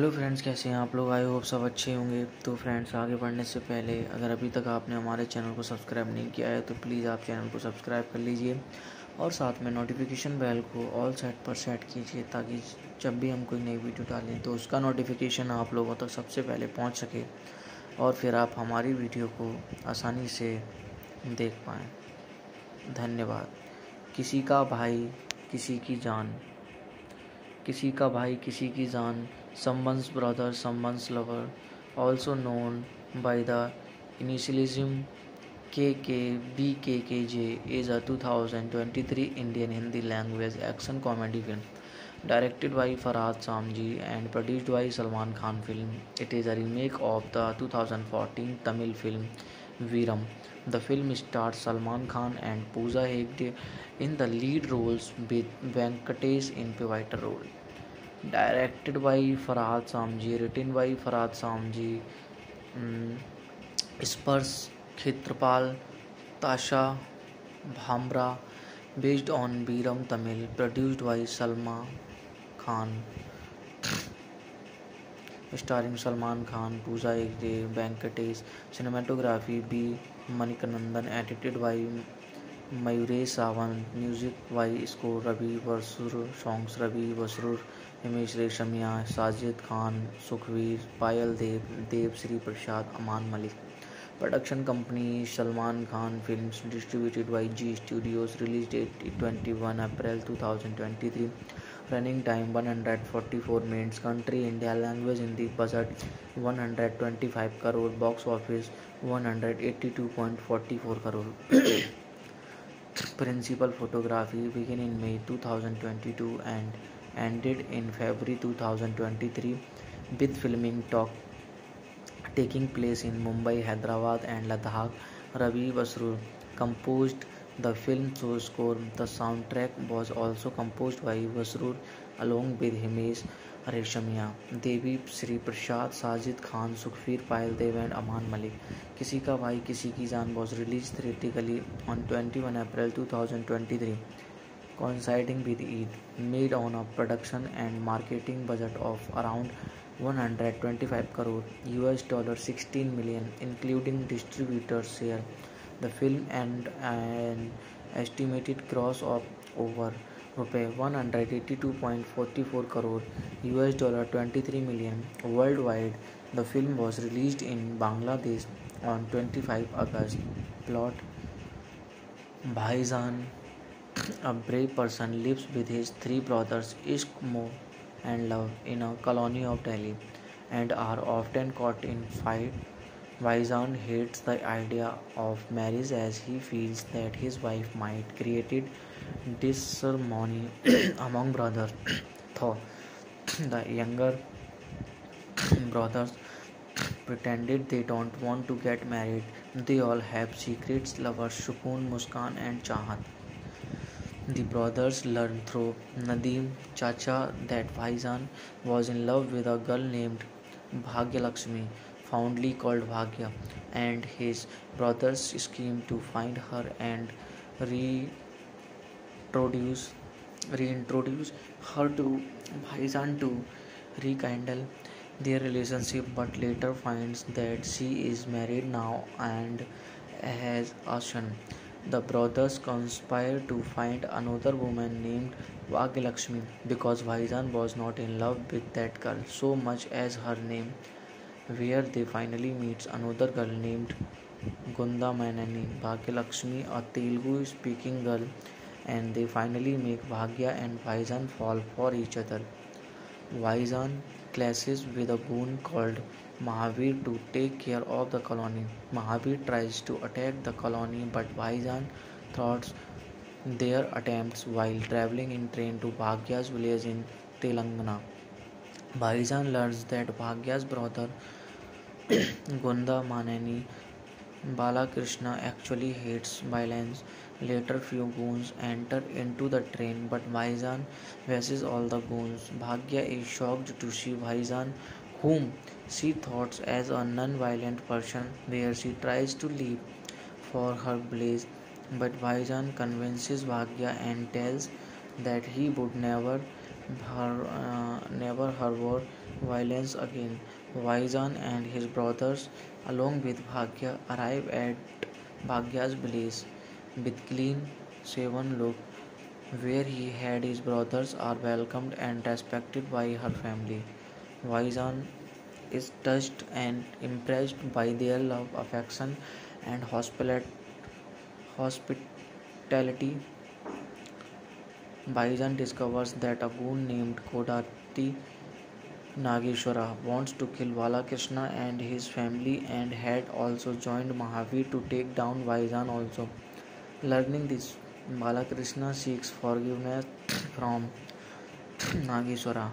Hello friends, कैसे हैं आप लोग। आई होप सब अच्छे होंगे। तो फ्रेंड्स, आगे बढ़ने से पहले अगर अभी तक आपने हमारे चैनल को सब्सक्राइब नहीं किया है तो प्लीज़ आप चैनल को सब्सक्राइब कर लीजिए और साथ में नोटिफिकेशन बेल को ऑल सेट पर सेट कीजिए ताकि जब भी हम कोई नई वीडियो डालें तो उसका नोटिफिकेशन आप लोगों तक सबसे पहले पहुंच सके और फिर आप हमारी वीडियो को आसानी से देख पाएँ। धन्यवाद। किसी का भाई किसी की जान, किसी का भाई किसी की जान, someone's brother someone's lover, also known by the initialism KKBKKJ, is a 2023 Indian Hindi language action comedy film directed by Farhad Samji and produced by Salman Khan film. It is a remake of the 2014 Tamil film Veeram. The film stars Salman Khan and Pooja Hegde in the lead roles with Venkatesh in pivotal role. Directed by Farhad Samji, written by Farhad Samji, Spurs Khetrapal, Tasha Bhamra, based on Veeram Tamil, produced by Salman Khan, starring Salman Khan, Pooja Hegde, Venkatesh. Cinematography B. Manikandan, edited by Mayuresh Sawant, music by score Ravi Basrur, songs Ravi Basrur, Himesh Reshammiya, Sajid Khan, Sukhveer, Payal Dev, Dev Sri Prasad, Aman Malik. Production company Salman Khan Films, distributed by G Studios. Release date 21 April 2023. Running time 144 minutes. Country India. Language Hindi. Budget 125 crore. Box office 182.44 crore. Principal photography began in May 2022 and ended in February 2023, with filming taking place in Mumbai, Hyderabad and Ladakh. Ravi Basrur composed the film score. The soundtrack was also composed by Basrur along with Himesh Reshammiya, Devi Sri Prasad, Sajid Khan, Sukhveer, Payal Dev and Aman Malik. किसी का भाई किसी की जान was released theatrically on 21 April 2023, coinciding with Eid. Made on a production and marketing budget of around 125 crore $16 million, including distributor's share. The film earned an estimated gross of over ₹182.44 crore $23 million worldwide. The film was released in Bangladesh on 25 August. Plot: Bhaijaan, a brave person, lives with his three brothers Ishq, Moh and Love in a colony of Delhi and are often caught in fight. Bhaijaan hates the idea of marriage as he feels that his wife might create disharmony among brothers. Though the younger brothers pretended they don't want to get married, they all have secrets: lovers Sukoon, Muskan and Chahat. The brothers learn through Nadeem Chacha that Bhaijaan was in love with a girl named Bhagyalakshmi, fondly called Bhagya, and his brothers scheme to find her and reintroduce her to Bhaijaan to rekindle their relationship, but later finds that she is married now and has a son. The brothers conspire to find another woman named Bhagyalakshmi because Bhaijaan was not in love with that girl so much as her name, where they finally meet another girl named Gunda Manani, Bhagyalakshmi, a Telugu speaking girl, and they finally make Bhagya and Bhaijaan fall for each other. Bhaijaan clashes with a goon called Mahavir to take care of the colony. Mahavir tries to attack the colony, but Bhaijaan thwarts their attempts while traveling in train to Bhagya's village in Telangana. Bhaijaan learns that Bhagya's brother Gunda Manani Balakrishna actually hates violence. Later few goons enter into the train, but Bhaijaan faces all the goons. Bhagya is shocked to see Bhaijaan, whom she thought as a non-violent person, where she tries to leave for her village, but Bhaijaan convinces Bhagya and tells that he would never never harbor violence again. Vaizan and his brothers, along with Bhagya, arrive at Bhagya's village with clean shaven look, where he had his brothers are welcomed and respected by her family. Vaizan is touched and impressed by their love, affection, and hospitality. Baijan discovers that a goon named Kodati Nageshwara wants to kill Balakrishna and his family and had also joined Mahavir to take down Baijan also. Learning this, Balakrishna seeks forgiveness from Nageshwara.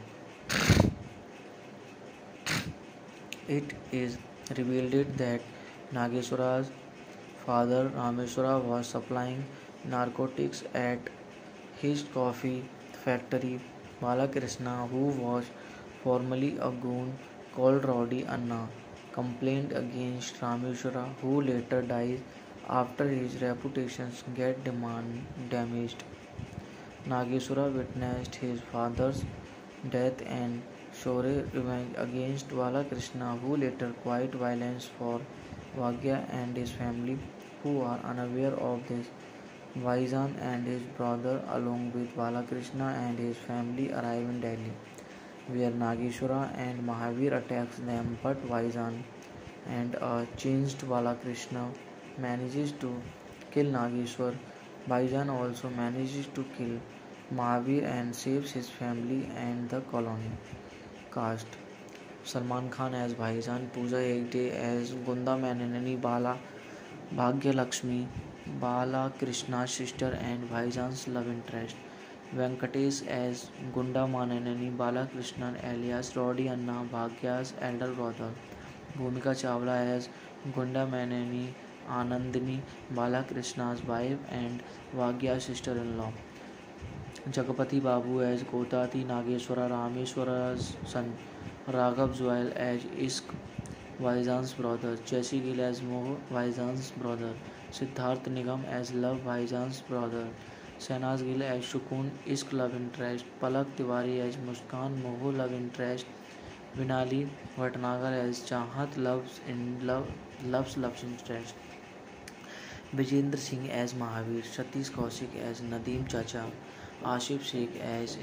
It is revealed that Nageshwara's father Rameshwara was supplying narcotics at his coffee factory. Balakrishna, who was formerly a goon called Rowdy Anna, complained against Rameshwara, who later dies after his reputation get damaged. Nageswara witnessed his father's death and swore revenge against Balakrishna, who later quit violence for Bhagya and his family, who are unaware of this. Vaizan and his brother, along with Balakrishna and his family, arrive in Delhi, where Nageshwara and Mahavir attacks them, but Vaizan and a changed Balakrishna manages to kill Nageshwar. Vaizan also manages to kill Mahavir and saves his family and the colony. Cast: Salman Khan as Vaizan, Pooja Hegde as Gunda Mananani, Bhagya Lakshmi, Bala Krishna's sister and Vaizan's love interest. Venkatesh as Gunda Mananani, Bala Krishnan alias Rowdy Anna, Bhagya's elder brother. Bhumika Chawla as Gunda Manani, Anandini, Bala Krishna's wife and Bhagya's sister-in-law. Jagapati Babu as Kodati Nageshwara, Rameshwara's son. Raghav Zuail as Ishq, Vaizan's brother. Jesse Gill as Moh, Vaizan's brother. Siddharth Nigam as Love, Vaizan's brother. Shahnaz Gill as Shukun, Ishq love interest. Palak Tiwari as Muskan, Moh love interest. Vinali Bhatnagar as Chahat, loves interest. Vijendra Singh as Mahavir, Satish Kaushik as Nadeem Chacha, Asif Sheikh as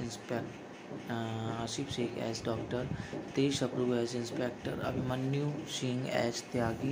Doctor, Tej Sapru as Inspector, Abhimanyu Singh as Tyagi,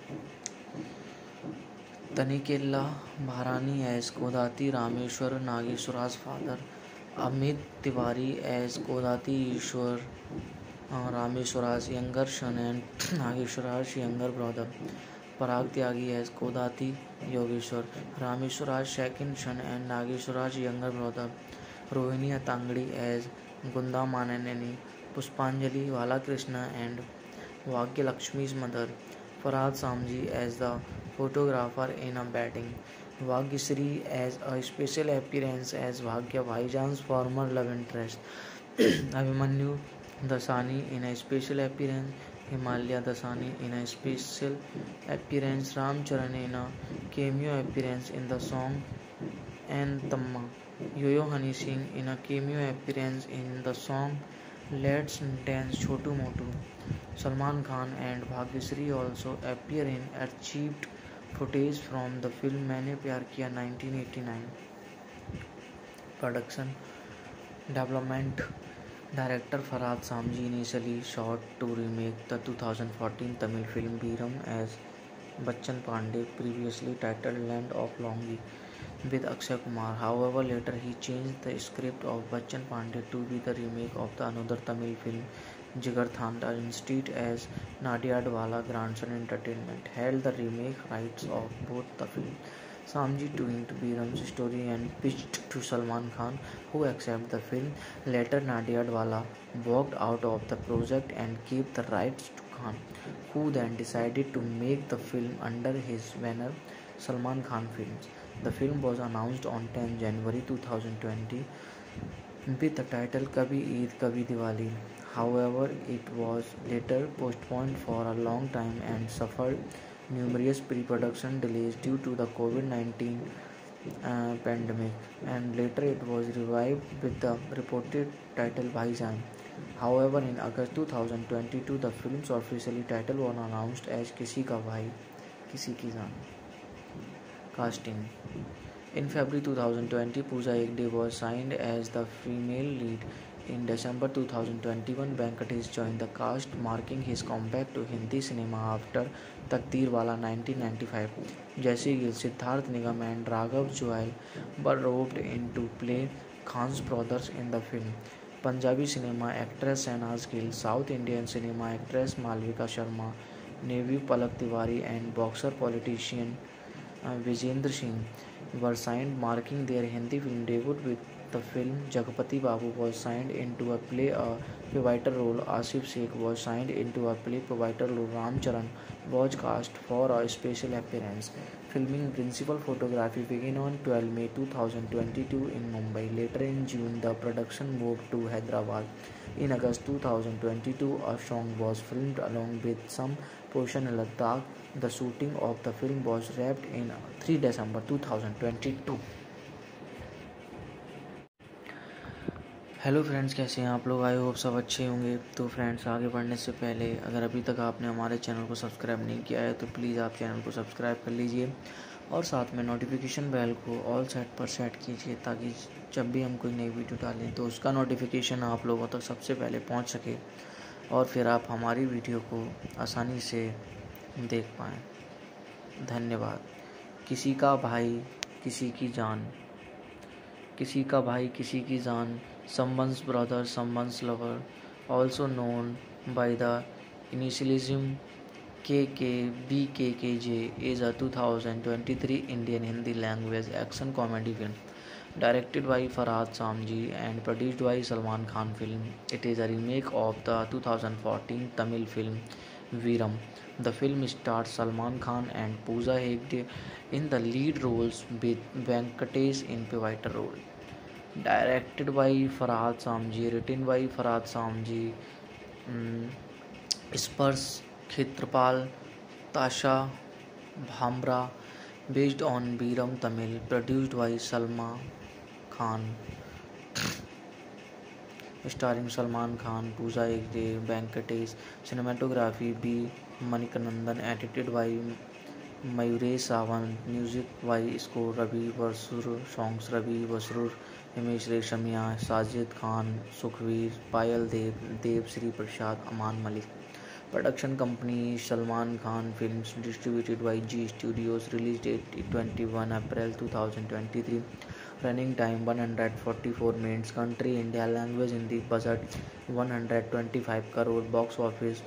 Tanikella Bharani as Kodati Rameshwar, Nageshwara's father, Amit Tiwari as Kodati Ishwar, Rameshwara's younger son and Nageshwara's younger brother. Parag Tyagi as Kodati Yogeshwar, Rameshwara's second son and Nageshwara's younger brother. Rohini Atangadi as Gunda Mananani, Puspanjali Balakrishna and Bhagya Lakshmi's mother. Farhad Samji as the photographer in a batting. Vagisri as a special appearance as Bhagya Bhaijan's former love interest. Abhimanyu Dasani in a special appearance. Himalaya Dasani in a special appearance. Ram Charan in a cameo appearance in the song Antamma. Yo-Yo Honey Singh in a cameo appearance in the song Let's Dance Chotu Motu. Salman Khan and Bhagyasri also appear in achieved footage from the film Maine Pyar Kiya 1989. Production Development Director Farhad Samji initially sought to remake the 2014 Tamil film Veeram as Bachchan Pandey, previously titled Land of Longi, with Akshay Kumar. However, later he changed the script of Bachchan Pandey to be the remake of the another Tamil film Jigar Thanda, instead as Nadia Adwala Grandson Entertainment held the remake rights of both the films. Samji tweaked Biram's story and pitched to Salman Khan, who accepted the film. Later, Nadia Adwala walked out of the project and gave the rights to Khan, who then decided to make the film under his banner, Salman Khan Films. The film was announced on 10 January 2020 with the title Kabhi Eid Kabhi Diwali. However, it was later postponed for a long time and suffered numerous pre-production delays due to the COVID-19 pandemic, and later it was revived with the reported title Bhaijaan. However, in August 2022, the film's officially title was announced as Kisi Ka Bhai, Kisi Ki Jaan. Casting. In February 2020, Pooja Hegde was signed as the female lead. In December 2021, Venkatesh joined the cast, marking his comeback to Hindi cinema after Takdeerwala 1995. Jesse Gill, Siddharth Nigam, and Raghav Juel were roped in to play Khan's brothers in the film. Punjabi cinema actress Shahnaz Gill, South Indian cinema actress Malvika Sharma, Navy Palak Tiwari, and boxer politician Vijendra Singh were signed, marking their Hindi film debut with the film. Jagpati Babu was signed into a play a pivotal role. Asif Sheikh was signed into a play pivotal role. Ram Charan was cast for a special appearance. Filming principal photography began on 12 May 2022 in Mumbai. Later in June, the production moved to Hyderabad. In August 2022, a song was filmed along with some portion in Ladakh. The shooting of the film was wrapped in 3 December 2022. Hello friends, कैसे हैं आप लोग? I hope सब अच्छे होंगे। तो friends, आगे बढ़ने से पहले अगर अभी तक आपने हमारे चैनल को सब्सक्राइब नहीं किया है तो प्लीज़ आप चैनल को सब्सक्राइब कर लीजिए और साथ में नोटिफिकेशन बेल को ऑल सेट पर सेट कीजिए ताकि जब भी हम कोई नई वीडियो डालें तो उसका नोटिफिकेशन आप लोगों तक सबसे पहले पहुंच सके और फिर आप हमारी वीडियो को आसानी से देख पाएँ। धन्यवाद। किसी का भाई किसी की जान, किसी का भाई किसी की जान, someone's brother, someone's lover, also known by the initialism KKBKKJ, is a 2023 Indian Hindi language action comedy film directed by Farhad Samji and produced by Salman Khan film. It is a remake of the 2014 Tamil film Veeram. The film stars Salman Khan and Pooja Hegde in the lead roles with Venkatesh in pivotal role. Directed by Farhad Samji, written by Farhad Samji, Spurs Khetrapal, Tasha Bhamra, based on Veeram Tamil, produced by Salman Khan, starring Salman Khan, Pooja Hegde, Venkatesh. Cinematography B. Manikandan, edited by Mayuresh Sawant, music by score Ravi Basrur, songs Ravi Basrur, Himesh Reshamia, Sajid Khan, Sukhveer, Payal Dev, Dev Sri Prasad, Aman Malik. Production company Salman Khan Films, distributed by G Studios. Release date 21 April 2023. Running time 144 minutes. Country India. Language Hindi. Budget 125 crore. Box office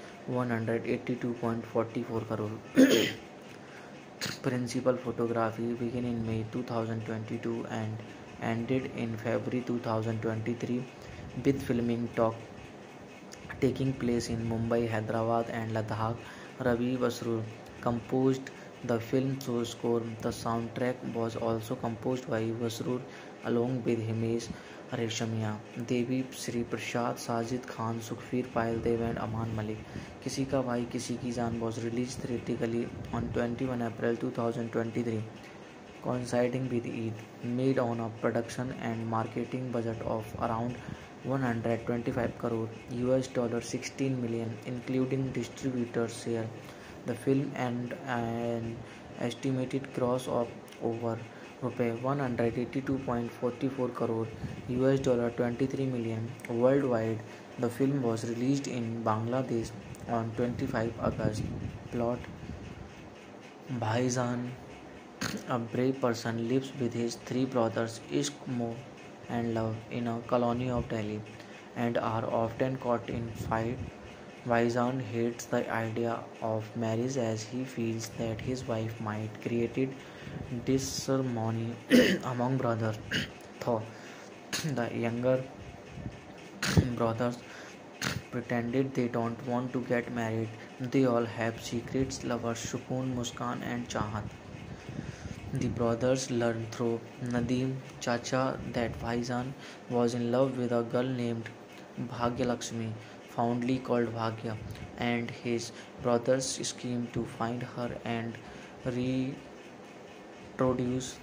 182.44 crore. Principal photography began in May 2022 and ended in February 2023, with filming taking place in Mumbai, Hyderabad, and Ladakh. Ravi Basrur composed the film score. The soundtrack was also composed by Basrur along with Himesh Reshamia, Devi Sri Prasad, Sajid Khan, Sukhveer, Payal Dev, and Aman Malik. Kisi Ka Bhai Kisi Ki Jaan was released theatrically on 21 April 2023, coinciding with Eid. Made on a production and marketing budget of around 125 crore $16 million, including distributor's share. The film and an estimated gross of over rupees 182.44 crore $23 million worldwide. The film was released in Bangladesh on 25 August. Plot: Bhaijaan, a brave person, lives with his three brothers Ishq, Moh, and Love in a colony of Delhi and are often caught in fight. Bhaijaan hates the idea of marriage as he feels that his wife might create disharmony among brothers. Though the younger brothers pretended they don't want to get married, they all have secrets: lovers Sukoon, Muskan, and Chahat. The brothers learned through Nadeem Chacha that Bhaijaan was in love with a girl named Bhagyalakshmi, fondly called Bhagya, and his brothers schemed to find her and reintroduce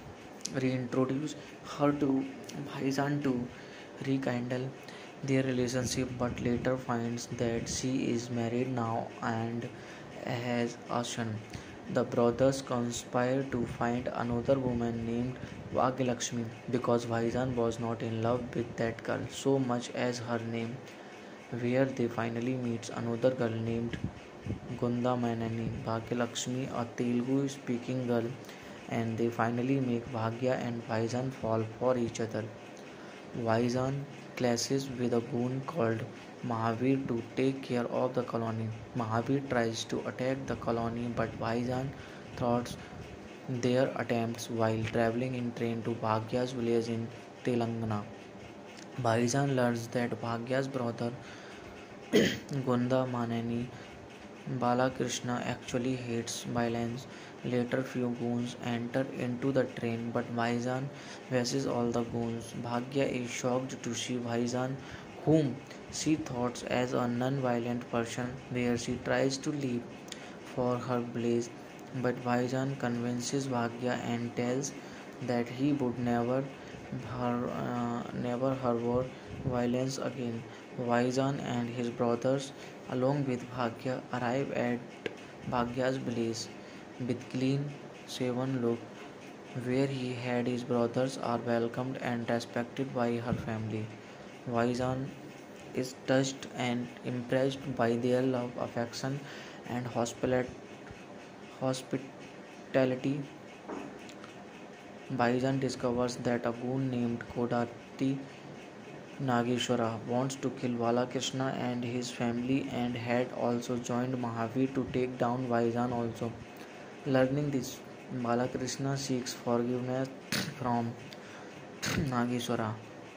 reintroduce her to Bhaijaan to rekindle their relationship, but later finds that she is married now and has a son. The brothers conspire to find another woman named Bhagyalakshmi because Bhaijaan was not in love with that girl so much as her name, where they finally meets another girl named Gunda Manani, Bhagyalakshmi, a Telugu speaking girl, and they finally make Bhagya and Bhaijaan fall for each other. Vizan clashes with a goon called Mahavir to take care of the colony. Mahavir tries to attack the colony, but Vizan thwarts their attempts while traveling in train to Bhagya's village in Telangana. Vizan learns that Bhagya's brother Gunda Manani Balakrishna actually hates violence. Later, few goons enter into the train, but Vaizan faces all the goons. Bhagya is shocked to see Vaizan, whom she thought as a non-violent person, where she tries to leave for her blaze. But Vaizan convinces Bhagya and tells that he would never harbor violence again. Vaizan and his brothers, along with Bhagya, arrive at Bhagya's village with clean shaven look, where he had his brothers are welcomed and respected by her family. Vaizan is touched and impressed by their love, affection, and hospitality. Vaizan discovers that a goon named Kodati Nageshwara wants to kill Balakrishna and his family and had also joined Mahavir to take down Vaizan also. Learning this, Balakrishna seeks forgiveness from Nageshwara.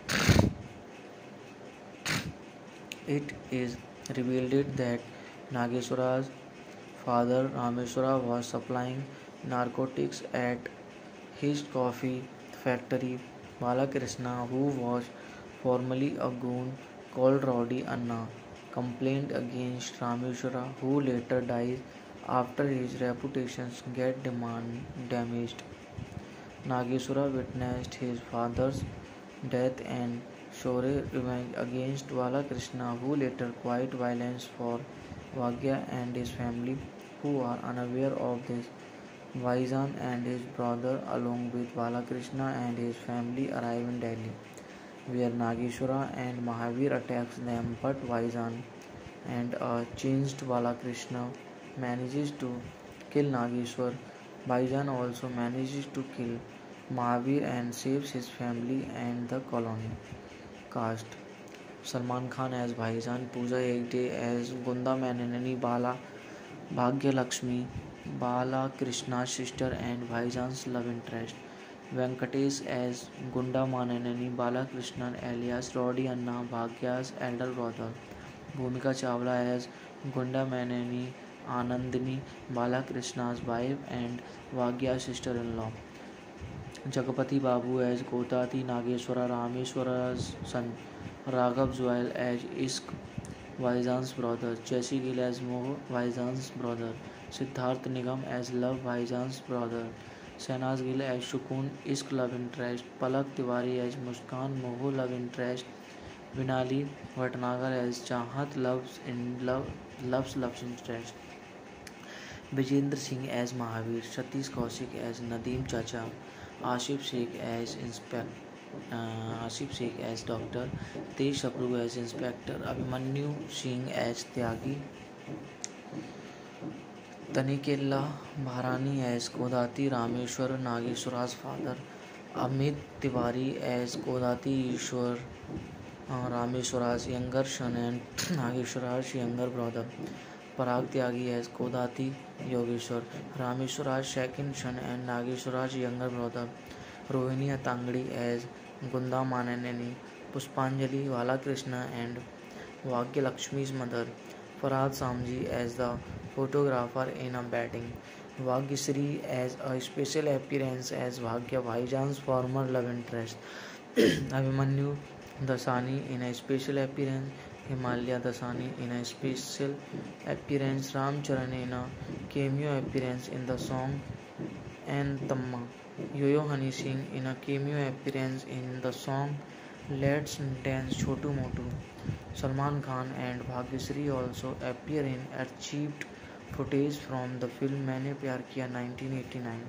It is revealed that Nageshwara's father Rameshwara was supplying narcotics at his coffee factory. Balakrishna, who was formerly a goon called Rowdy Anna, complained against Rameshwara, who later dies after his reputation gets damaged. Nageshwara witnessed his father's death and swore revenge against Balakrishna, who later quit violence for Bhagya and his family, who are unaware of this. Vaizan and his brother, along with Balakrishna and his family, arrive in Delhi, where Nageshwara and Mahavir attacks them, but Vaizan and a changed Balakrishna manages to kill Nageshwar. Vaizan also manages to kill Mahavir and saves his family and the colony. Cast: Salman Khan as Vaizan, Pooja Hegde as Gunda Manani, Bhagya Lakshmi, Bala Krishna's sister and Vaizan's love interest. Venkatesh as Gunda Manani, Bala Krishnan alias Rowdy Anna, Bhagya's elder brother. Bhumika Chawla as Gunda Manani, Anandini, Bala Krishna's wife and Bhagya's sister-in-law. Jagapati Babu as Kodati Nageshwara, Rameshwara's son. Raghav Zoel as Ishq, Vaizan's brother. Jesse Gill as Moh, Vaizan's brother. Siddharth Nigam as Love, Vaizan's brother. Shahnaz Gill as Shukun, Ishq love interest. Palak Tiwari as Muskan, Moh love interest. Vinali Bhatnagar as Chahat, loves interest. Vijender Singh as Mahavir, Satish Kaushik as Nadeem Chacha, Asif Sheikh as Doctor, Tej Sapru as Inspector, Abhimanyu Singh as Tyagi, Tanikella Bharani as Kodati Rameshwar, Nageshwara's father, Amit Tiwari as Kodati Ishwar, Rameshwara's younger son and Nageshwara's younger brother. Parag Tyagi as Kodati Yogeshwar, Rameshwara's second son and Nageshwara's younger brother. Rohini Atangadi as Gunda Manani, Puspanjali Balakrishna and Bhagya Lakshmi's mother. Farhad Samji as the photographer in a batting. Vagyasri as a special appearance as Bhagya Bhaijan's former love interest. Abhimanyu Dasani in a special appearance. Himalaya Dasani in a special appearance. Ram Charan in a cameo appearance in the song and Tamma. Yo-Yo Honey Singh in a cameo appearance in the song Let's Dance Chotu Motu. Salman Khan and Bhagyashree also appear in archived footage from the film Maine Pyar Kiya 1989.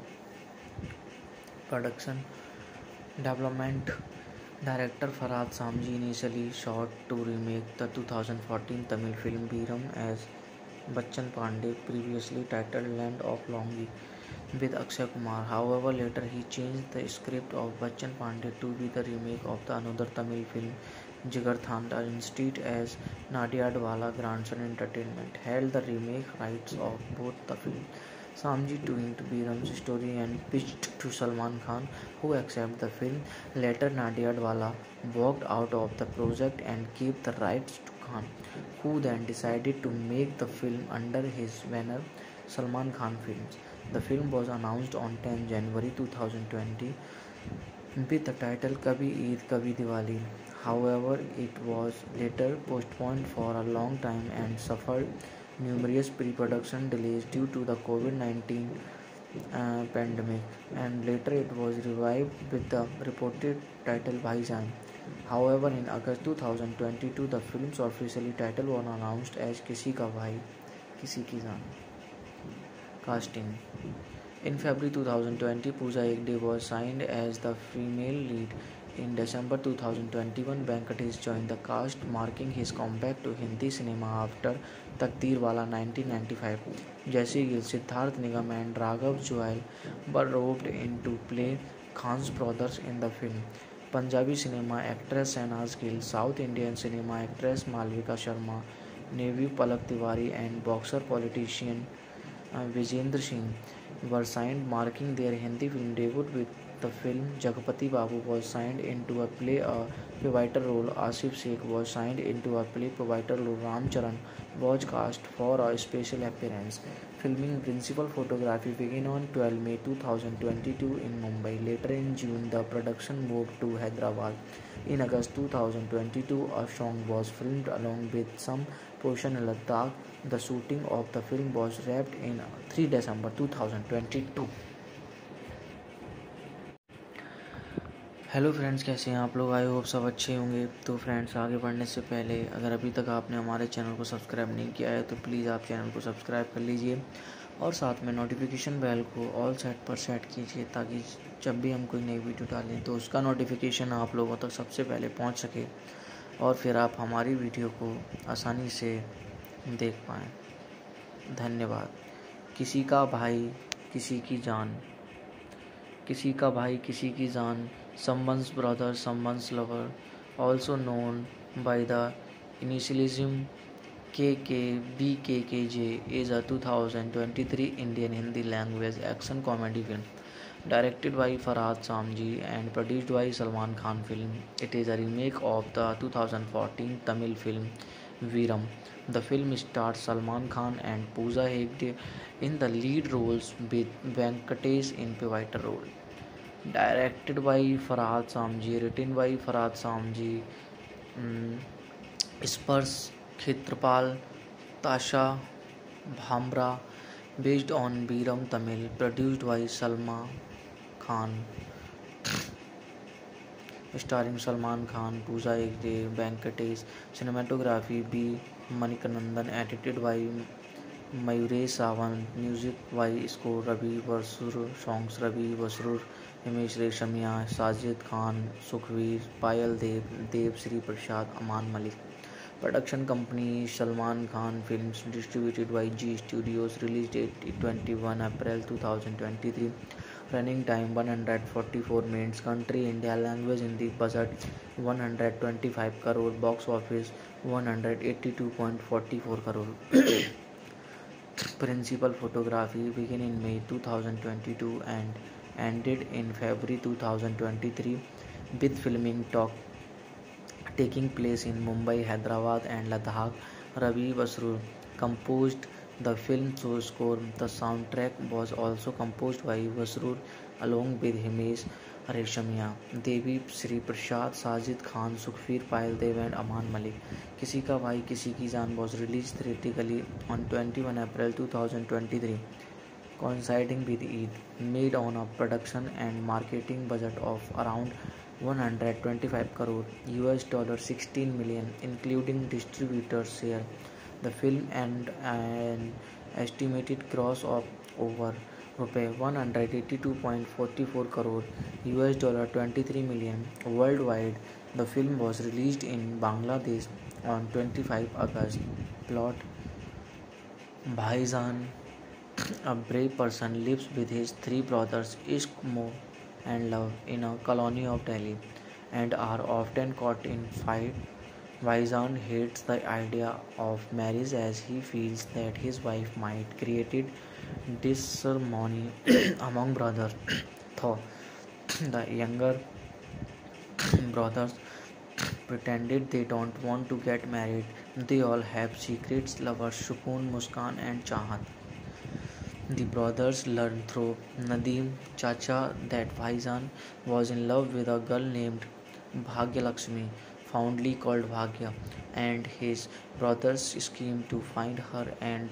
Production development. Director Farhad Samji initially sought to remake the 2014 Tamil film Veeram as Bachchan Pandey, previously titled Land of Longi, with Akshay Kumar. However, later he changed the script of Bachchan Pandey to be the remake of the another Tamil film Jigar Thanda, instead, as Nadiadwala Grandson Entertainment held the remake rights of both the films. Samji twinned Biram's story and pitched to Salman Khan, who accepted the film. Later, Nadiadwala walked out of the project and kept the rights to Khan, who then decided to make the film under his banner, Salman Khan Films. The film was announced on 10 January 2020 with the title Kabhi Eid Kabhi Diwali. However, it was later postponed for a long time and suffered numerous pre-production delays due to the COVID-19 pandemic, and later it was revived with the reported title Bhaijaan. However, in August 2022, the film's officially title was announced as Kisi Ka Bhai, Kisi Ki Jaan. Casting. In February 2020, Pooja Hegde was signed as the female lead. In December 2021, Venkatesh joined the cast, marking his comeback to Hindi cinema after Takdeerwala 1995. Jesse Gill, Siddharth Nigam and Raghav Juel were roped in to play Khan's brothers in the film. Punjabi cinema actress Shahnaz Gill, South Indian cinema actress Malvika Sharma, Navy Palak Tiwari and boxer politician Vijendra Singh were signed, marking their Hindi film debut with the film. Jagpati Babu was signed into a play a pivotal role. Asif Sheikh was signed into a play pivotal role. Ram Charan was cast for a special appearance. Filming principal photography began on 12 May 2022 in Mumbai. Later in June, the production moved to Hyderabad. In August 2022, a song was filmed along with some portion in Ladakh. The shooting of the film was wrapped in 3 December 2022. Hello friends, कैसे हैं आप लोग? I hope सब अच्छे होंगे। तो friends, आगे बढ़ने से पहले अगर अभी तक आपने हमारे चैनल को सब्सक्राइब नहीं किया है तो प्लीज़ आप चैनल को सब्सक्राइब कर लीजिए और साथ में नोटिफिकेशन बेल को ऑल सेट पर सेट कीजिए, ताकि जब भी हम कोई नई वीडियो डालें तो उसका नोटिफिकेशन आप लोगों तक सबसे पहले पहुंच सके और फिर आप हमारी वीडियो को आसानी से देख पाएँ। धन्यवाद। किसी का भाई किसी की जान, किसी का भाई किसी की जान, someone's brother, someone's lover, also known by the initialism KKBKKJ, is a 2023 Indian Hindi language action comedy film directed by Farhad Samji and produced by Salman Khan Film. It is a remake of the 2014 Tamil film Veeram. The film stars Salman Khan and Pooja Hegde in the lead roles, with Venkatesh in pivotal role. Directed by Farhad Samji, written by Farhad Samji, Spurs Khetrapal, Tasha Bhamra, based on Veeram Tamil, produced by Salman Khan, starring Salman Khan, Pooja Hegde, Venkatesh. Cinematography B. Manikandan, edited by Mayuresh Sawant, music by score Ravi Basrur, songs Ravi Basrur, Himesh Reshamia, Sajid Khan, Sukhveer, Payal Dev, Dev Sri Prasad, Aman Malik. Production company Salman Khan Films, distributed by G Studios. Release date 21 April 2023. Running time 144 minutes. Country India. Language Hindi. Budget 125 crore. Box office 182.44 crore. Principal photography began in May 2022 and ended in February 2023, with filming taking place in Mumbai, Hyderabad and Ladakh. Ravi Basrur composed the film's score. The soundtrack was also composed by Basrur along with Himesh Reshamia, Devi Sri Prasad, Sajid Khan, Sukhveer, Payal Dev and Aman Malik. Kisi Ka Bhai Kisi Ki Jaan was released theatrically on 21 April 2023. coinciding with Eid, made on a production and marketing budget of around 125 crore US dollar 16 million including distributor's share. The film and an estimated gross of over rupees 182.44 crore US dollar 23 million worldwide. The film was released in Bangladesh on 25 August. Plot: Bhaijaan, a brave person, lives with his three brothers Ishq, Moh, and Love in a colony of Delhi and are often caught in fight. Bhaijaan hates the idea of marriage as he feels that his wife might create disharmony among brothers. Though the younger brothers pretended they don't want to get married, they all have secrets: lovers Sukoon, Muskan, and Chahat. The brothers learned through Nadeem Chacha that Bhaijaan was in love with a girl named Bhagyalakshmi, fondly called Bhagya, and his brothers schemed to find her and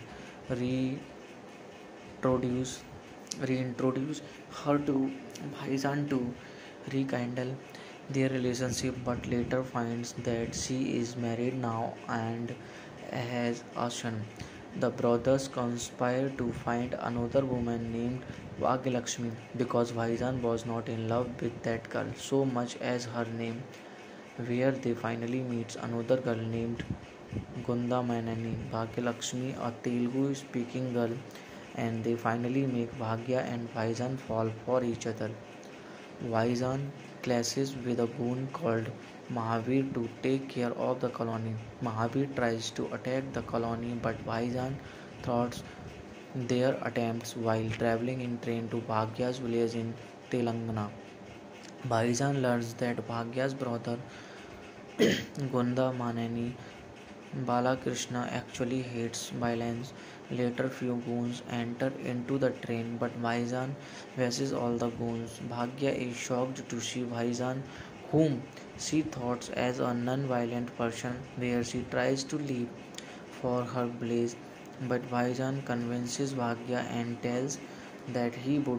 reintroduce reintroduce her to Bhaijaan to rekindle their relationship, but later finds that she is married now and has a son. The brothers conspire to find another woman named Bhagyalakshmi because Bhaijaan was not in love with that girl so much as her name, where they finally meets another girl named Gunda Manani, Bhagyalakshmi, a Telugu speaking girl, and they finally make Bhagya and Bhaijaan fall for each other. Bhaijaan clashes with a goon called Mahavir to take care of the colony. Mahavir tries to attack the colony, but Bhaijaan thwarts their attempts while traveling in train to Bhagya's village in Telangana. Bhaijaan learns that Bhagya's brother Gunda Manani Balakrishna actually hates violence. Later, few goons enter into the train, but Bhaijaan faces all the goons. Bhagya is shocked to see Bhaijaan, whom she thought as a non-violent person, where she tries to leave for her blaze. But Bhaijaan convinces Bhagya and tells that he would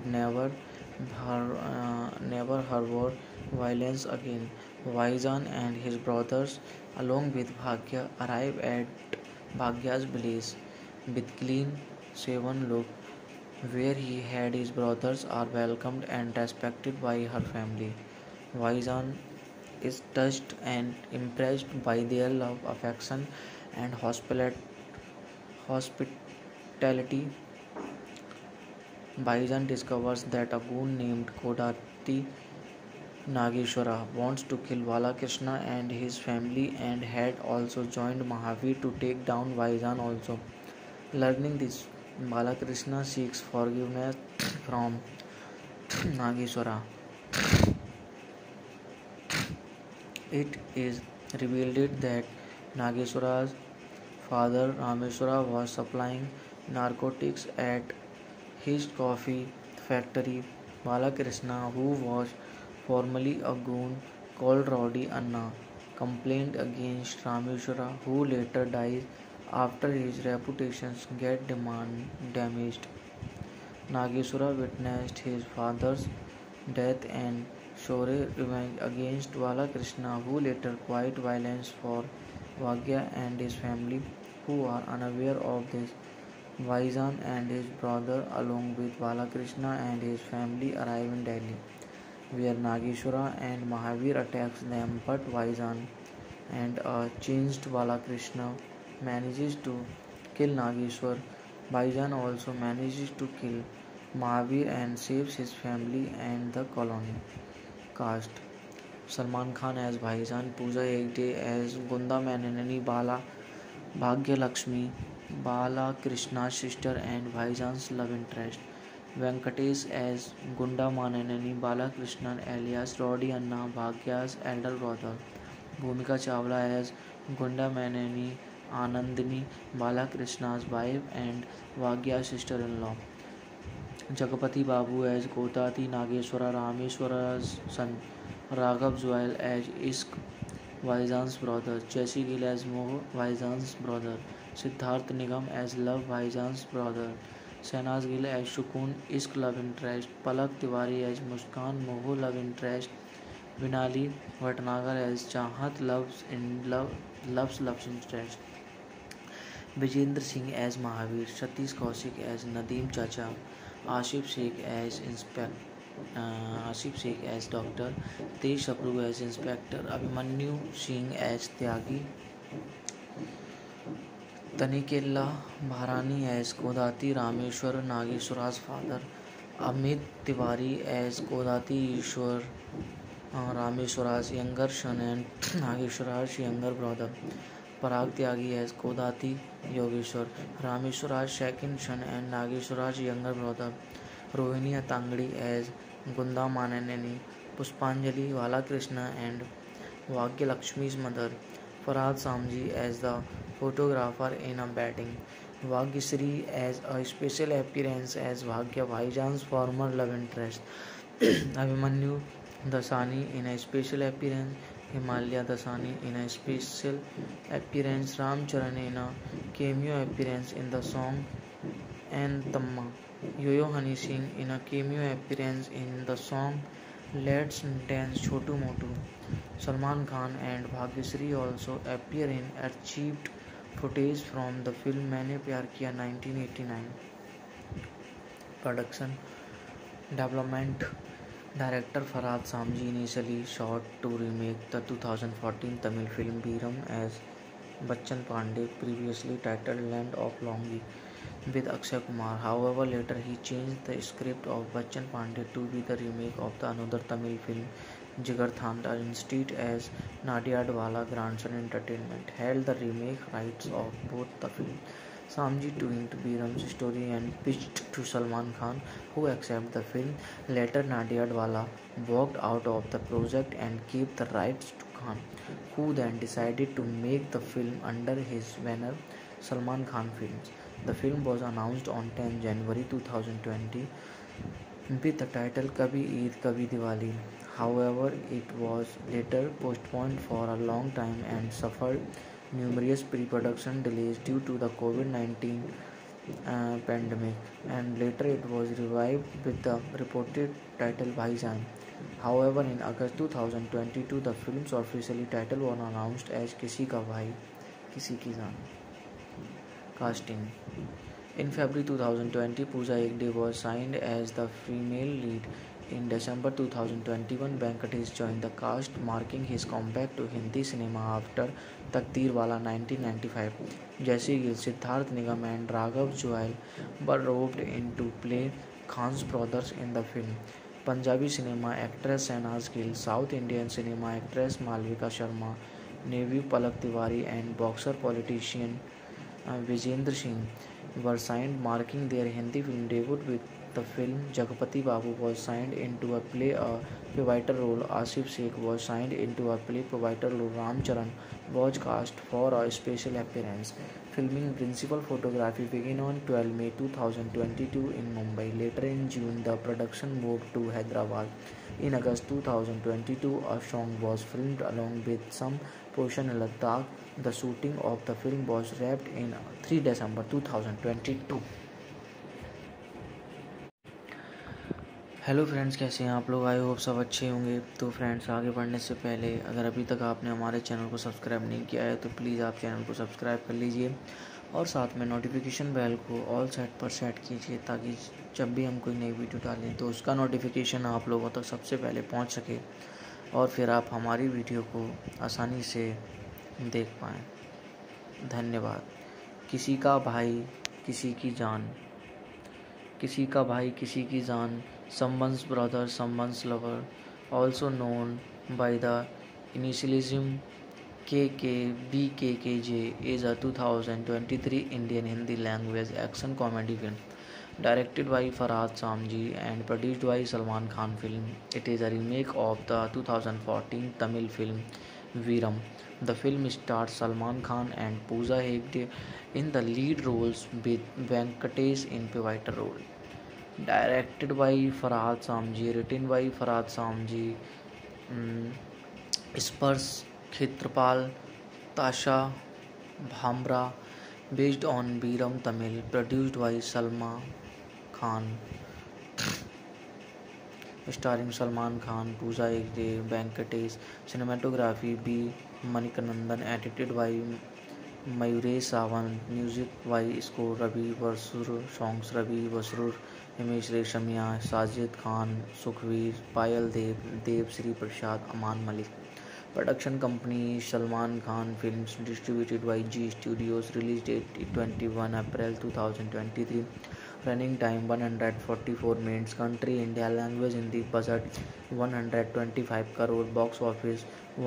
never harbor violence again. Bhaijaan and his brothers, along with Bhagya, arrive at Bhagya's village with clean shaven look, where he had his brothers are welcomed and respected by her family. Bhaijaan is touched and impressed by their love, affection, and hospitality. Bhaijaan discovers that a goon named Kodati Nageshwara wants to kill Balakrishna and his family and had also joined Mahavir to take down Bhaijaan also. Learning this, Balakrishna seeks forgiveness from Nageshwara. It is revealed that Nageshwara's father Rameshwara was supplying narcotics at his coffee factory. Balakrishna, who was formerly a goon called Rowdy Anna, complained against Rameshwara, who later dies after his reputation gets damaged. Nageshwara witnessed his father's death and swore revenge against Balakrishna, who later quit violence for Bhagya and his family, who are unaware of this. Bhaijaan and his brother, along with Balakrishna and his family, arrive in Delhi, where Nageshwara and Mahavir attacks them, but Bhaijaan and a changed Balakrishna manages to kill Nageshwar. Bhaijaan also manages to kill Mahavir and saves his family and the colony. Cast: Salman Khan as Bhaijaan, Pooja Hegde as Gunda Manani, Bhagya Lakshmi, Bala Krishna's sister and Bhaijaan's love interest. Venkatesh as Gunda Manani, Bala Krishna alias Rowdy Anna, Bhagya's elder brother. Bhumika Chawla as Gunda Manani, Anandini, Bala Krishna's wife and Bhagya's sister-in-law. Jagapati Babu as Kodati Nageshwara, Rameshwara's son. Raghav Zuel as Ishq, Bhaijaan's brother. Jesse Gill as Moh, Bhaijaan's brother. Siddharth Nigam as Love, Bhaijaan's brother. Shahnaz Gill as Shukun, Ishq love interest, Palak Tiwari as Muskan, Moho love interest, Vinali Bhatnagar as Chahat loves interest, Vijender Singh as Mahavir, Satish Kaushik as Nadeem Chacha, Asif Sheikh as Doctor, Tej Sapru as Inspector, Abhimanyu Singh as Tyagi, Tanikella Bharani as Kodati Rameshwar Nageswara's father, Amit Tiwari as Kodati Ishwar Rameshwara's younger son and Nageswara's younger brother, Parag Tyagi as Kodati Yogeshwar, Rameshwara's second son and Nageswara's younger brother, Rohini Tangdi as Gunda Mananeni, Puspanjali Balakrishna and Bhagya Lakshmi's mother, Farhad Samji as the photographer in a batting, Vagisri as a special appearance as Bhagya Bhaijan's former love interest, Abhimanyu Dasani in a special appearance, Himalaya Dasani in a special appearance, Ram Charan in a cameo appearance in the song Antamma, Yo-Yo Honey Singh in a cameo appearance in the song Let's Dance Chotu Motu. Salman Khan and Bhagyasri also appear in archived footage from the film Maine Pyar Kiya 1989. Production Development Director Farhad Samji initially sought to remake the 2014 Tamil film Veeram as Bachchan Pandey, previously titled Land of Longi, with Akshay Kumar. However, later he changed the script of Bachchan Pandey to be the remake of the another Tamil film Jigar Thanda, instead as Nadiadwala Grandson Entertainment held the remake rights of both the films. Samji twinned Biram's story and pitched to Salman Khan, who accepted the film. Later, Nadiadwala walked out of the project and gave the rights to Khan, who then decided to make the film under his banner, Salman Khan Films. The film was announced on 10 January 2020 with the title Kabhi Eid Kabhi Diwali. However, it was later postponed for a long time and suffered numerous pre-production delays due to the COVID-19 pandemic, and later it was revived with the reported title Bhaijaan. However, in August 2022, the film's official title was announced as Kisi Ka Bhai, Kisi Ki Jaan. Casting. In February 2020, Pooja Hegde was signed as the female lead. In December 2021, Venkatesh joined the cast, marking his comeback to Hindi cinema after Takdeerwala 1995. Jesse Gill, Siddharth Nigam and Raghav Juel were roped in to play Khan's brothers in the film. Punjabi cinema actress Shahnaz Gill, South Indian cinema actress Malvika Sharma, Navy Palak Tiwari and boxer politician Vijender Singh were signed, marking their Hindi film debut with the film. Jagpati Babu was signed into a play a pivotal role. Asif Sheikh was signed into a play pivotal role. Ram Charan was cast for a special appearance. Filming principal photography began on 12 May 2022 in Mumbai. Later in June, the production moved to Hyderabad. In August 2022, a song was filmed along with some portion in Ladakh. The shooting of the film was wrapped in 3 December 2022. Hello friends, कैसे हैं आप लोग? I hope सब अच्छे होंगे। तो friends, आगे बढ़ने से पहले अगर अभी तक आपने हमारे चैनल को सब्सक्राइब नहीं किया है तो प्लीज़ आप चैनल को सब्सक्राइब कर लीजिए और साथ में नोटिफिकेशन बेल को ऑल सेट पर सेट कीजिए, ताकि जब भी हम कोई नई वीडियो डालें तो उसका नोटिफिकेशन आप लोगों तक सबसे पहले पहुंच सके और फिर आप हमारी वीडियो को आसानी से देख पाएँ। धन्यवाद। किसी का भाई किसी की जान, किसी का भाई किसी की जान, someone's brother, someone's lover, also known by the initialism KKBKKJ, is a 2023 Indian Hindi language action comedy film directed by Farhad Samji and produced by Salman Khan Film. It is a remake of the 2014 Tamil film Veeram. The film stars Salman Khan and Pooja Hegde in the lead roles, with Venkatesh in pivotal role. Directed by Farhad Samji, written by Farhad Samji, Spars Khetrapal, Tasha Bhamra, based on Veeram Tamil, produced by Salma Khan, starring Salman Khan, Pooja Hegde, Venkatesh. Cinematography B. Manikandan, edited by Mayuresh Sawant, music by score Ravi Basrur, songs Ravi Basrur, Himesh Reshammiya, Sajid Khan, Sukhveer, Payal Dev, Dev Sri Prasad, Aman Malik. Production company Salman Khan Films, distributed by G Studios, release date 21 April 2023, running time 144 minutes, country India, language Hindi, budget 125 crore, box office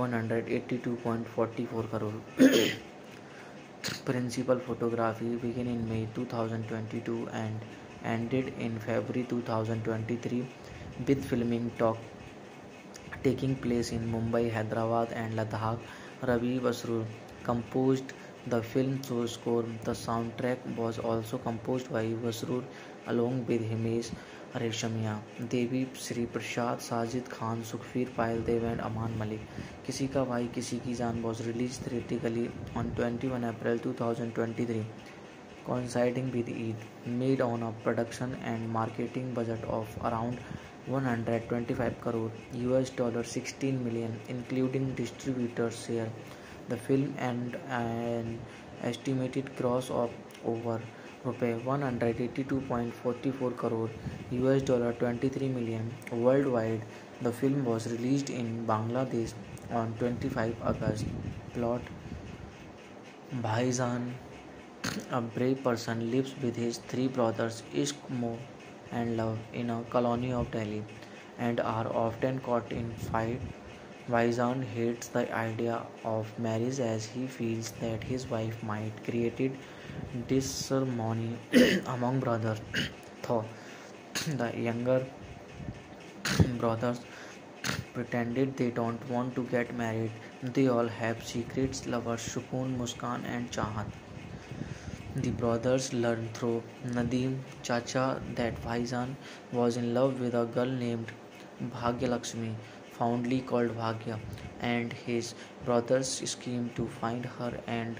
182.44 crore. Principal photography began in May 2022 and ended in February 2023, with filming taking place in Mumbai, Hyderabad, and Ladakh. Ravi Basrur composed the film score. The soundtrack was also composed by Basrur along with Himesh Reshammiya, Devi Sri Prasad, Sajid Khan, Sukhveer, Payal Dev, and Aman Malik. Kisi Ka Bhai Kisi Ki Jaan was released theatrically on 21 April 2023, coinciding with Eid, made on a production and marketing budget of around 125 crore $16 million, including distributor's share. The film and an estimated gross of over rupees 182.44 crore $23 million worldwide. The film was released in Bangladesh on 25 August. Plot: Bhaijaan, a brave person, lives with his three brothers Ishq, Moh, and Love in a colony of Delhi, and are often caught in fight. Bhaijaan hates the idea of marriage as he feels that his wife might create disharmony among brothers. Though the younger brothers pretended they don't want to get married, they all have secrets: lovers Sukoon, Muskan, and Chahat. The brothers learned through Nadeem Chacha that Bhaijaan was in love with a girl named Bhagyalakshmi, fondly called Bhagya, and his brothers schemed to find her and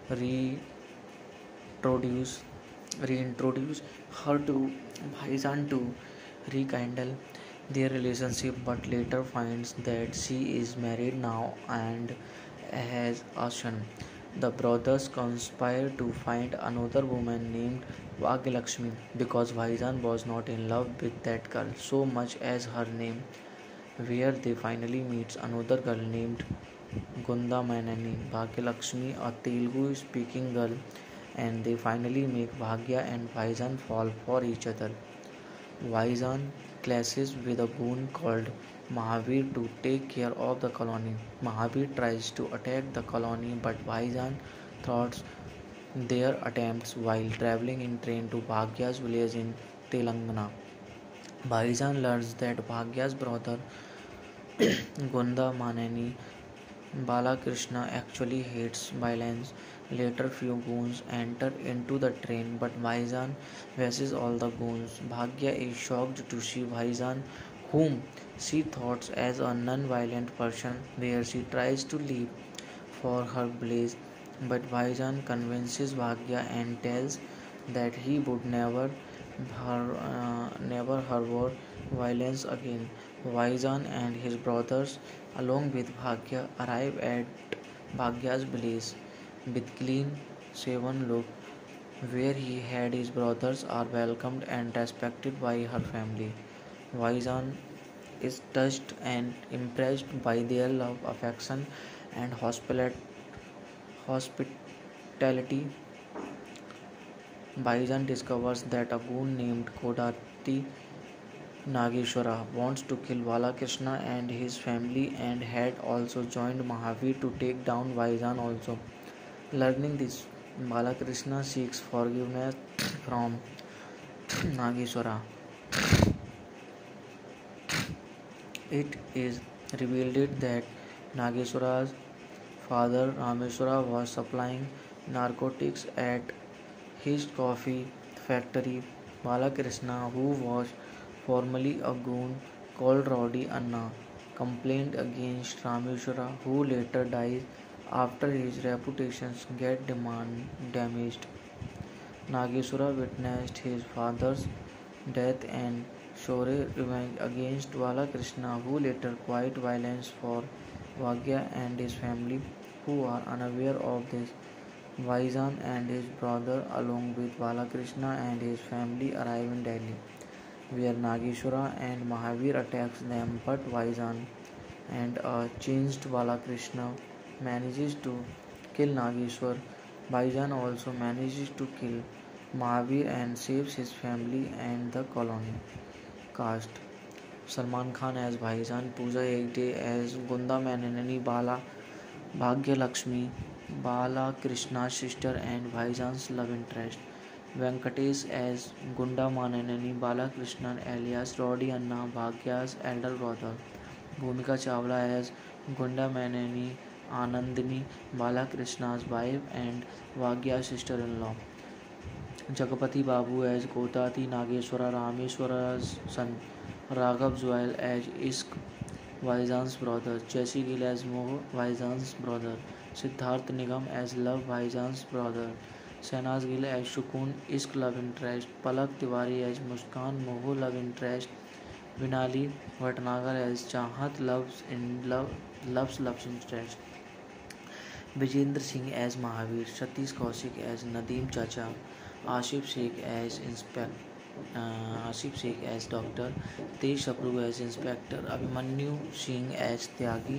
reintroduce reintroduce her to Bhaijaan to rekindle their relationship, but later finds that she is married now and has a son. The brothers conspire to find another woman named Bhagyalakshmi because Bhaijaan was not in love with that girl so much as her name, where they finally meet another girl named Gunda Manani, Bhagyalakshmi, a Telugu speaking girl, and they finally make Bhagya and Bhaijaan fall for each other. Bhaijaan clashes with a goon called Mahavir to take care of the colony. Mahavir tries to attack the colony, but Bhaijaan thwarts their attempts while traveling in train to Bhagya's village in Telangana. Bhaijaan learns that Bhagya's brother Gunda Manani Balakrishna actually hates violence. Later, few goons enter into the train, but Bhaijaan faces all the goons. Bhagya is shocked to see Bhaijaan, whom she thought as a non-violent person, where she tries to leave for her village. But Bhaijaan convinces Bhagya and tells that he would never harbor violence again. Bhaijaan and his brothers, along with Bhagya, arrive at Bhagya's village with clean shaven look, where he had his brothers are welcomed and respected by her family. Bhaijaan is touched and impressed by their love, affection, and hospitality. Bhaijaan discovers that a goon named Kodati Nageshwara wants to kill Balakrishna and his family and had also joined Mahavir to take down Bhaijaan also. Learning this, Balakrishna seeks forgiveness from Nageshwara. It is revealed that Nageshwara's father Rameshwara was supplying narcotics at his coffee factory. Balakrishna, who was formerly a goon called Rowdy Anna, complained against Rameshwara, who later dies after his reputation gets damaged. Nageshwara witnessed his father's death and swore revenge against Balakrishna, who later quit violence for Bhagya and his family, who are unaware of this. Vaizan and his brother, along with Balakrishna and his family, arrive in Delhi, where Nageshwara and Mahavir attacks them, but Vaizan and a changed Balakrishna manages to kill Nageshwar. Vaizan also manages to kill Mahavir and saves his family and the colony. Cast: Salman Khan as Vaizan, Pooja Hegde as Gunda Mananani, Bhagya Lakshmi, Bala Krishna's sister and Vaizan's love interest. Venkatesh as Gunda Mananani, Bala Krishnan alias Roddy Anna, Bhagya's elder brother. Bhumika Chawla as Gunda Manani, Anandini, Bala Krishna's wife and Bhagya's sister-in-law. Jagapati Babu as Gotati Nageshwara, Rameshwara's son. Raghav Zuail as Ishq, Vaizan's brother. Jesse Gill as Moh, Vaizan's brother. Siddharth Nigam as Love, Vaizan's brother. Shahnaz Gill as Shukun, Ishq love interest. Palak Tiwari as Muskan, Moh love interest. Vinali Bhatnagar as Chahat, loves interest. Vijendra Singh as Mahavir. Satish Kaushik as Nadeem Chacha. Asif Sheikh as Doctor. Tej Sapru as Inspector. Abhimanyu Singh as Tyagi.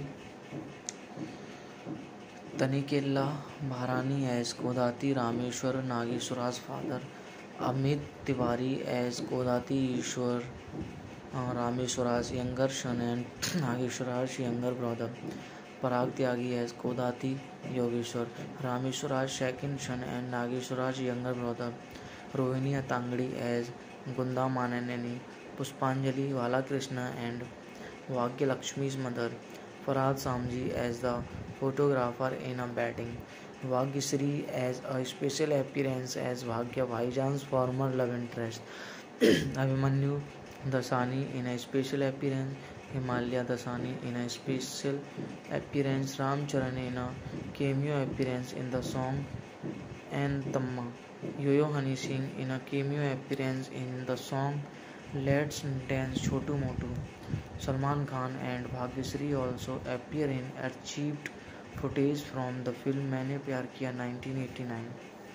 Tanikella Bharani as Kodati Rameshwar, Nageshwara's father. Amit Tiwari as Kodati Ishwar, Rameshwara's younger son and Nageshwara's younger brother. Parag Tyagi as Kodati Yogeshwar, Rameshwara's second son and Nageshwara's younger brother. Rohini Atangadi as Gunda Mananani, Puspanjali Balakrishna and Bhagya Lakshmi's mother. Farhad Samji as the photographer in a batting. Vagisri as a special appearance as Bhagya Bhaijan's former love interest. Abhimanyu Dasani in a special appearance. Himalaya Dasani in a special appearance. Ram Charan in a cameo appearance in the song Antamma. Yo-Yo Honey Singh in a cameo appearance in the song Let's Dance Chotu Motu. Salman Khan and Bhagyasri also appear in archived footage from the film Maine Pyar Kiya 1989.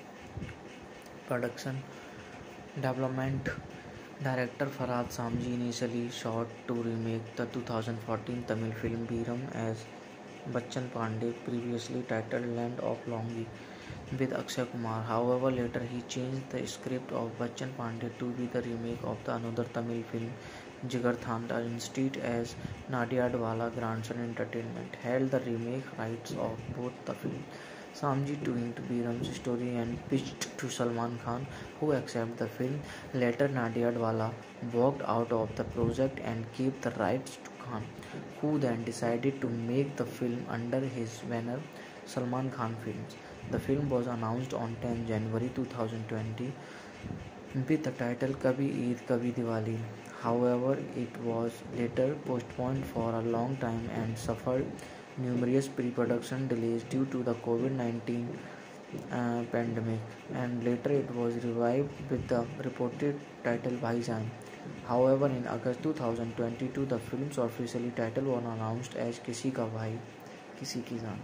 Production Development. Director Farhad Samji initially sought to remake the 2014 Tamil film Veeram as Bachchan Pandey, previously titled Land of Longi, with Akshay Kumar. However, later he changed the script of Bachchan Pandey to be the remake of the another Tamil film Jigar Thanda, instead, as Nadiadwala Grandson Entertainment held the remake rights of both the films. Samji tweaked Biram's story and pitched to Salman Khan, who accepted the film. Later, Nadiadwala walked out of the project and gave the rights to Khan, who then decided to make the film under his banner, Salman Khan Films. The film was announced on 10 January 2020 with the title Kabhi Eid Kabhi Diwali. However, it was later postponed for a long time and suffered numerous pre-production delays due to the COVID-19 pandemic, and later it was revived with the reported title Bhaijaan. However, in August 2022, the film's officially title was announced as Kisi Ka Bhai, Kisi Ki Jaan.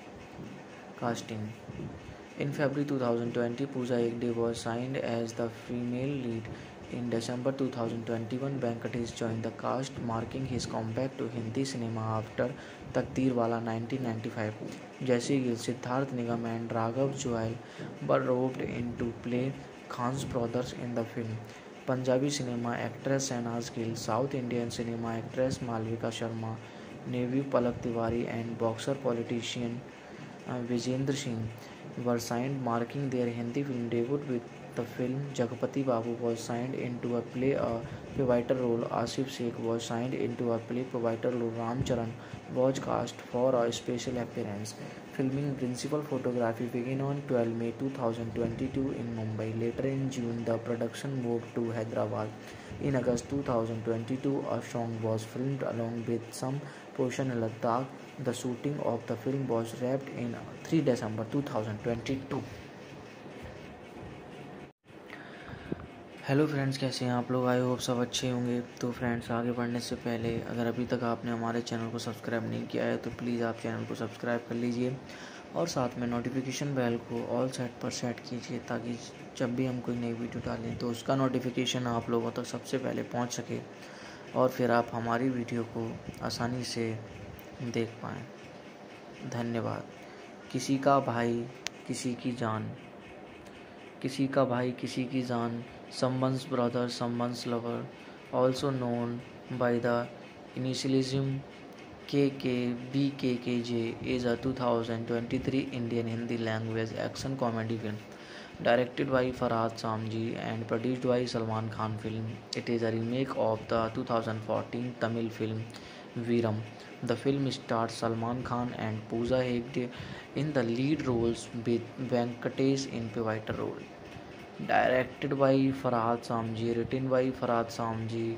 Casting. In February 2020, Pooja Hegde was signed as the female lead. In December 2021, Venkatesh joined the cast, marking his comeback to Hindi cinema after Takdeerwala 1995. Jesse Gill, Siddharth Nigam and Raghav Juel were roped in to play Khan's brothers in the film. Punjabi cinema actress Shahnaz Gill, South Indian cinema actress Malvika Sharma, Navy Palak Tiwari and boxer politician Vijendra Singh were signed, marking their Hindi film debut with the film. Jagapati Babu was signed into a play a pivotal role. Asif Sheikh was signed into a play pivotal role. Ram Charan was cast for a special appearance. Filming principal photography began on 12 May 2022 in Mumbai. Later in June, the production moved to Hyderabad. In August 2022, a song was filmed along with some portion in Ladakh. The shooting of the film was wrapped in 3 December 2022. Hello friends, कैसे हैं आप लोग। I hope सब अच्छे होंगे। तो friends, आगे बढ़ने से पहले अगर अभी तक आपने हमारे चैनल को सब्सक्राइब नहीं किया है तो प्लीज़ आप चैनल को सब्सक्राइब कर लीजिए और साथ में नोटिफिकेशन बेल को ऑल सेट पर सेट कीजिए ताकि जब भी हम कोई नई वीडियो डालें तो उसका नोटिफिकेशन आप लोगों तक सबसे पहले पहुंच सके और फिर आप हमारी वीडियो को आसानी से देख पाएँ। धन्यवाद। किसी का भाई किसी की जान, किसी का भाई किसी की जान, someone's brother someone's lover, also known by the initialism KKBKKJ, is a 2023 Indian Hindi language action comedy film directed by Farhad Samji and produced by Salman Khan film. It is a remake of the 2014 Tamil film Veeram. The film stars Salman Khan and Pooja Hegde in the lead roles with Venkatesh in pivotal role. Directed by Farhad Samji, written by Farhad Samji,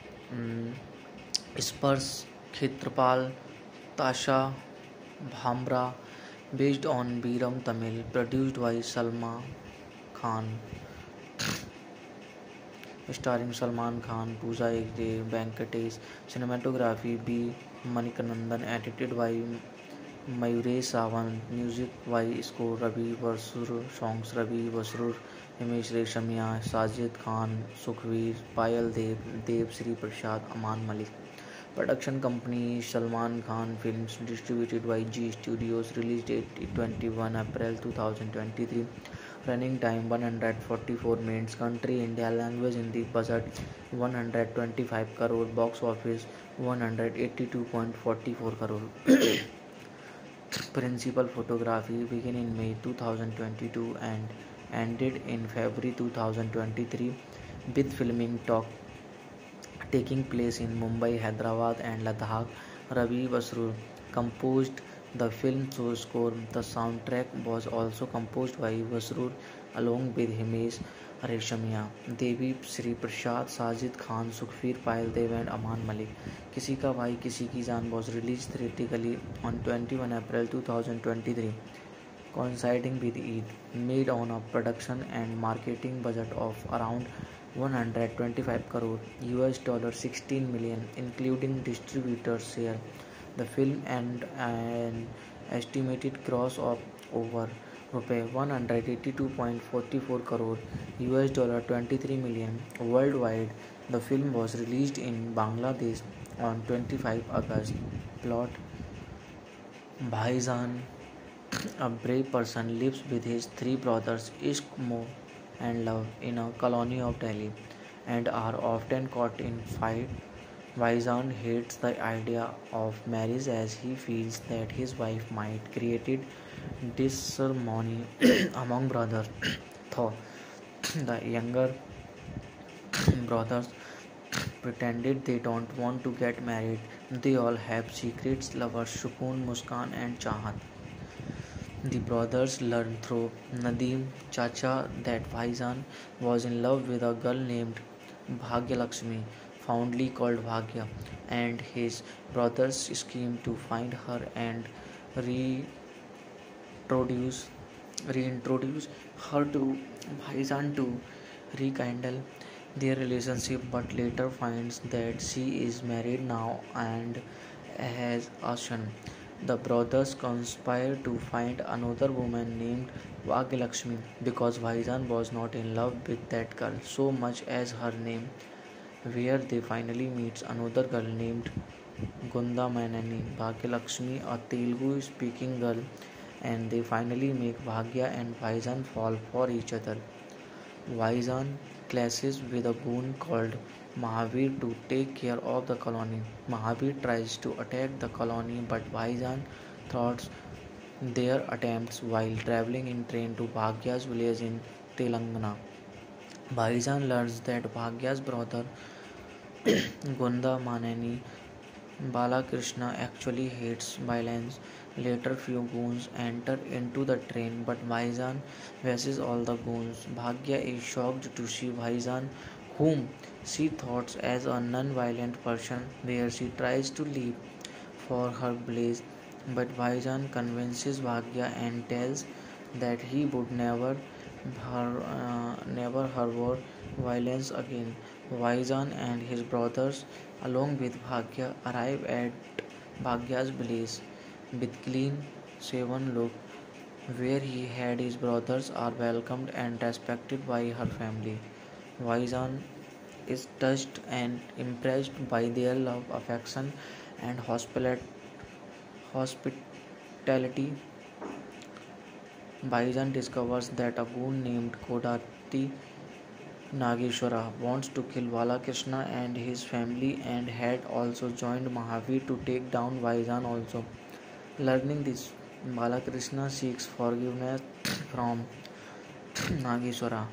Spurs Khetrapal, Tasha Bhamra, based on Biram Tamil, produced by Salma Khan, starring Salman Khan, Pooja Hegde, Venkatesh, cinematography B. Manikandan, edited by Mayuresh Sawant, music by score Ravi Basrur, songs Ravi Basrur, Himesh Reshammiya, Sajid Khan, Sukhveer, Payal Dev, Dev Sri Prasad, Aman Malik. Production company Salman Khan Films, distributed by G Studios, release date 21 April 2023, running time 144 minutes, country India, language Hindi, budget 125 crore, box office 182.44 crore. Principal photography began in May 2022 and ended in February 2023, with filming taking place in Mumbai, Hyderabad, and Ladakh. Ravi Basrur composed the film score. The soundtrack was also composed by Basrur along with Himesh Reshammiya, Devi Sri Prasad, Sajid Khan, Sukhveer, Payal Dev, and Aman Malik. Kisi Ka Bhai Kisi Ki Jaan was released theatrically on 21 April 2023, coinciding with Eid, made on a production and marketing budget of around 125 crore US $16 million, including distributor share. The film and an estimated gross of over rupees 182.44 crore US $23 million worldwide. The film was released in Bangladesh on 25 August. Plot: Bhaijaan, a brave person, lives with his three brothers Ishq, Moh, and Love in a colony of Delhi and are often caught in fight. Bhaijaan hates the idea of marriage as he feels that his wife might create disharmony among brothers. Though the younger brothers pretended they don't want to get married, they all have secrets: lovers Sukoon, Muskan, and Chahat. The brothers learn through Nadeem Chacha that Bhaijaan was in love with a girl named Bhagyalakshmi, fondly called Bhagya, and his brothers scheme to find her and reintroduce reintroduce her to Bhaijaan to rekindle their relationship, but later finds that she is married now and has a son. The brothers conspire to find another woman named Bhagyalakshmi because Bhaijaan was not in love with that girl so much as her name, where they finally meet another girl named Gunda Manani, Bhagyalakshmi, a Telugu speaking girl, and they finally make Bhagya and Bhaijaan fall for each other. Bhaijaan clashes with a goon called Mahavir to take care of the colony. Mahavir tries to attack the colony, but Bhaijaan thwarts their attempts while traveling in train to Bhagya's village in Telangana. Bhaijaan learns that Bhagya's brother Gunda Manani Balakrishna actually hates violence. Later, few goons enter into the train, but Bhaijaan faces all the goons. Bhagya is shocked to see Bhaijaan, whom she thought as a non-violent person, where she tries to leave for her village. But Bhaijaan convinces Bhagya and tells that he would never never harbor violence again. Vaijan and his brothers, along with Bhagya, arrive at Bhagya's village with clean shaven look, where he had his brothers are welcomed and respected by her family. Vaijan is touched and impressed by their love, affection, and hospitality. Baijan discovers that a goon named Kodati Nageshwara wants to kill Balakrishna and his family and had also joined Mahavir to take down Baijan also. Learning this, Balakrishna seeks forgiveness from Nageshwara.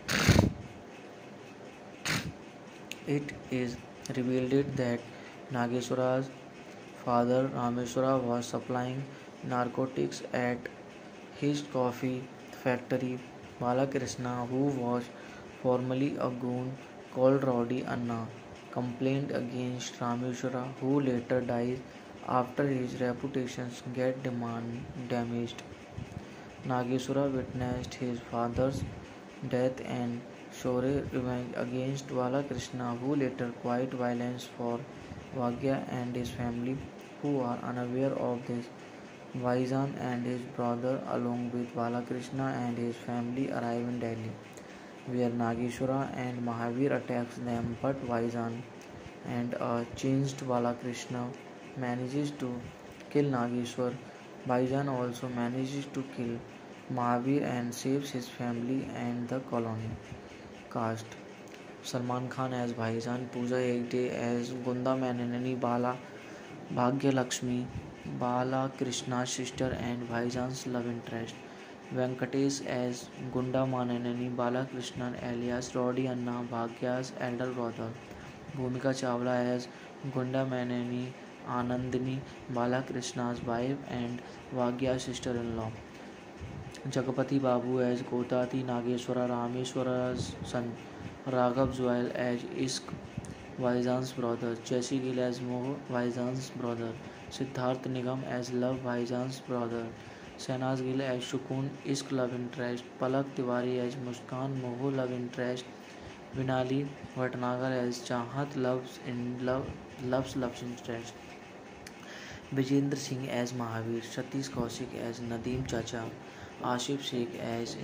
It is revealed that Nageshwara's father Rameshwara was supplying narcotics at his coffee factory. Balakrishna, who was formerly a goon called Rowdy Anna, complained against Rameshwara, who later dies after his reputation get damaged. Nageswara witnessed his father's death and swore revenge against Balakrishna, who later quit violence for Bhagya and his family, who are unaware of this. Vaijan and his brother, along with Balakrishna and his family, arrive in Delhi, where Nageshwara and Mahavir attacks them, but Vaijan and a changed Balakrishna manages to kill Nageshwar. Vaijan also manages to kill Mahavir and saves his family and the colony. Cast: Salman Khan as Bhaijan, Pooja Hegde as Gunda Menanani, Bhagya Lakshmi, Bala Krishna's sister and Bhaijan's love interest. Venkatesh as Gunda Mananani, Bala Krishnan alias Rowdy Anna, Bhagya's elder brother. Bhumika Chawla as Gunda Manani, Anandini, Bala Krishna's wife and Bhagya's sister-in-law. Jagapati Babu as Kodati Nageshwara, Rameshwara's son. Raghav Zoel as Ishq, Vaijan's brother. Jesse Gill as Moh, Vaijan's brother. Siddharth Nigam as Love, Vaijan's brother. Shahnaz Gill as Shukun, Ishq love interest. Palak Tiwari as Muskan, Moh love interest. Vinali Bhatnagar as Chahat, loves interest. Vijendra Singh as Mahavir, Satish Kaushik as Nadeem Chacha, Asif Sheikh as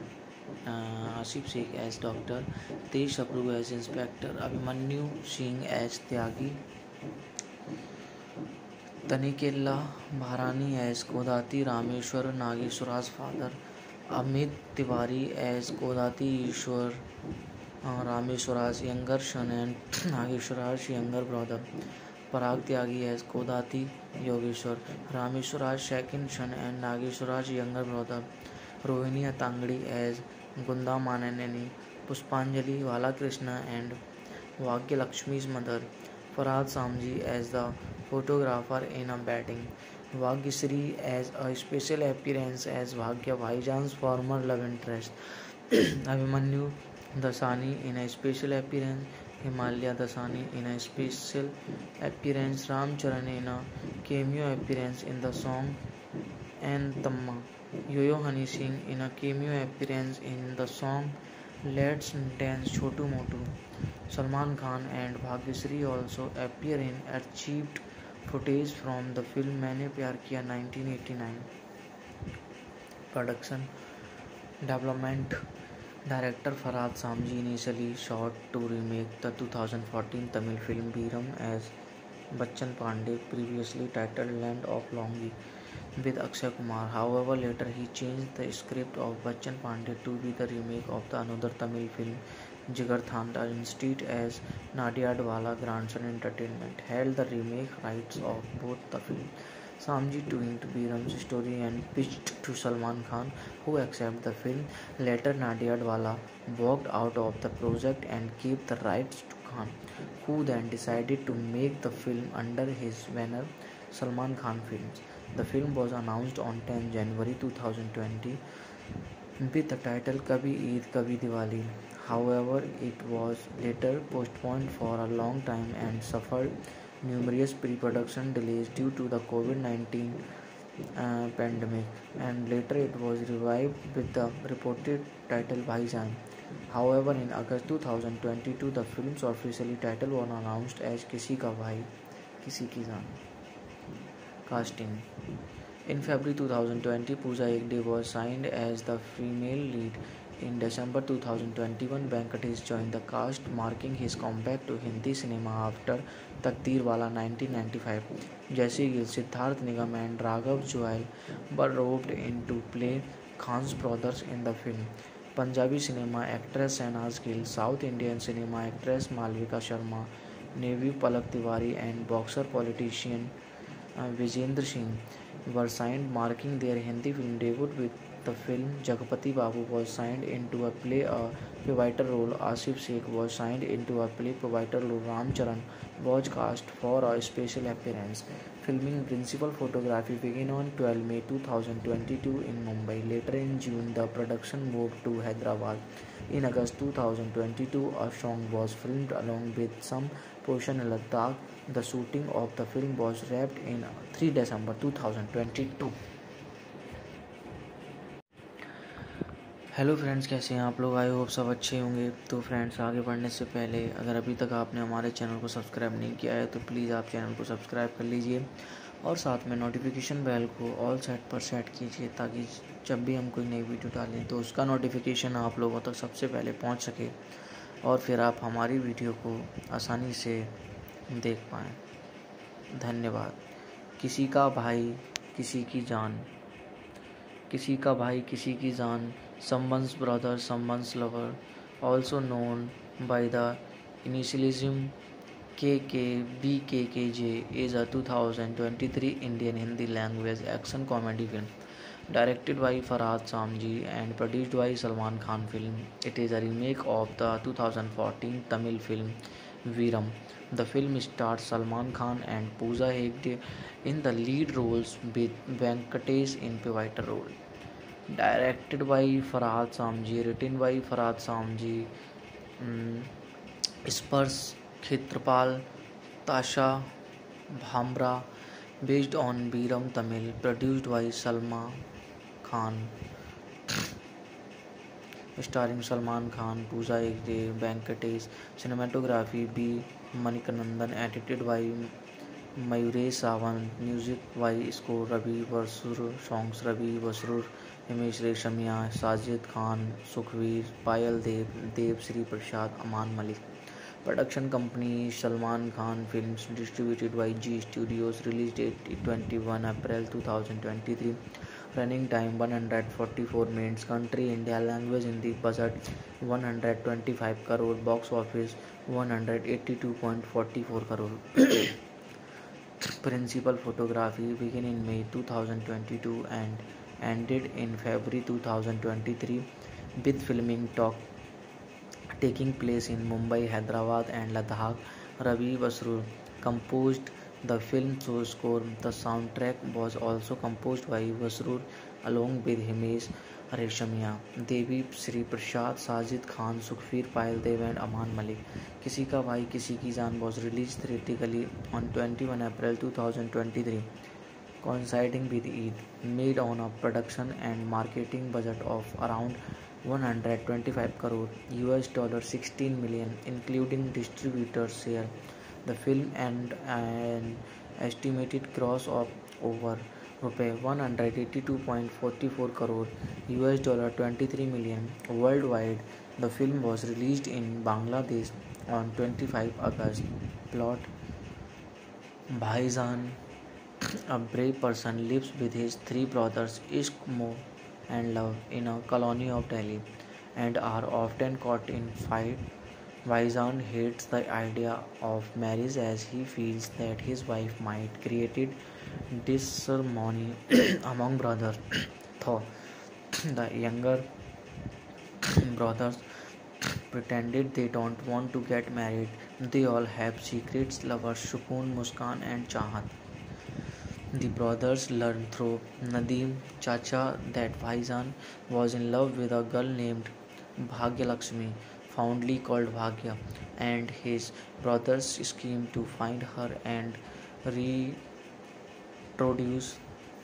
Doctor, Tej Sapru as Inspector, Abhimanyu Singh as Tyagi, Tanikella Bharani as Kodati Rameshwar, Nageshwara's father, Amit Tiwari as Kodati Ishwar, Rameshwara's younger son and Nageshwara's younger brother. Parag Tyagi as Kodati Yogeshwar, Rameshwara's second son and Nageshwara's younger brother. Rohini Atangadi as Gunda Mananani, Puspanjali Balakrishna and Bhagya Lakshmi's mother. Farhad Samji as the photographer in a batting. Vagisri as a special appearance as Bhagya Bhaijan's former love interest. Abhimanyu Dasani in a special appearance. Himalaya Dasani in a special appearance. Ram Charan in a cameo appearance in the song Antamma. Yo-Yo Honey Singh in a cameo appearance in the song Let's Dance Chotu Motu. Salman Khan and Bhagyasri also appear in archived footage from the film Maine Pyar Kiya 1989. Production Development Director Farhad Samji initially sought to remake the 2014 Tamil film Veeram as Bachchan Pandey, previously titled Land of Longi, with Akshay Kumar. However, later he changed the script of Bachchan Pandey to be the remake of the another Tamil film Jigar Thanda, instead as Nadia Adwala Grandson Entertainment held the remake rights of both the films. Samji tweaked Veeram's story and pitched to Salman Khan, who accepted the film. Later, Nadia Adwala walked out of the project and gave the rights to Khan, who then decided to make the film under his banner, Salman Khan Films. The film was announced on 10 January 2020 with the title Kabhi Eid Kabhi Diwali. However, it was later postponed for a long time and suffered numerous pre-production delays due to the COVID-19 pandemic, and later it was revived with the reported title Bhaijaan. However, in August 2022, the film's officially title was announced as Kisi Ka Bhai, Kisi Ki Jaan. Casting. In February 2020, Pooja Hegde was signed as the female lead. In December 2021, Venkatesh joined the cast, marking his comeback to Hindi cinema after Takdeerwala 1995. Jesse Gill, Siddharth Nigam and Raghav Juel were roped in to play Khan's brothers in the film. Punjabi cinema actress Shahnaz Gill, South Indian cinema actress Malvika Sharma, Navy Palak Tiwari and boxer politician Vijendra Singh were signed, marking their Hindi film debut with the film. Jagpati Babu was signed into a play a pivotal role. Asif Sheikh was signed into a play pivotal role. Ram Charan was cast for a special appearance. Filming principal photography began on 12 May 2022 in Mumbai. Later in June, the production moved to Hyderabad. In August 2022, a song was filmed along with some portion in Ladakh. The shooting of the film was wrapped in 3 December 2022. Hello friends, कैसे हैं आप लोग? I hope सब अच्छे होंगे। तो friends, आगे बढ़ने से पहले अगर अभी तक आपने हमारे चैनल को सब्सक्राइब नहीं किया है तो प्लीज़ आप चैनल को सब्सक्राइब कर लीजिए और साथ में नोटिफिकेशन बेल को ऑल सेट पर सेट कीजिए ताकि जब भी हम कोई नई वीडियो डालें तो उसका नोटिफिकेशन आप लोगों तक सबसे पहले पहुंच सके और फिर आप हमारी वीडियो को आसानी से देख पाएँ। धन्यवाद। किसी का भाई किसी की जान, किसी का भाई किसी की जान, someone's brother, someone's lover, also known by the initialism KKBKKJ, is a 2023 Indian Hindi language action comedy film directed by Farhad Samji and produced by Salman Khan film. It is a remake of the 2014 Tamil film Veeram. The film stars Salman Khan and Pooja Hegde in the lead roles with Venkatesh in pivotal role. Directed by Farhad Samji, written by Farhad Samji, Spurs Khetrapal, Tasha Bhamra, based on Veeram Tamil, produced by Salman Khan, starring Salman Khan, Pooja Hegde, Venkatesh, cinematography B. Manikandan, edited by Mayuresh Sawant, music by score Ravi Basrur, songs Ravi Basrur, Himesh Reshammiya, Sajid Khan, Sukhveer, Payal Dev, Dev Sri Prasad, Aman Malik. Production company Salman Khan Films, distributed by G Studios, release date 21 April 2023, running time 144 minutes, country India, language Hindi, budget 125 crore, box office 182.44 crore. Principal photography began in May 2022 and ended in February 2023, with filming taking place in Mumbai, Hyderabad and Ladakh. Ravi Basrur composed the film score. The soundtrack was also composed by Basrur along with Himesh Reshammiya, Devi Sri Prasad, Sajid Khan, Sukhveer, Payal Dev and Aman Malik. Kisi Ka Bhai Kisi Ki Jaan was released theatrically on 21 April 2023, coinciding with Eid, made on a production and marketing budget of around 125 crore $16 million, including distributor's share. The film and an estimated gross of over ₹182.44 crore $23 million worldwide. The film was released in Bangladesh on 25 August. Plot: Bhaijaan, a brave person, lives with his three brothers Ishq, Moh and Love in a colony of Delhi and are often caught in fight. Bhaijaan hates the idea of marriage as he feels that his wife might create disharmony among brothers. Though the younger brothers pretended they don't want to get married, they all have secrets: lovers Sukoon, Muskan and Chahat. The brothers learn through Nadeem Chacha that Bhaijaan was in love with a girl named Bhagyalakshmi, fondly called Bhagya, and his brothers scheme to find her and reintroduce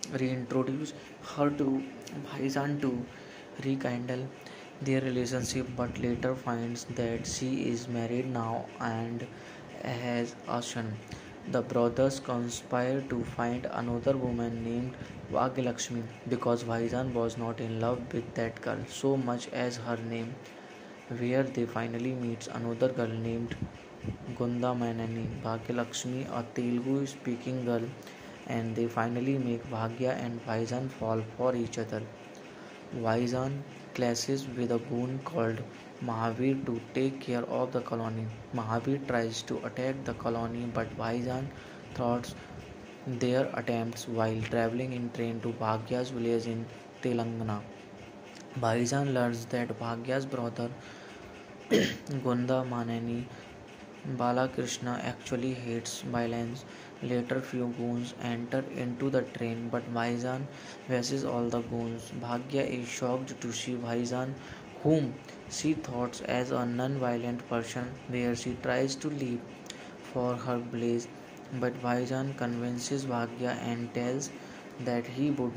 reintroduce her to Bhaijan to rekindle their relationship, but later finds that she is married now and has a son. The brothers conspire to find another woman named Bhagyalakshmi because Bhaijan was not in love with that girl so much as her name, where they finally meets another girl named Gunda Manani, Bhagyalakshmi, a Telugu speaking girl, and they finally make Bhagya and Bhaijan fall for each other. Vizan clashes with a goon called Mahavir to take care of the colony. Mahavir tries to attack the colony, but Vizan thwarts their attempts while traveling in train to Bhagya's village in Telangana. Vizan learns that Bhagya's brother Gunda Manani Balakrishna actually hates violence. Later, few goons enter into the train, but Bhaijaan faces all the goons. Bhagya is shocked to see Bhaijaan, whom she thought as a non-violent person, where she tries to leave for her blaze. But Bhaijaan convinces Bhagya and tells that he would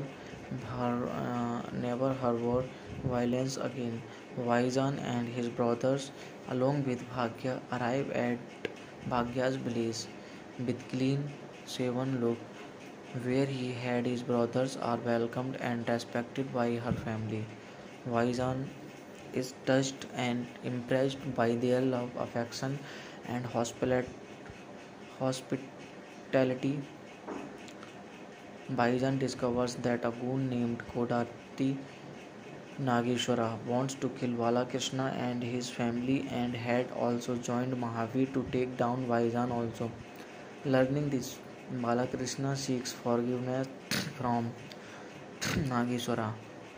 never harbor violence again. Bhaijaan and his brothers, along with Bhagya, arrive at Bhagya's village with clean shaven look, where he had his brothers are welcomed and respected by her family. Vizan is touched and impressed by their love, affection, and hospitality. Vizan discovers that a goon named Kodati Nageshwara wants to kill Balakrishna and his family and had also joined Mahavir to take down Vizan also. Learning this, Balakrishna seeks forgiveness from Nageshwara.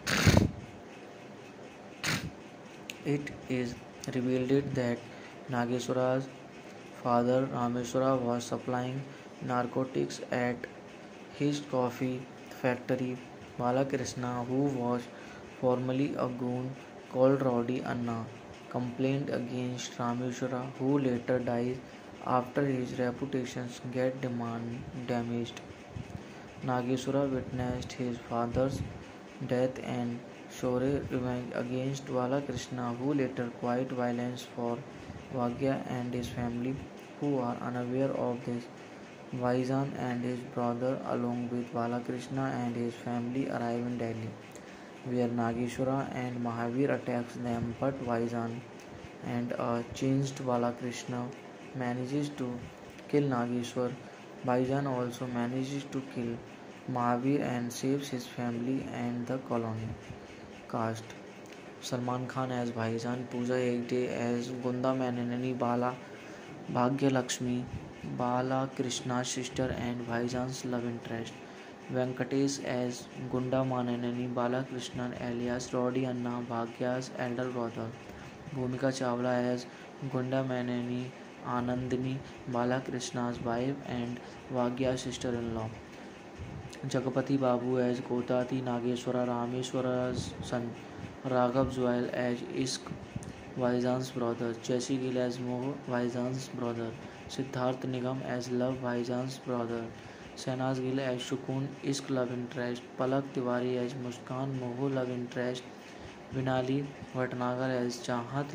It is revealed that Nageshwara's father Rameshwara was supplying narcotics at his coffee factory. Balakrishna, who was formerly a goon called Rowdy Anna, complained against Rameshwara, who later dies after his reputation gets damaged. Nageswara witnessed his father's death and swore revenge against Balakrishna, who later quit violence for Bhagya and his family, who are unaware of this. Vizan and his brother, along with Balakrishna and his family, arrive in Delhi, where Nageshwara and Mahavir attacks them, but Vizan and a changed Balakrishna manages to kill Nageshwar. Vizan also manages to kill Mahavir and saves his family and the colony. Cast: Salman Khan as Bhaijaan, Pooja Hegde as Gunda Manani, Bhagya Lakshmi, Bala Krishna's sister and Bhaijaan's love interest. Venkatesh as Gunda Manani, Bala Krishnan alias Rowdy Anna, Bhagya's elder brother. Bhumika Chawla as Gunda Manani, Anandini, Bala Krishna's wife and Bhagya's sister-in-law. Jagapati Babu as Kodati Nageshwara, Rameshwara's son. Raghav Zoel as Ishq, Vaijan's brother. Jesse Gill as Moh, Vaijan's brother. Siddharth Nigam as Love, Vaijan's brother. Shahnaz Gill as Shukun, Ishq love interest. Palak Tiwari as Muskan, Moh love interest. Vinali Bhatnagar as Chahat,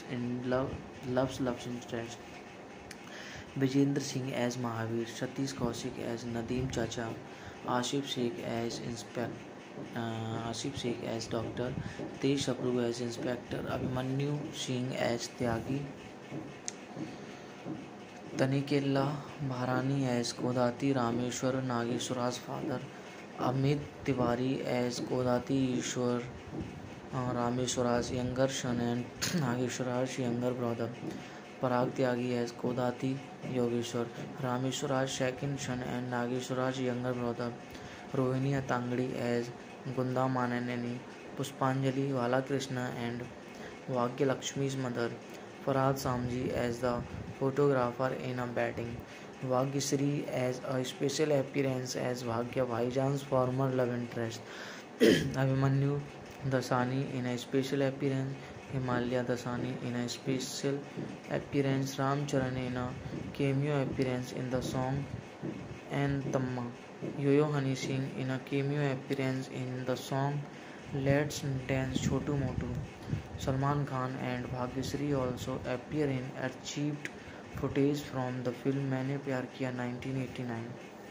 loves interest. Vijendra Singh as Mahavir, Satish Kaushik as Nadeem Chacha, Asif Sheikh as Doctor, Tej Sapru as Inspector, Abhimanyu Singh as Tyagi, Tanikella Bharani as Kodati Rameshwar Nageshwara's father, Amit Tiwari as Kodati Ishwar Rameshwara's younger son and Nageshwara's younger brother. Parag Tyagi as Kodati Yogeshwar, Rameshwara's second son and Nageshwara's younger brother. Rohini Atangadi as Gunda Manani, Puspanjali Balakrishna and Bhagya Lakshmi's mother. Farhad Samji as the photographer in a batting. Bhagyasri as a special appearance as Bhagya Bhaijan's former love interest. Abhimanyu Dasani in a special appearance. Himalaya Dasani in a special appearance. Ram Charan in a cameo appearance in the song Anthamma. Yo-Yo Honey Singh in a cameo appearance in the song Let's Dance Chotu Motu. Salman Khan and Bhagyashree also appear in archived footage from the film Maine Pyar Kiya 1989.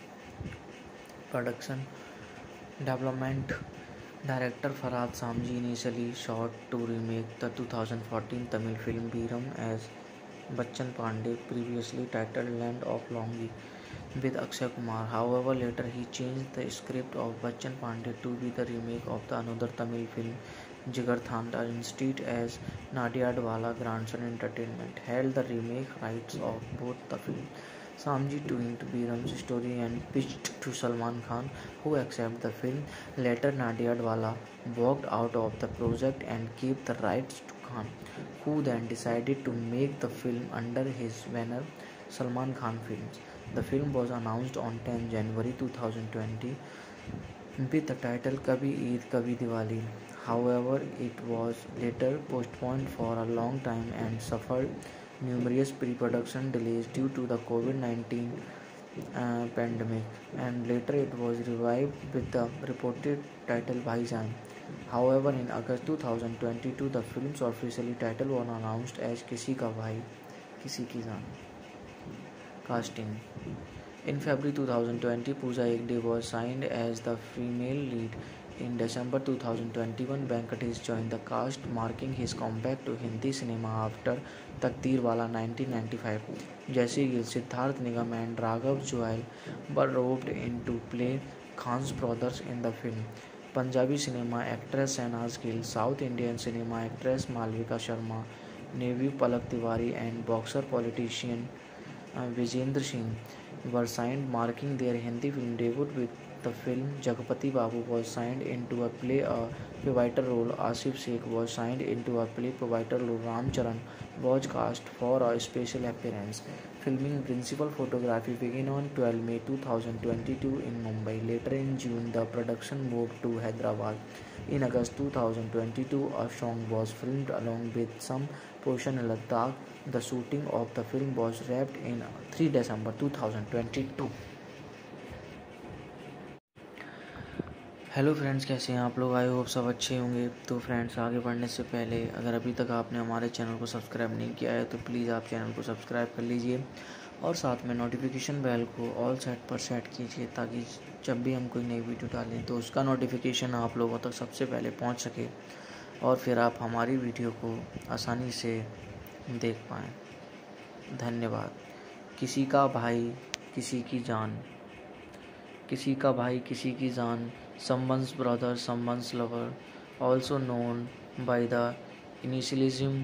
Production development. Director Farhad Samji initially sought to remake the 2014 Tamil film Veeram as Bachchan Pandey, previously titled Land of Longi, with Akshay Kumar. However, later he changed the script of Bachchan Pandey to be the remake of the another Tamil film Jigar Thanda, instead, as Nadiadwala Grandson Entertainment held the remake rights of both the films. Samji tweaked Biram's story and pitched to Salman Khan, who accepted the film. Later, Nadiadwala walked out of the project and gave the rights to Khan, who then decided to make the film under his banner, Salman Khan Films. The film was announced on 10 January 2020 with the title Kabhi Eid Kabhi Diwali. However, it was later postponed for a long time and suffered numerous pre-production delays due to the COVID-19 pandemic, and later it was revived with the reported title Bhaijaan. However, in August 2022, the film's officially title was announced as Kisi Ka Bhai, Kisi Ki Jaan. Casting. In February 2020, Pooja Hegde was signed as the female lead. In December 2021, Venkatesh joined the cast, marking his comeback to Hindi cinema after Takdeerwala 1995. Jesse Gill, Siddharth Nigam and Raghav Juel were roped in to play Khan's brothers in the film. Punjabi cinema actress Shahnaz Gill, South Indian cinema actress Malvika Sharma, Navy Palak Tiwari and boxer politician Vijendra Singh were signed, marking their Hindi film debut with the film. Jagpati Babu was signed into a play a pivotal role. Asif Sheikh was signed into a play pivotal role. Ram Charan was cast for a special appearance. Filming principal photography began on 12 May 2022 in Mumbai. Later in June, the production moved to Hyderabad. In August 2022, a song was filmed along with some portion in Ladakh. The shooting of the film was wrapped in 3 December 2022. Hello friends, कैसे हैं आप लोग? I hope सब अच्छे होंगे। तो friends, आगे बढ़ने से पहले अगर अभी तक आपने हमारे चैनल को सब्सक्राइब नहीं किया है तो प्लीज़ आप चैनल को सब्सक्राइब कर लीजिए और साथ में नोटिफिकेशन बेल को ऑल सेट पर सेट कीजिए, ताकि जब भी हम कोई नई वीडियो डालें तो उसका नोटिफिकेशन आप लोगों तक सबसे पहले पहुंच सके और फिर आप हमारी वीडियो को आसानी से देख पाएँ। धन्यवाद। किसी का भाई किसी की जान, किसी का भाई किसी की जान, someone's brother, someone's lover, also known by the initialism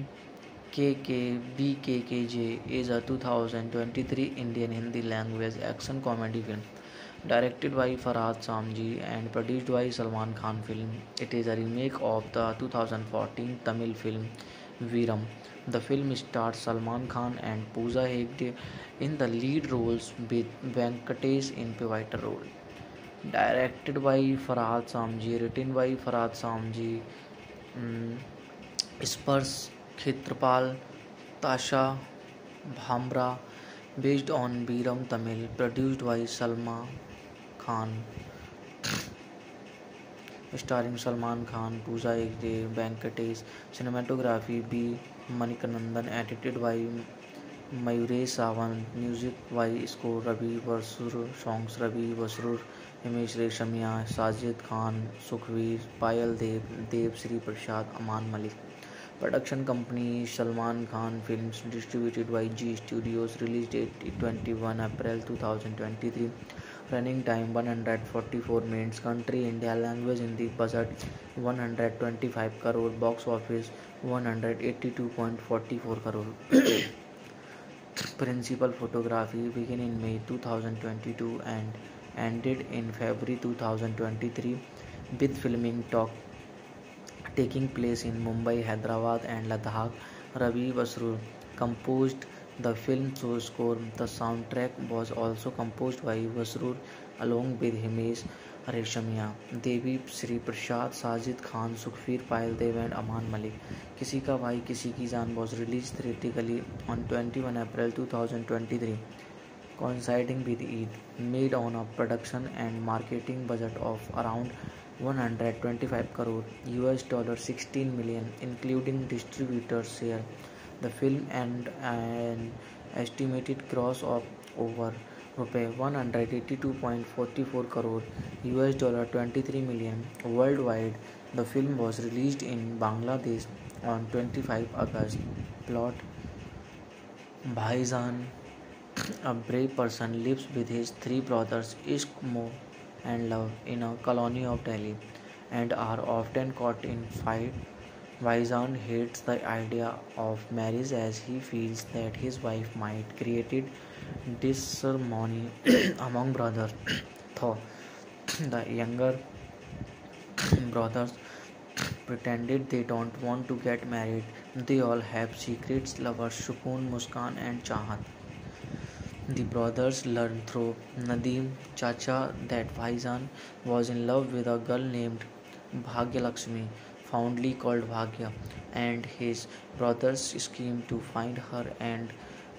KKBKKJ, is a 2023 Indian Hindi language action comedy film directed by Farhad Samji and produced by Salman Khan film. It is a remake of the 2014 Tamil film Veeram. The film stars Salman Khan and Pooja Hegde in the lead roles, with Venkatesh in pivotal role. Directed by Farhad Samji, written by Farhad Samji, Spurs Khetrapal, Tasha Bhamra, based on Veeram Tamil, produced by Salman Khan, starring Salman Khan, Pooja Hegde, Venkatesh. Cinematography B. Manikandan, edited by Mayuresh Sawant, music by score Ravi Basrur, songs Ravi Basrur, Himesh Reshamia, Sajid Khan, Sukhveer, Payal Dev, Dev Sri Prasad, Aman Malik. Production company Salman Khan Films, distributed by G Studios. Release date 21 April 2023. Running time 144 minutes. Country India. Language Hindi. Budget 125 crore. Box office 182.44 crore. Principal photography began in May 2022 and ended in February 2023, with filming taking place in Mumbai, Hyderabad and Ladakh. Ravi Basrur composed the film score. The soundtrack was also composed by Basrur along with Himesh Reshamia, Devi Sri Prasad, Sajid Khan, Sukhveer, Payal Dev and Aman Malik. Kisi Ka Bhai Kisi Ki Jaan was released theatrically on 21 April 2023. coinciding with Eid, made on a production and marketing budget of around 125 crore US dollar 16 million, including distributors' share. The film and an estimated gross of over rupees 182.44 crore US dollar 23 million worldwide. The film was released in Bangladesh on 25 August. Plot: Bhaijaan, a brave person, lives with his three brothers Ishq, Moh, and Love in a colony of Delhi and are often caught in fight. Bhaijaan hates the idea of marriage as he feels that his wife might create disharmony among brothers. Though the younger brothers pretended they don't want to get married, they all have secrets: lovers Shukun, Muskan, and Chahat. The brothers learned through Nadeem Chacha that Bhaijaan was in love with a girl named Bhagyalakshmi, fondly called Bhagya, and his brothers schemed to find her and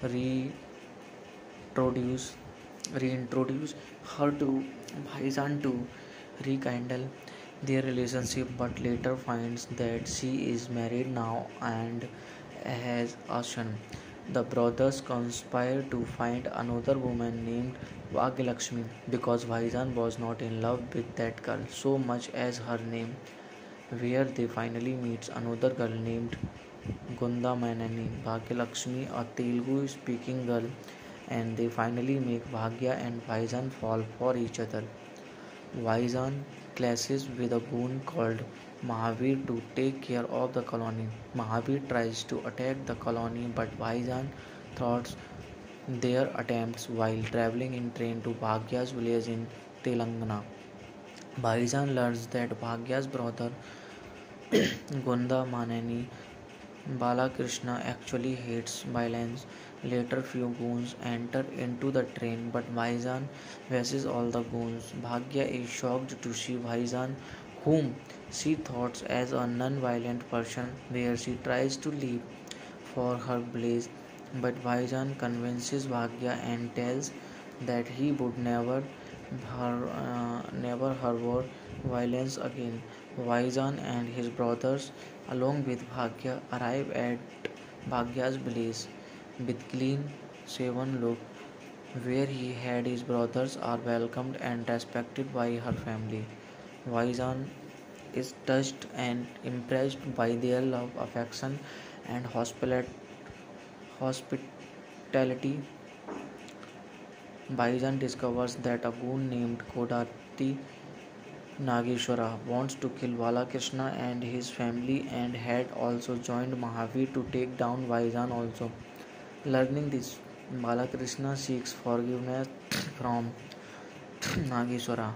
reintroduce reintroduce her to Bhaijaan to rekindle their relationship, but later finds that she is married now and has a son. The brothers conspire to find another woman named Bhagyalakshmi because Bhaijaan was not in love with that girl so much as her name, where they finally meets another girl named Gunda Manani, Bhagyalakshmi, a Telugu speaking girl, and they finally make Bhagya and Bhaijaan fall for each other. Vaizan clashes with a goon called Mahavir to take care of the colony. Mahavir tries to attack the colony, but Vaizan thwarts their attempts while traveling in train to Bhagya's village in Telangana. Vaizan learns that Bhagya's brother Gunda Manani Balakrishna actually hates violence. Later, few goons enter into the train, but Vaizan faces all the goons. Bhagya is shocked to see Vaizan, whom she thought as a non-violent person, where she tries to leave for her blaze. But Vaizan convinces Bhagya and tells that he would never harbor violence again. Vaizan and his brothers, along with Bhagya, arrive at Bhagya's village with clean shaven look, where he had his brothers are welcomed and respected by her family. Vaizan is touched and impressed by their love, affection, and hospitality. Vaizan discovers that a goon named Kodati Nageshwara wants to kill Balakrishna and his family and had also joined Mahavir to take down Vaizan also. Learning this, Balakrishna seeks forgiveness from Nageshwara.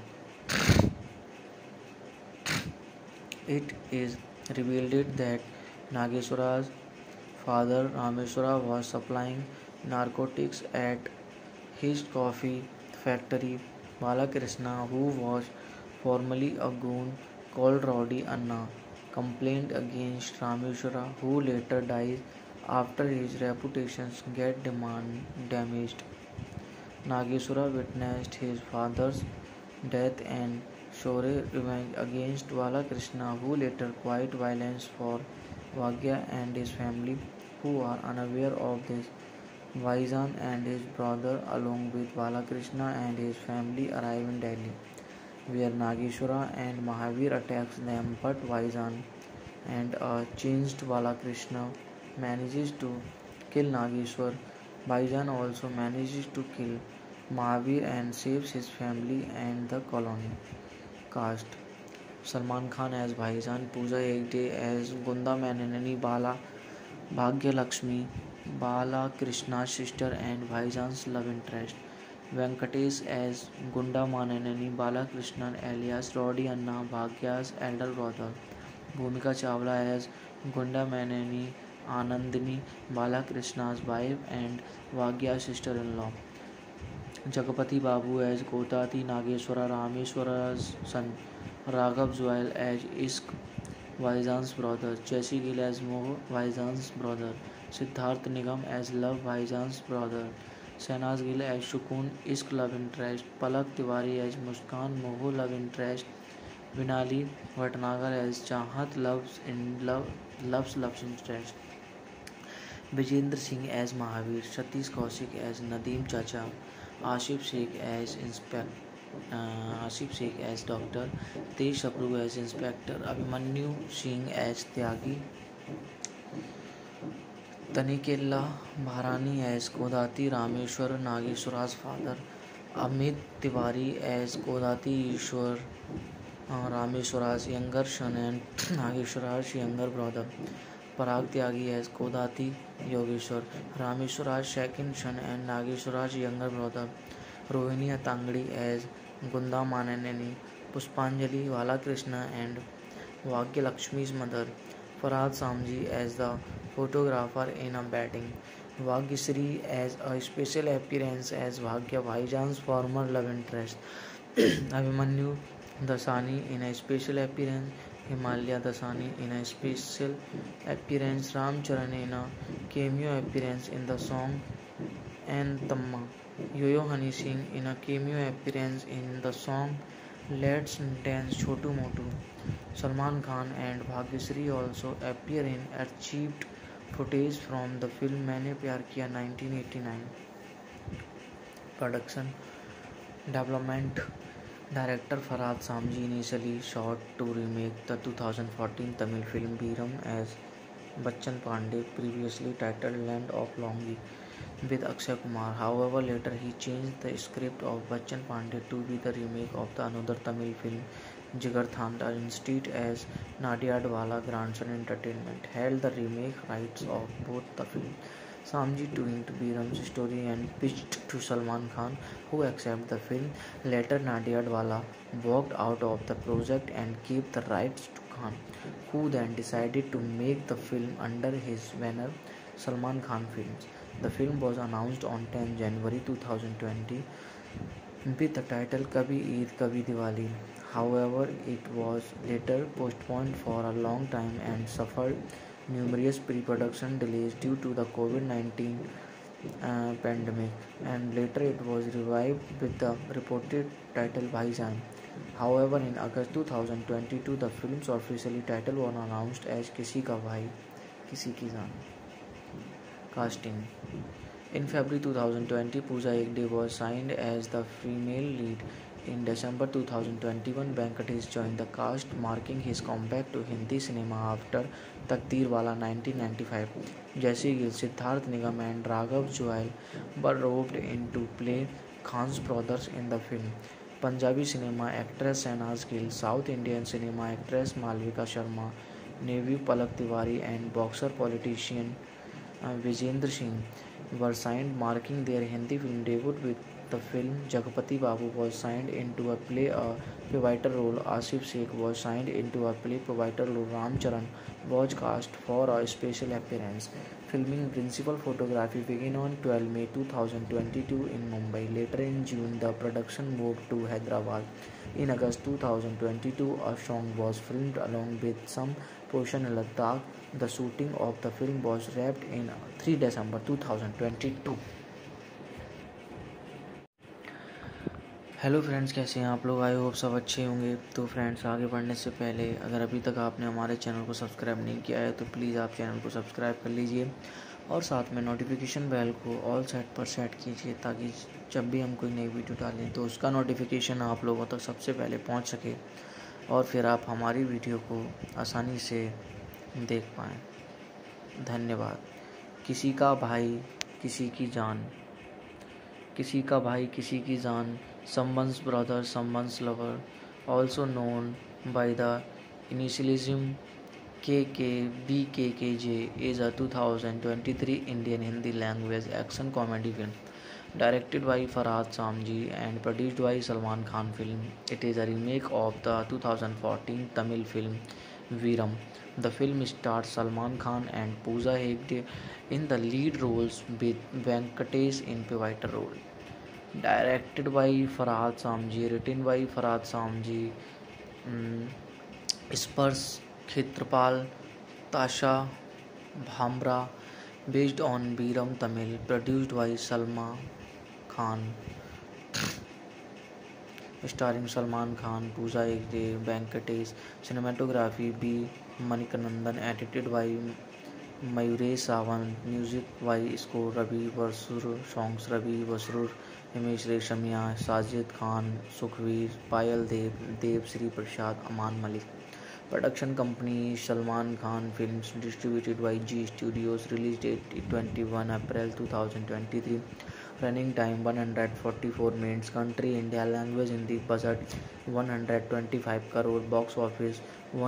It is revealed that Nageshwara's father Rameshwara was supplying narcotics at his coffee factory. Balakrishna, who was formerly a goon called Rowdy Anna, complained against Rameshwara, who later dies after his reputation gets damaged. Nageshwara witnessed his father's death and swore revenge against Balakrishna, who later quit violence for Bhagya and his family, who are unaware of this. Vaizan and his brother, along with Balakrishna and his family, arrive in Delhi, where Nageshwara and Mahavir attacks them, but Vaizan and a changed Balakrishna manages to kill Nageshwar. Vaizan also manages to kill Mahavir and saves his family and the colony. Cast: Salman Khan as Vaizan, Pooja Hegde as Gunda Manani, Bhagya Lakshmi, Bala Krishna's sister and Vaizan's love interest. Venkatesh as Gunda Manani, Bala Krishnan alias Rowdy Anna, Bhagya's elder brother. Bhumika Chawla as Gunda Manani, Anandini, Bala Krishna's wife and Bhagya's sister-in-law. Jagapati Babu as Kodati Nageshwara, Rameshwara's son. Raghav Zoel as Ishq, Vaizan's brother. Jesse Gill as Moh, Vaizan's brother. Siddharth Nigam as Love, Vaizan's brother. Shahnaz Gill as Shukun, Ishq love interest, Palak Tiwari as Muskan, Mohu love interest, Vinali Bhatnagar as Chahat loves interest, Vijender Singh as Mahavir, Satish Kaushik as Nadeem Chacha, Asif Sheikh as Doctor, Tej Sapru as Inspector, Abhimanyu Singh as Tyagi, Tanikella Bharani as Kodati Rameshwar Nageshwara's father, Amit Tiwari as Kodati Ishwar Rameshwara's younger son and Nageshwara's younger brother, Parag Tyagi as Kodati Yogeshwar, Rameshwara's second son and Nageshwara's younger brother, Rohini Tangdi as Gunda Mananeni, Puspanjali Balakrishna and Bhagya Lakshmi's mother, Farhad Samji as the photographer in a batting, Vagisri as a special appearance as Bhagya Bhaijan's former love interest, Abhimanyu Dasani in a special appearance, Himalaya Dasani in a special appearance, Ram Charan in a cameo appearance in the song Antamma, Yo-Yo Honey Singh in a cameo appearance in the song Let's Dance Chotu Motu. Salman Khan and Bhagyasri also appear in archived footage from the film Maine Pyar Kiya 1989. Production Development Director Farhad Samji initially sought to remake the 2014 Tamil film Veeram as Bachchan Pandey, previously titled Land of Longi, with Akshay Kumar. However, later he changed the script of Bachchan Pandey to be the remake of the another Tamil film Jigar Thanda, instead, as Nadiadwala Grandson Entertainment held the remake rights of both the films. Samji tweaked Biram's story and pitched to Salman Khan, who accepted the film. Later, Nadiadwala walked out of the project and gave the rights to Khan, who then decided to make the film under his banner, Salman Khan Films. The film was announced on 10 January 2020 with the title Kabhi Eid Kabhi Diwali. However, it was later postponed for a long time and suffered numerous pre-production delays due to the COVID-19 pandemic, and later it was revived with the reported title Bhaijan. However, in August 2022, the film's official title was announced as Kisi Ka Bhai, Kisi Ki Jaan. Casting. In February 2020, Pooja Hegde was signed as the female lead. In December 2021, Venkatesh joined the cast, marking his comeback to Hindi cinema after Takdeerwala 1995. Jesse Gill, Siddharth Nigam and Raghav Juel were roped in to play Khan's brothers in the film. Punjabi cinema actress Shahnaz Gill, South Indian cinema actress Malvika Sharma, Navy Palak Tiwari and boxer politician Vijender Singh were signed, marking their Hindi film debut with the film. Jagpati Babu was signed into a play a pivotal role. Asif Sheikh was signed into a play pivotal role. Ram Charan was cast for a special appearance. Filming principal photography began on 12 May 2022 in Mumbai. Later in June, the production moved to Hyderabad. In August 2022, a song was filmed along with some portion in Ladakh. The shooting of the film was wrapped in 3 December 2022. Hello friends, कैसे हैं आप लोग? I hope सब अच्छे होंगे। तो friends, आगे बढ़ने से पहले अगर अभी तक आपने हमारे चैनल को सब्सक्राइब नहीं किया है तो प्लीज़ आप चैनल को सब्सक्राइब कर लीजिए और साथ में नोटिफिकेशन बेल को ऑल सेट पर सेट कीजिए, ताकि जब भी हम कोई नई वीडियो डालें तो उसका नोटिफिकेशन आप लोगों तक सबसे पहले पहुंच सके और फिर आप हमारी वीडियो को आसानी से देख पाएँ। धन्यवाद। किसी का भाई किसी की जान, किसी का भाई किसी की जान, someone's brother, someone's lover, also known by the initialism KKBKKJ, is a 2023 Indian Hindi language action comedy film directed by Farhad Samji and produced by Salman Khan Film. It is a remake of the 2014 Tamil film Veeram. The film stars Salman Khan and Pooja Hegde in the lead roles, with Venkatesh in pivotal role. Directed by Farhad Samji, written by Farhad Samji, Spars Khetrapal, Tasha Bhamra, based on Veeram Tamil, produced by Salma Khan, starring Salman Khan, Pooja Hegde, Venkatesh. Cinematography B. Manikandan, edited by Mayuresh Sawant, music by score Ravi Basrur, songs Ravi Basrur, Himesh Reshammiya, Sajid Khan, Sukhveer, Payal Dev, Dev Sri Prasad, Aman Malik. Production company Salman Khan Films, distributed by G Studios, release date 21 April 2023, running time 144 minutes, country India, language Hindi, budget 125 crore, box office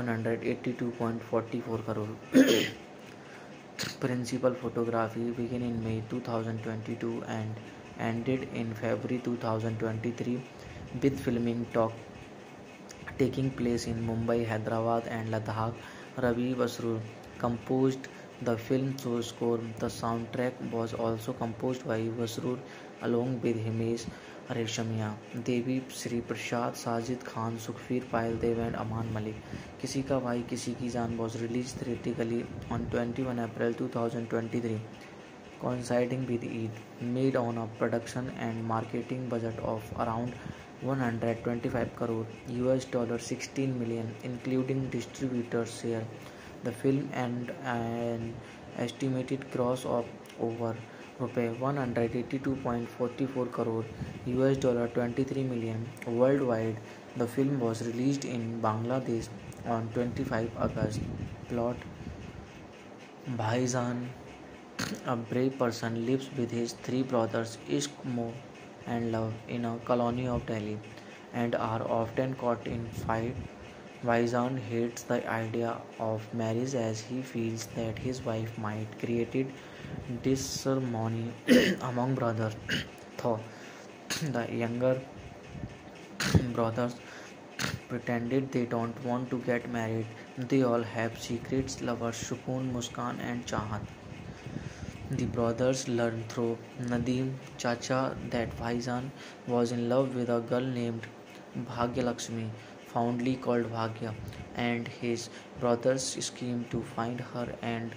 182.44 crore. Principal photography began in May 2022 and ended in February 2023, with filming taking place in Mumbai, Hyderabad, and Ladakh. Ravi Basrur composed the film score. The soundtrack was also composed by Basrur along with Himesh Reshammiya, Devi Sri Prasad, Sajid Khan, Sukhveer Payal Dev, and Aman Malik. Kisi Ka Bhai Kisi Ki Jaan was released theatrically on 21 April 2023, coinciding with Eid, made on a production and marketing budget of around 125 crore $16 million, including distributor's share. The film and an estimated gross of over rupees 182.44 crore $23 million worldwide. The film was released in Bangladesh on 25 August. Plot: Bhaijaan, a brave person, lives with his three brothers Ishq, Moh, and Love in a colony of Delhi and are often caught in fight. Bhaijaan hates the idea of marriage as he feels that his wife might create disharmony among brothers. Though the younger brothers pretended they don't want to get married, they all have secrets: lovers Sukoon, Muskan, and Chahat. The brothers learn through Nadeem Chacha that Bhaijaan was in love with a girl named Bhagyalakshmi, fondly called Bhagya, and his brothers scheme to find her and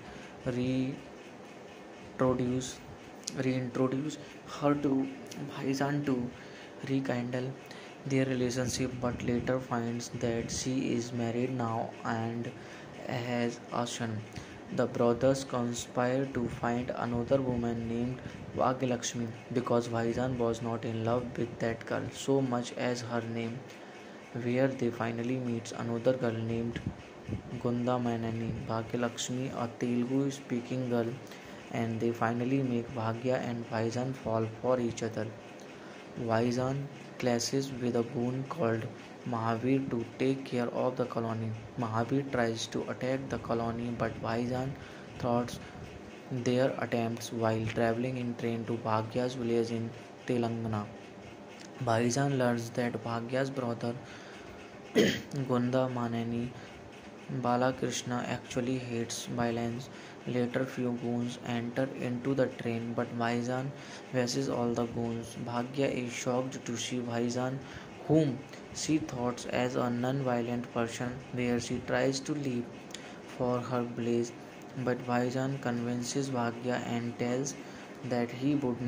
reintroduce reintroduce her to Bhaijaan to rekindle their relationship, but later finds that she is married now and has a son. The brothers conspire to find another woman named Bhagyalakshmi because Bhaijaan was not in love with that girl so much as her name, where they finally meets another girl named Gunda Manani, Bhagyalakshmi, a Telugu speaking girl, and they finally make Bhagya and Bhaijaan fall for each other. Bhaijaan clashes with a goon called Mahavir to take care of the colony. Mahavir tries to attack the colony, but Bhaijaan thwarts their attempts while traveling in train to Bhagya's village in Telangana. Bhaijaan learns that Bhagya's brother Gunda Manani Balakrishna actually hates violence. Later, few goons enter into the train, but Bhaijaan faces all the goons. Bhagya is shocked to see Bhaijaan, whom she thought as a non-violent person, where she tries to leave for her blaze. But Bhaijaan convinces Bhagya and tells that he would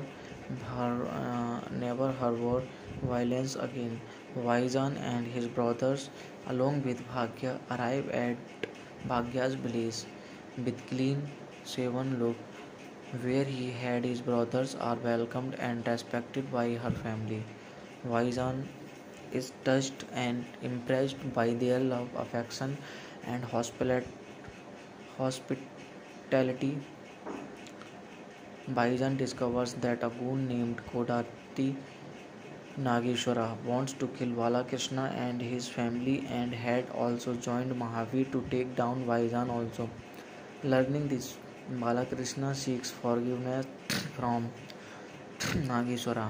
never harbor violence again. Bhaijaan and his brothers, along with Bhagya, arrive at Bhagya's village with clean shaven look, where he had his brothers are welcomed and respected by her family. Bhaijaan is touched and impressed by their love, affection, and hospitality. Bhaijaan discovers that a goon named Kodati Nageshwara wants to kill Balakrishna and his family and had also joined Mahavir to take down Bhaijaan also. Learning this, Balakrishna seeks forgiveness from Nageshwara.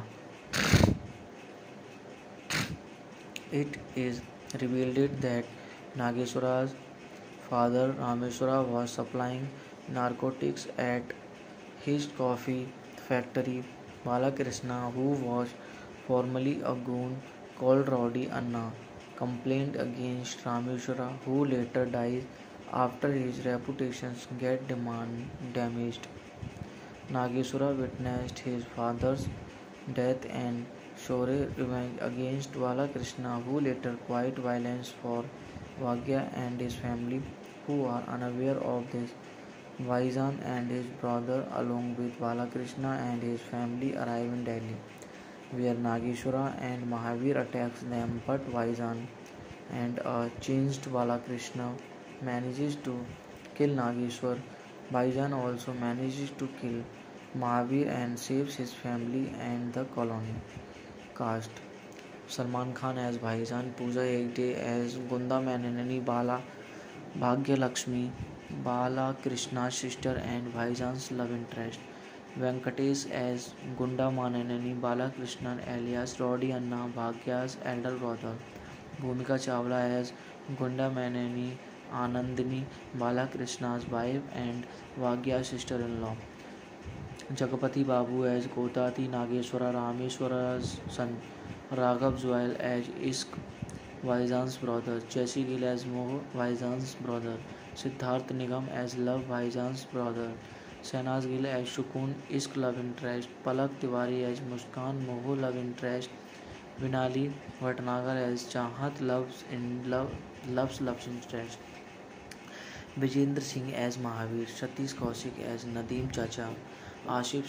It is revealed that Nageshwara's father Rameshwara was supplying narcotics at his coffee factory. Balakrishna, who was formerly a goon called Rowdy Anna, complained against Rameshwara, who later dies after his reputation gets damaged. Nageshwara witnessed his father's death and swore revenge against Balakrishna, who later quit violence for Bhagya and his family, who are unaware of this. Vaizan and his brother, along with Balakrishna and his family, arrive in Delhi, where Nageshwara and Mahavir attacks them, but Vaizan and a changed Balakrishna manages to kill Nageshwar. Vaizan also manages to kill Mahavir and saves his family and the colony. Cast: Salman Khan as Vaizan, Pooja Hegde as Gunda Mananani, Bhagya Lakshmi, Bala Krishna's sister and Vaizan's love interest. Venkatesh as Gunda Mananani, Bala Krishnan alias Roddy Anna, Bhagya's elder brother. Bhumika Chawla as Gunda Manani, Anandini, Bala Krishna's wife and Bhagya's sister-in-law. Jagapati Babu as Gotati Nageshwara, Rameshwara's son. Raghav Zuail as Ishq, Vaizan's brother. Jesse Gill as Moh, Vaizan's brother. Siddharth Nigam as Love, Vaizan's brother. Shahnaz Gill as Shukun, Ishq love interest. Palak Tiwari as Muskan, Moh love interest. Vinali Bhatnagar as Chahat, loves interest. Vijendra Singh as Mahavir, Satish Kaushik as Nadeem Chacha, Asif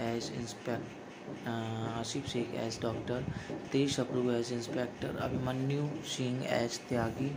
Sheikh as Doctor, Tej Sapru as Inspector, Abhimanyu Singh as Tyagi,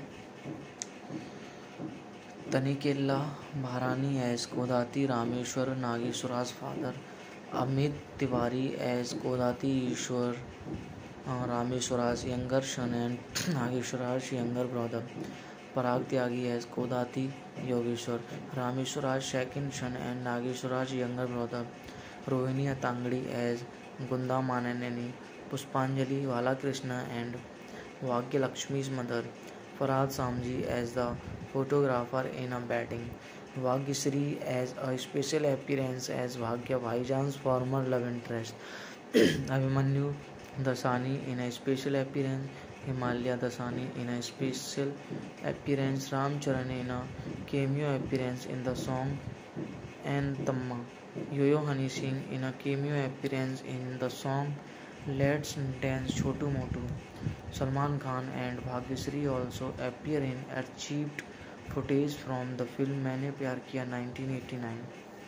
Tanikella Bharani as Kodati Rameshwar Nageshwara's father, Amit Tiwari as Kodati Ishwar Rameshwara's younger son and Nageshwara's younger brother. Parag Tyagi as Kodati Yogeshwar, Rameshwara's second son and Nageshwara's younger brother. Rohini Atangadi as Gunda Mananani, Puspanjali Balakrishna and Bhagya Lakshmi's mother. Farhad Samji as the photographer in a batting. Vagisri as a special appearance as Bhagya Bhaijan's former love interest. Abhimanyu Dasani in a special appearance. Himalaya Dasani in a special appearance. Ram Charan in a cameo appearance in the song Antamma. Yo-Yo Honey Singh in a cameo appearance in the song Let's Dance Chotu Motu. Salman Khan and Bhagyasri also appear in archived footage from the film Maine Pyar Kiya 1989.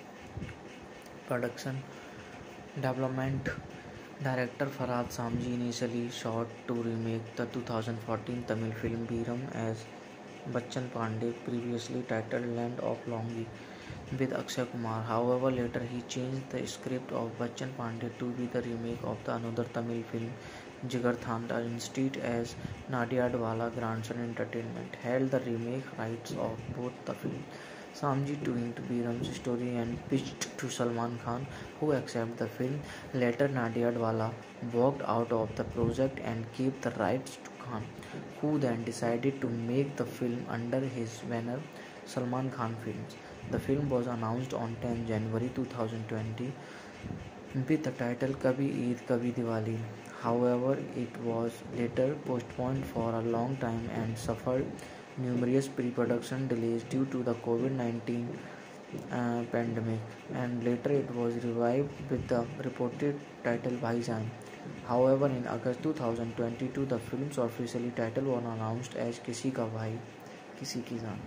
Production Development. Director Farhad Samji initially sought to remake the 2014 Tamil film Veeram as Bachchan Pandey, previously titled Land of Longi, with Akshay Kumar. However, later he changed the script of Bachchan Pandey to be the remake of the another Tamil film Jigar Thanda, instead, as Nadiadwala Grandson Entertainment held the remake rights of both the films. Samji tweaked Veeram's story and pitched to Salman Khan, who accepted the film. Later, Nadiadwala walked out of the project and gave the rights to Khan, who then decided to make the film under his banner, Salman Khan Films. The film was announced on 10 January 2020 with the title Kabhi Eid Kabhi Diwali. However, it was later postponed for a long time and suffered numerous pre-production delays due to the COVID-19 pandemic, and later it was revived with the reported title Bhaijaan. However, in August 2022, the film's officially title was announced as Kisi Ka Bhai, Kisi Ki Jaan.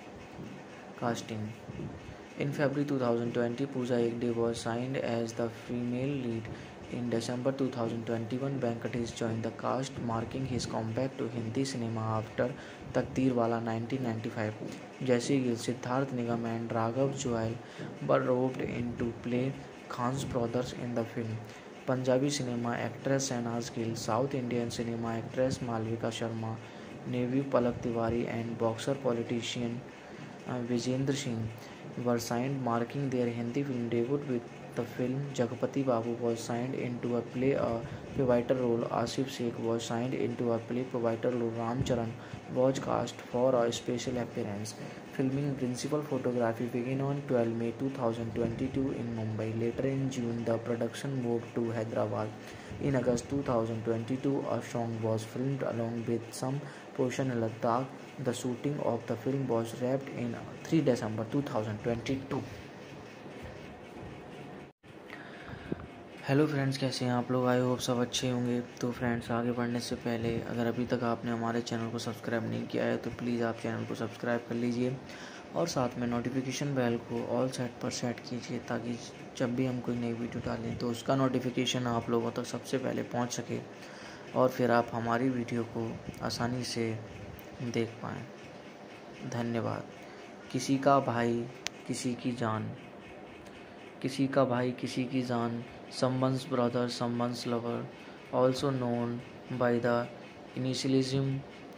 Casting. In February 2020, Pooja Hegde was signed as the female lead. In December 2021, Venkatesh joined the cast, marking his comeback to Hindi cinema after Takdeerwala 1995. Jesse Gill, Siddharth Nigam and Raghav Juel were roped in to play Khan's brothers in the film. Punjabi cinema actress Shahnaz Gill, South Indian cinema actress Malvika Sharma, Navy Palak Tiwari and boxer politician Vijendra Singh were signed, marking their Hindi film debut with the film. Jagapati Babu was signed into a play a pivotal role. Asif Sheikh was signed into a play pivotal role. Ram Charan was cast for a special appearance. Filming principal photography began on 12 May 2022 in Mumbai. Later in June, the production moved to Hyderabad. In August 2022, a song was filmed along with some portion in Ladakh. The shooting of the film was wrapped in 3 December 2022. Hello friends, कैसे हैं आप लोग? I hope सब अच्छे होंगे। तो friends, आगे बढ़ने से पहले अगर अभी तक आपने हमारे चैनल को सब्सक्राइब नहीं किया है तो प्लीज़ आप चैनल को सब्सक्राइब कर लीजिए और साथ में नोटिफिकेशन बेल को ऑल सेट पर सेट कीजिए ताकि जब भी हम कोई नई वीडियो डालें तो उसका नोटिफिकेशन आप लोगों तक सबसे पहले पहुंच सके और फिर आप हमारी वीडियो को आसानी से देख पाएँ। धन्यवाद। किसी का भाई किसी की जान, किसी का भाई किसी की जान, someone's brother someone's lover, also known by the initialism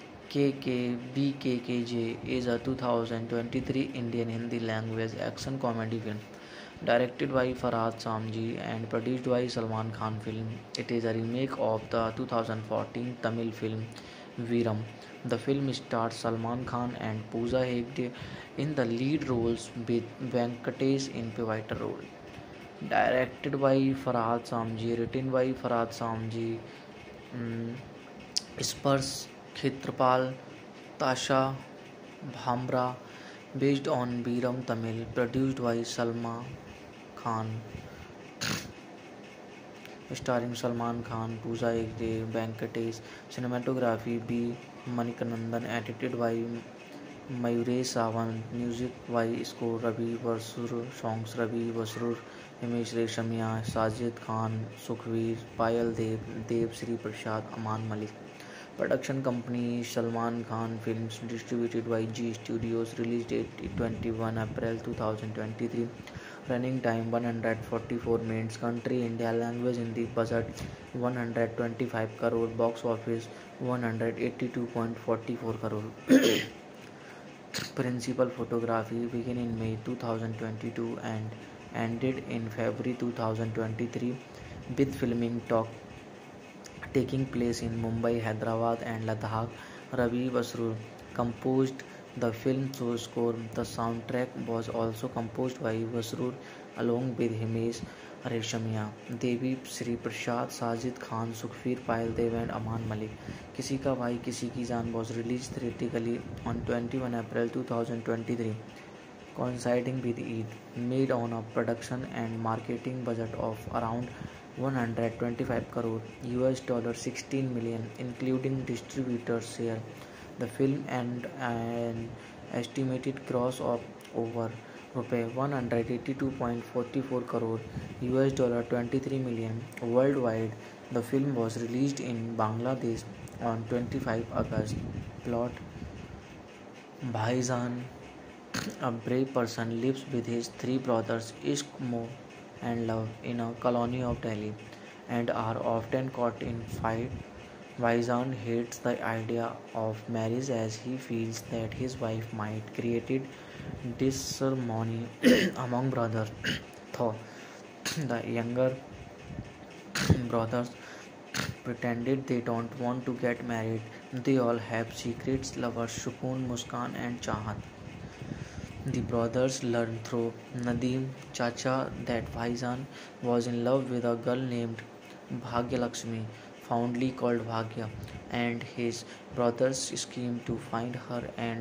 KKBKKJ, is a 2023 Indian Hindi language action comedy film directed by Farhad Samji and produced by Salman Khan film. It is a remake of the 2014 Tamil film Veeram. The film stars Salman Khan and Pooja Hegde in the lead roles with Venkatesh in pivotal role. Directed by Farhad Samji, written by Farhad Samji, Spurs Khetrapal, Tasha Bhamra, based on Biram Tamil, produced by Salma Khan, starring Salman Khan, Pooja Hegde, Venkatesh, cinematography B. Manikandan, edited by Mayuresh Sawant, music by score Ravi Basrur, songs Ravi Basrur, Himesh Reshammiya, Sajid Khan, Sukhveer, Payal Dev, Dev Sri Prasad, Aman Malik. Production company Salman Khan Films, distributed by G Studios, release date 21 April 2023, running time 144 minutes, country India, language Hindi, budget 125 crore, box office 182.44 crore. Principal photography began in May 2022 and ended in February 2023, with filming taking place in Mumbai, Hyderabad, and Ladakh. Ravi Basrur composed the film score. The soundtrack was also composed by Basrur along with Himesh Reshammiya, Devi Sri Prasad, Sajid Khan, Sukhveer, Payal Dev, and Aman Malik. किसी का भाई किसी की जान was released theatrically on 21 April 2023, coinciding with Eid, made on a production and marketing budget of around 125 crore US dollar 16 million, including distributor share. The film and an estimated gross of over रुपये 182.44 crore US dollar 23 million worldwide. The film was released in Bangladesh on 25 August. Plot: Bhaijaan, a brave person, lives with his three brothers Ishq, Moh, and Love in a colony of Delhi and are often caught in fight. Bhaijaan hates the idea of marriage as he feels that his wife might create disharmony among brothers. Though the younger brothers pretended they don't want to get married, they all have secrets: lovers Sukoon, Muskan, and Chahat. The brothers learned through Nadeem Chacha that Bhaijaan was in love with a girl named Bhagyalakshmi, fondly called Bhagya, and his brothers schemed to find her and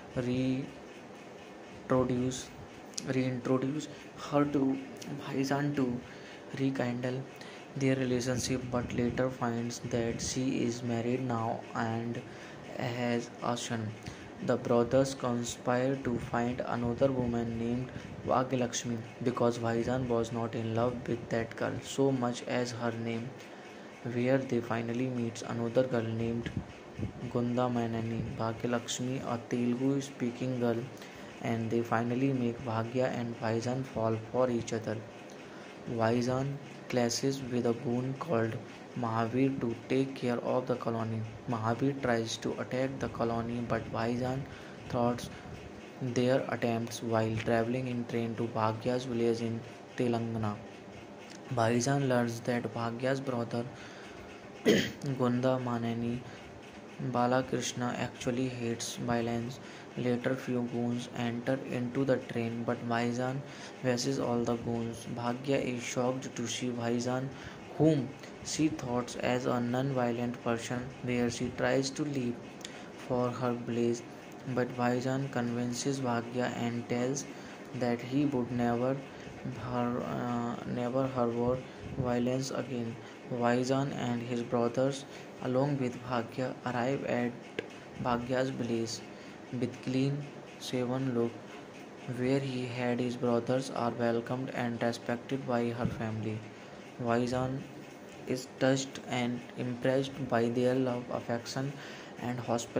reintroduce reintroduce her to Bhaijaan to rekindle their relationship, but later finds that she is married now and has a son. The brothers conspire to find another woman named Bhagyalakshmi because Bhaijaan was not in love with that girl so much as her name, where they finally meets another girl named Gunda Manani, Bhagyalakshmi, a Telugu speaking girl, and they finally make Bhagya and Bhaijaan fall for each other. Bhaijaan clashes with a goon called Mahavir to take care of the colony. Mahavir tries to attack the colony, but Bhaijaan thwarts their attempts while traveling in train to Bhagya's village in Telangana. Bhaijaan learns that Bhagya's brother Gunda Manani Balakrishna actually hates violence. Later, few goons enter into the train, but Bhaijaan faces all the goons. Bhagya is shocked to see Bhaijaan, whom she thought as a non-violent person, where she tries to leave for her village. But Bhaijaan convinces Bhagya and tells that he would never never harbor violence again. Vaijan and his brothers, along with Bhagya, arrive at Bhagya's village with clean shaven look, where he had his brothers are welcomed and respected by her family. Vaijan is touched and impressed by their love, affection, and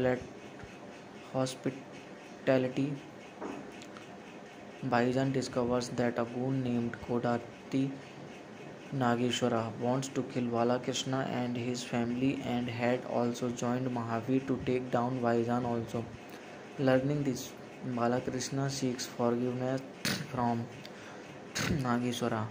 hospitality. Baijan discovers that a goon named Kodati Nageshwara wants to kill Balakrishna and his family and had also joined Mahavir to take down Baijan also. Learning this, Balakrishna seeks forgiveness from Nageshwara.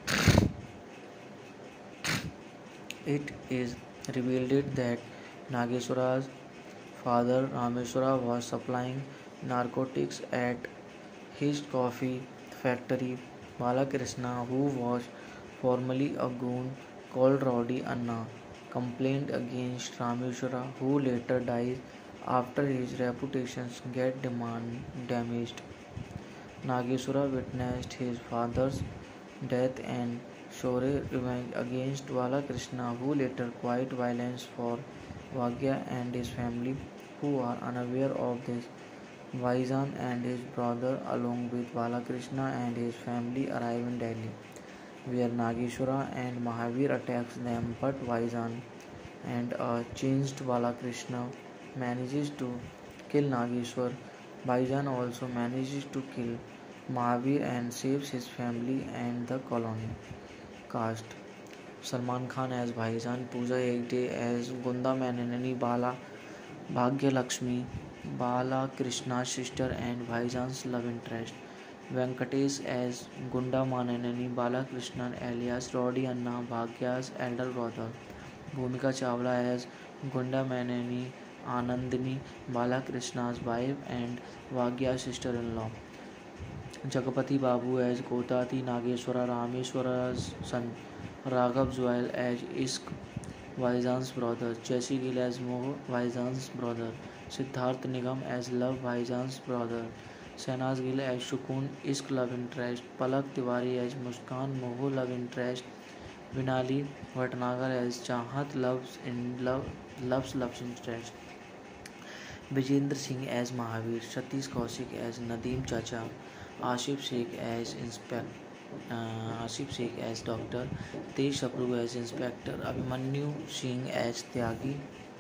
It is revealed that Nageshwara's father Rameshwara was supplying narcotics at his coffee factory. Balakrishna, who was formerly a goon called Rowdy Anna, complained against Rameshwara, who later dies after his reputation get damaged. Nageswara witnessed his father's death and swore revenge against Balakrishna, who later quit violence for Bhagya and his family, who are unaware of this. Vaijan and his brother, along with Balakrishna and his family, arrive in Delhi, where Nageshwara and Mahavir attacks them, but Vaijan and a changed Balakrishna manages to kill Nageshwar. Vaijan also manages to kill Mahavir and saves his family and the colony. Cast: Salman Khan as Bhaijan, Pooja Hegde as Gunda Menanani, Bhagya Lakshmi, Bala Krishna's sister and Bhaijan's love interest. Venkatesh as Gunda Mananani, Bala Krishnan alias Rowdy Anna, Bhagya's elder brother. Bhumika Chawla as Gunda Manani, Anandini, Bala Krishna's wife and Bhagya's sister-in-law. Jagapati Babu as Kodati Nageshwara, Rameshwara's son. Raghav Zoel as Ishq, Vaijan's brother. Jesse Gill as Moh, Vaijan's brother. Siddharth Nigam as Love, Vaijan's brother. Shahnaz Gill as Shukun, Ishq love interest. Palak Tiwari as Muskan, Moh love interest. Vinali Bhatnagar as Chahat, loves interest. Vijendra Singh as Mahavir, Satish Kaushik as Nadeem Chacha, Asif Sheikh as Doctor, Tej Sapru as Inspector, Abhimanyu Singh as Tyagi,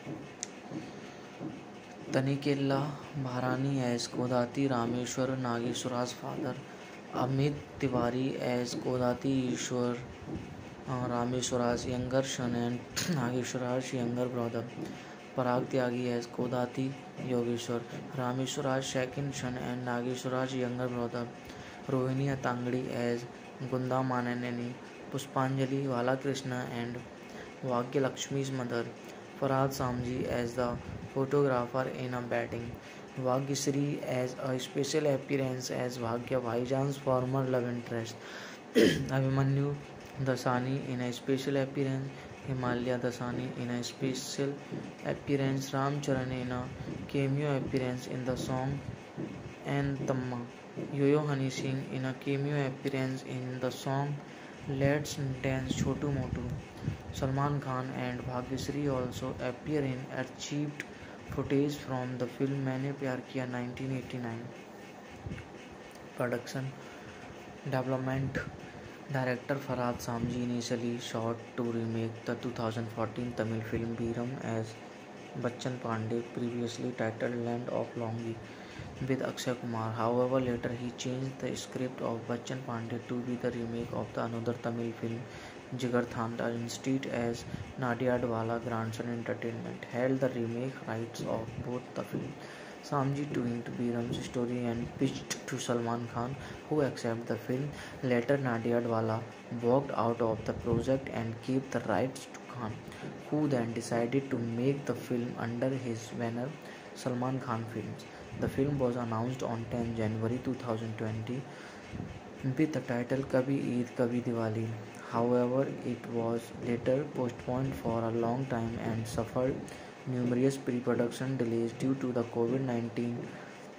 Tanikella Bharani as Kodati Rameshwar, Nageshwara's father, Amit Tiwari as Kodati Ishwar, Rameshwara's younger son and Nageshwara's younger brother. Parag Tyagi as Kodati Yogeshwar, Rameshwara's second son and Nageshwara's younger brother. Rohini Atangadi as Gunda Mananani, Puspanjali Balakrishna and Bhagya Lakshmi's mother. Farhad Samji as the photographer in a batting. Vagyasri as a special appearance as Bhagya Bhaijan's former love interest. Abhimanyu Dasani in a special appearance. Himalaya Dasani in a special appearance. Ram Charan in a cameo appearance in the song Antamma. Yo-Yo Honey Singh in a cameo appearance in the song Let's Dance Chotu Motu. Salman Khan and Bhagyasri also appear in archived footage from the film Maine Pyar Kiya 1989. Production Development. Director Farhad Samji initially sought to remake the 2014 Tamil film Veeram as Bachchan Pandey, previously titled Land of Longi, with Akshay Kumar. However, later he changed the script of Bachchan Pandey to be the remake of the another Tamil film Jigar Thanda, instead, as Nadia Adwala Grandson Entertainment held the remake rights of both the films. Samji twinned Biram's story and pitched to Salman Khan, who accepted the film. Later, Nadia Adwala walked out of the project and kept the rights to Khan, who then decided to make the film under his banner, Salman Khan Films. The film was announced on 10 January 2020 with the title Kabhi Eid Kabhi Diwali. However, it was later postponed for a long time and suffered numerous pre-production delays due to the COVID-19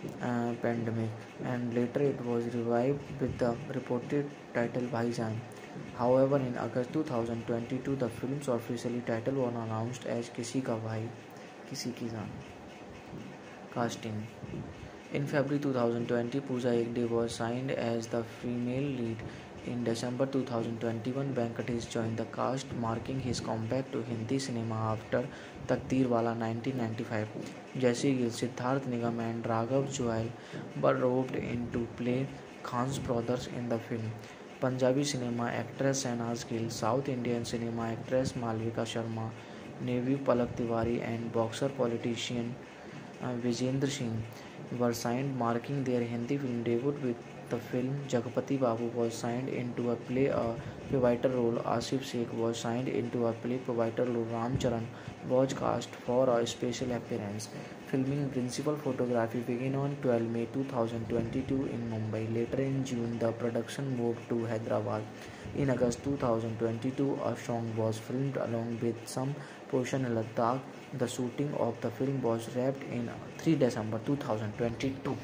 pandemic, and later it was revived with the reported title Bhaijaan. However, in August 2022, the film's officially title was announced as Kisi Ka Bhai, Kisi Ki Jaan. Casting. In February 2020, Pooja Hegde was signed as the female lead. In December 2021, Venkatesh joined the cast, marking his comeback to Hindi cinema after Takdeerwala 1995. Jesse Gill, Siddharth Nigam and Raghav Juel were roped in to play Khan's brothers in the film. Punjabi cinema actress Shahnaz Gill, South Indian cinema actress Malvika Sharma, Navy Palak Tiwari and boxer politician Vijendra Singh were signed, marking their Hindi film debut with the film. Jagpati Babu was signed into a play a pivotal role. Asif Sheikh was signed into a play pivotal role. Ram Charan was cast for a special appearance. Filming principal photography began on 12 May 2022 in Mumbai. Later in June, the production moved to Hyderabad. In August 2022, a song was filmed along with some portion in Ladakh. The shooting of the film was wrapped in 3 December 2022.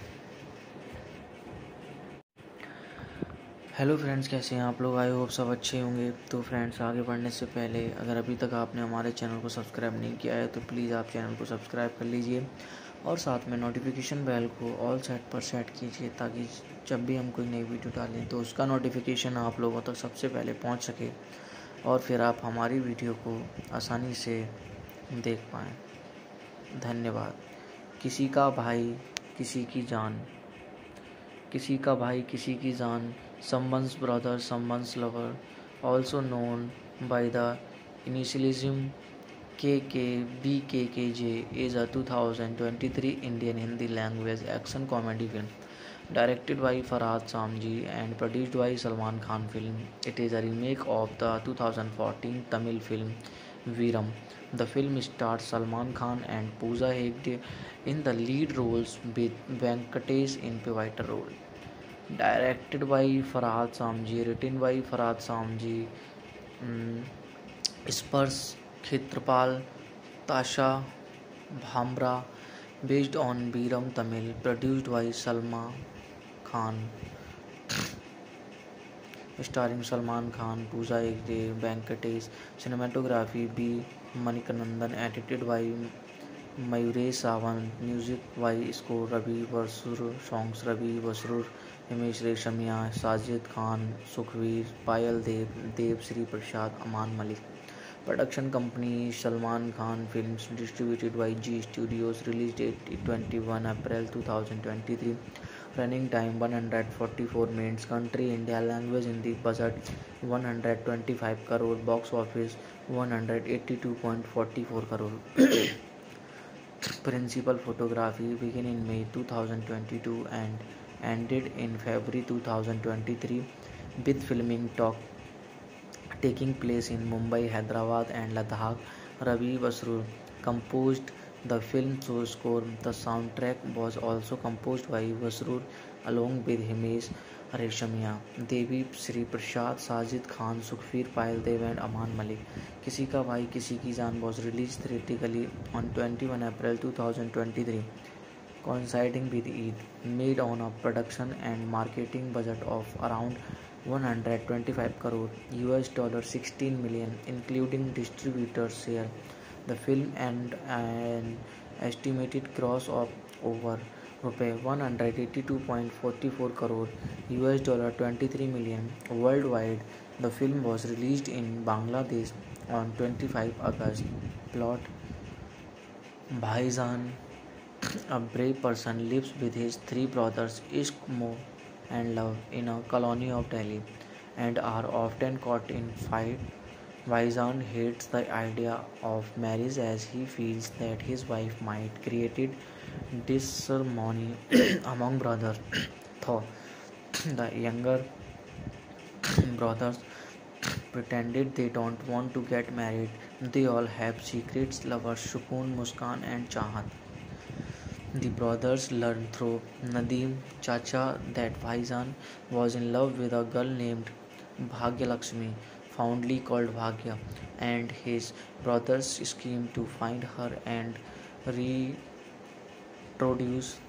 Hello friends, कैसे हैं आप लोग? I hope सब अच्छे होंगे। तो friends, आगे बढ़ने से पहले अगर अभी तक आपने हमारे चैनल को सब्सक्राइब नहीं किया है तो प्लीज़ आप चैनल को सब्सक्राइब कर लीजिए और साथ में नोटिफिकेशन बेल को ऑल सेट पर सेट कीजिए ताकि जब भी हम कोई नई वीडियो डालें तो उसका नोटिफिकेशन आप लोगों तक सबसे पहले पहुंच सके और फिर आप हमारी वीडियो को आसानी से देख पाएँ। धन्यवाद। किसी का भाई किसी की जान, किसी का भाई किसी की जान, someone's brother, someone's lover, also known by the initialism KKBKKJ, is a 2023 Indian Hindi language action comedy film directed by Farhad Samji and produced by Salman Khan film. It is a remake of the 2014 Tamil film Veeram. The film stars Salman Khan and Pooja Hegde in the lead roles with Venkatesh in pivotal role. Directed by Farhad Samji, written by Farhad Samji, Spurs Khetrapal, Tasha Bhamra, based on Veeram Tamil, produced by Salman Khan, starring Salman Khan, Pooja Hegde, Venkatesh, cinematography B. Manikandan, edited by Mayuresh Sawant, music by score Ravi Basrur, songs Ravi Basrur, Himesh Reshamia, Sajid Khan, Sukhveer, Payal Dev, Dev Sri Prasad, Aman Malik. Production company Salman Khan Films, distributed by G Studios. Release date 21 April 2023. Running time 144 minutes. Country India. Language Hindi. Budget 125 crore. Box office 182.44 crore. Principal photography began in May 2022 and ended in February 2023, with filming taking place in Mumbai, Hyderabad and Ladakh. Ravi Basrur composed the film's score. The soundtrack was also composed by Basrur along with Himesh Reshamia, Devi Sri Prasad, Sajid Khan, Sukhveer, Payal Dev and Aman Malik. Kisi Ka Bhai Kisi Ki Jaan was released theatrically on 21 April 2023, coinciding with Eid. Made on a production and marketing budget of around 125 crore US $16 million, including distributor's share. The film and an estimated gross of over रुपये 182.44 crore US $23 million worldwide. The film was released in Bangladesh on 25 August. Plot: Bhaijaan, a brave person, lives with his three brothers Ishq, Moh and Love in a colony of Delhi and are often caught in fight. Bhaijaan hates the idea of marriage as he feels that his wife might create disharmony among brothers. Though the younger brothers pretended they don't want to get married, they all have secrets: lovers Sukoon, Muskan and Chahat. The brothers learn through Nadeem Chacha that Bhaijaan was in love with a girl named Bhagya Lakshmi, fondly called Bhagya, and his brothers scheme to find her and reintroduce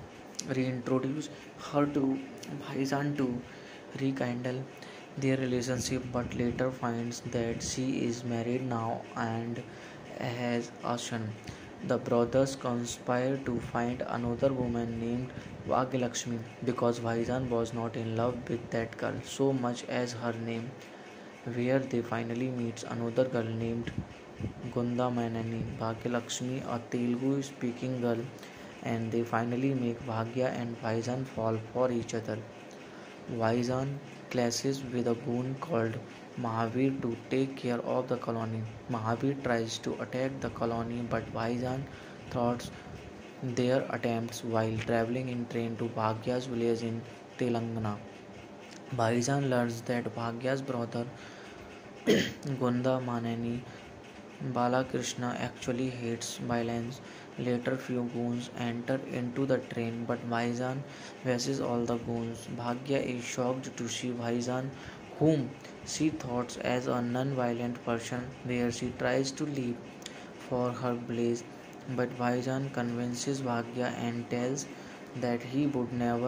reintroduce her to Bhaijan to rekindle their relationship, but later finds that she is married now and has a son. The brothers conspire to find another woman named Bhagyalakshmi because Bhaijan was not in love with that girl so much as her name, where they finally meets another girl named Gunda Manani, Bhagyalakshmi, a Telugu speaking girl, and they finally make Bhagya and Bhaijan fall for each other. Vizan clashes with a goon called Mahavir to take care of the colony. Mahavir tries to attack the colony, but Vizan thwarts their attempts while traveling in train to Bhagya's village in Telangana. Vizan learns that Bhagya's brother Gunda Manani Balakrishna actually hates violence. Later, few goons enter into the train, but Vaizan versus all the goons. Bhagya is shocked to see Vaizan, whom she thought as a non-violent person, where she tries to leave for her blaze. But Vaizan convinces Bhagya and tells that he would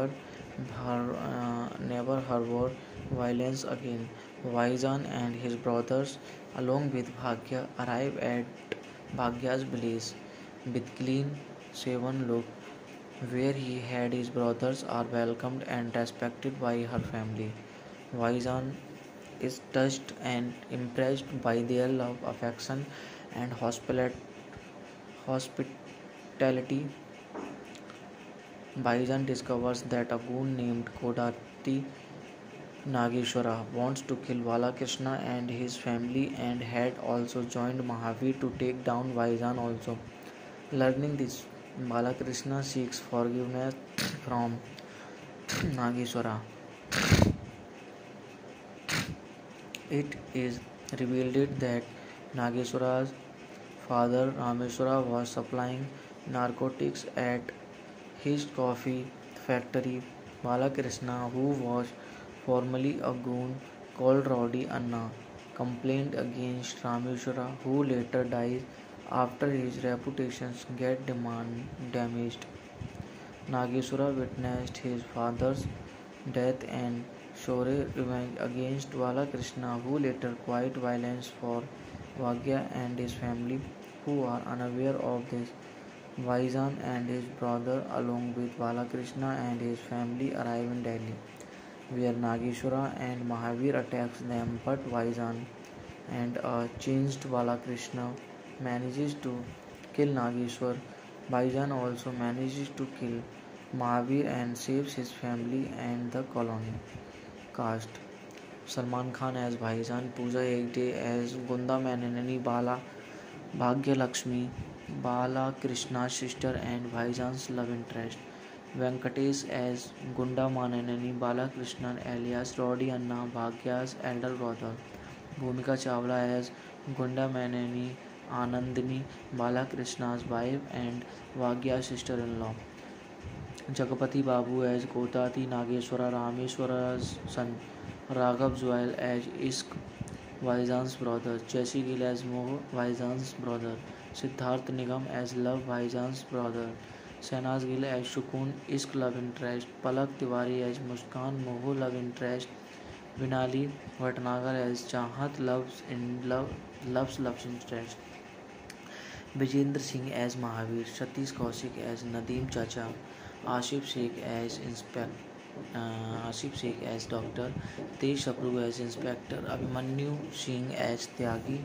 never harbor violence again. Vaizan and his brothers, along with Bhagya, arrive at Bhagya's village with clean shaven look, where he had his brothers are welcomed and respected by her family. Vaizan is touched and impressed by their love, affection, and hospitality. Vaizan discovers that a goon named Kodati Nageshwara wants to kill Balakrishna and his family and had also joined Mahavir to take down Vaizan also. Learning this, Balakrishna seeks forgiveness from Nageshwara. It is revealed that Nageshwara's father Rameshwara was supplying narcotics at his coffee factory. Balakrishna, who was formerly a goon called Rowdy Anna, complained against Rameshwara, who later dies after his reputation gets damaged. Nageswara witnessed his father's death and swore revenge against Balakrishna, who later quit violence for Bhagya and his family, who are unaware of this. Vaizan and his brother, along with Balakrishna and his family, arrive in Delhi, where Nageshwara and Mahavir attacks them, but Vaizan and a changed Balakrishna manages to kill Nageshwar. Vaizan also manages to kill Mahavir and saves his family and the colony. Cast: Salman Khan as Vaizan, Pooja Hegde as Gunda Manani, Bhagya Lakshmi, Bala Krishna's sister and Vaizan's love interest. Venkatesh as Gunda Manani, Bala Krishnan alias Rowdy Anna, Bhagya's elder brother. Bhumika Chawla as Gunda Manani, Anandini, Bala Krishna's wife and Bhagya's sister-in-law. Jagapati Babu as Kodati Nageshwara, Rameshwara's son. Raghav Zoel as Ishq, Vaizan's brother. Jesse Gill as Moh, Vaizan's brother. Siddharth Nigam as Love, Vaizan's brother. Shahnaz Gill as Shukun, Ishq love interest. Palak Tiwari as Muskan, Moh love interest. Vinali Bhatnagar as Chahat, loves interest. Vijendra Singh as Mahavir, Satish Kaushik as Nadeem Chacha, Asif Sheikh as Doctor, Tej Sapru as Inspector, Abhimanyu Singh as Tyagi,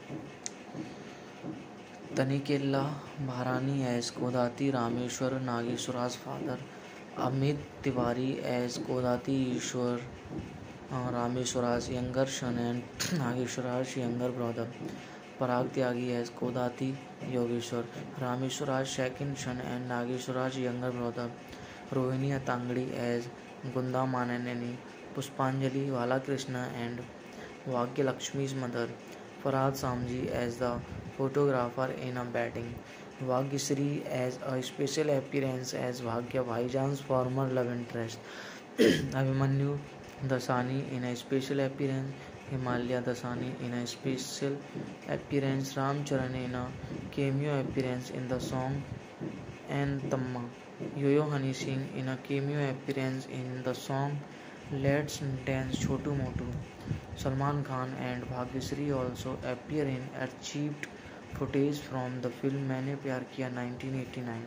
Tanikella Bharani as Kodati Rameshwar, Nageshwara's father, Amit Tiwari as Kodati Ishwar, Rameshwara's younger son and Nageshwara's younger brother. Parag Tyagi as Kodati Yogeshwar, Rameshwara's second son and Nageshwara's younger brother. Rohini Atangadi as Gunda Manani, Puspanjali Balakrishna and Bhagya Lakshmi's mother. Farhad Samji as the photographer in a batting. Vagisri as a special appearance as Bhagya Bhaijan's former love interest. Abhimanyu Dasani in a special appearance. Himalaya Dasani in a special appearance. Ram Charan in a cameo appearance in the song and Tamma. Yo-Yo Honey Singh in a cameo appearance in the song Let's Dance Chotu Motu. Salman Khan and Bhagyashree also appear in archived footage from the film Maine Pyar Kiya 1989.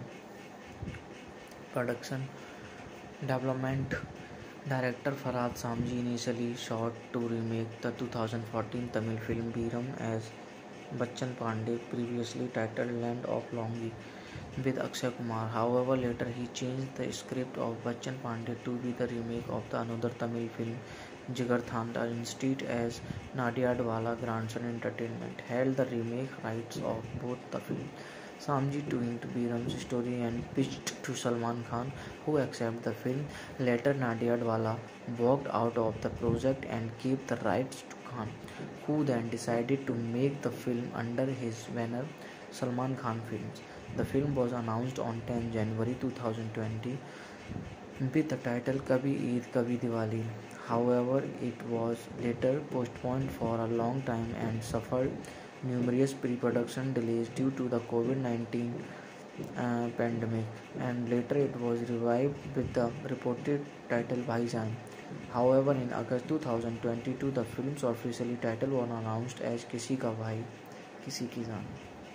Production development. Director Farhad Samji initially sought to remake the 2014 Tamil film Veeram as Bachchan Pandey, previously titled Land of Longi, with Akshay Kumar. However, later he changed the script of Bachchan Pandey to be the remake of the another Tamil film Jigar Thanda, instead, as Nadiadwala Grandson Entertainment held the remake rights of both the films. Samji twinned Biram's story and pitched to Salman Khan, who accepted the film. Later, Nadiadwala walked out of the project and gave the rights to Khan, who then decided to make the film under his banner, Salman Khan Films. The film was announced on 10 January 2020 with the title Kabhi Eid Kabhi Diwali. However, it was later postponed for a long time and suffered numerous pre-production delays due to the COVID-19 pandemic, and later it was revived with the reported title Bhaijaan. However, in August 2022, the film's official title was announced as Kisi Ka Bhai, Kisi Ki Jaan.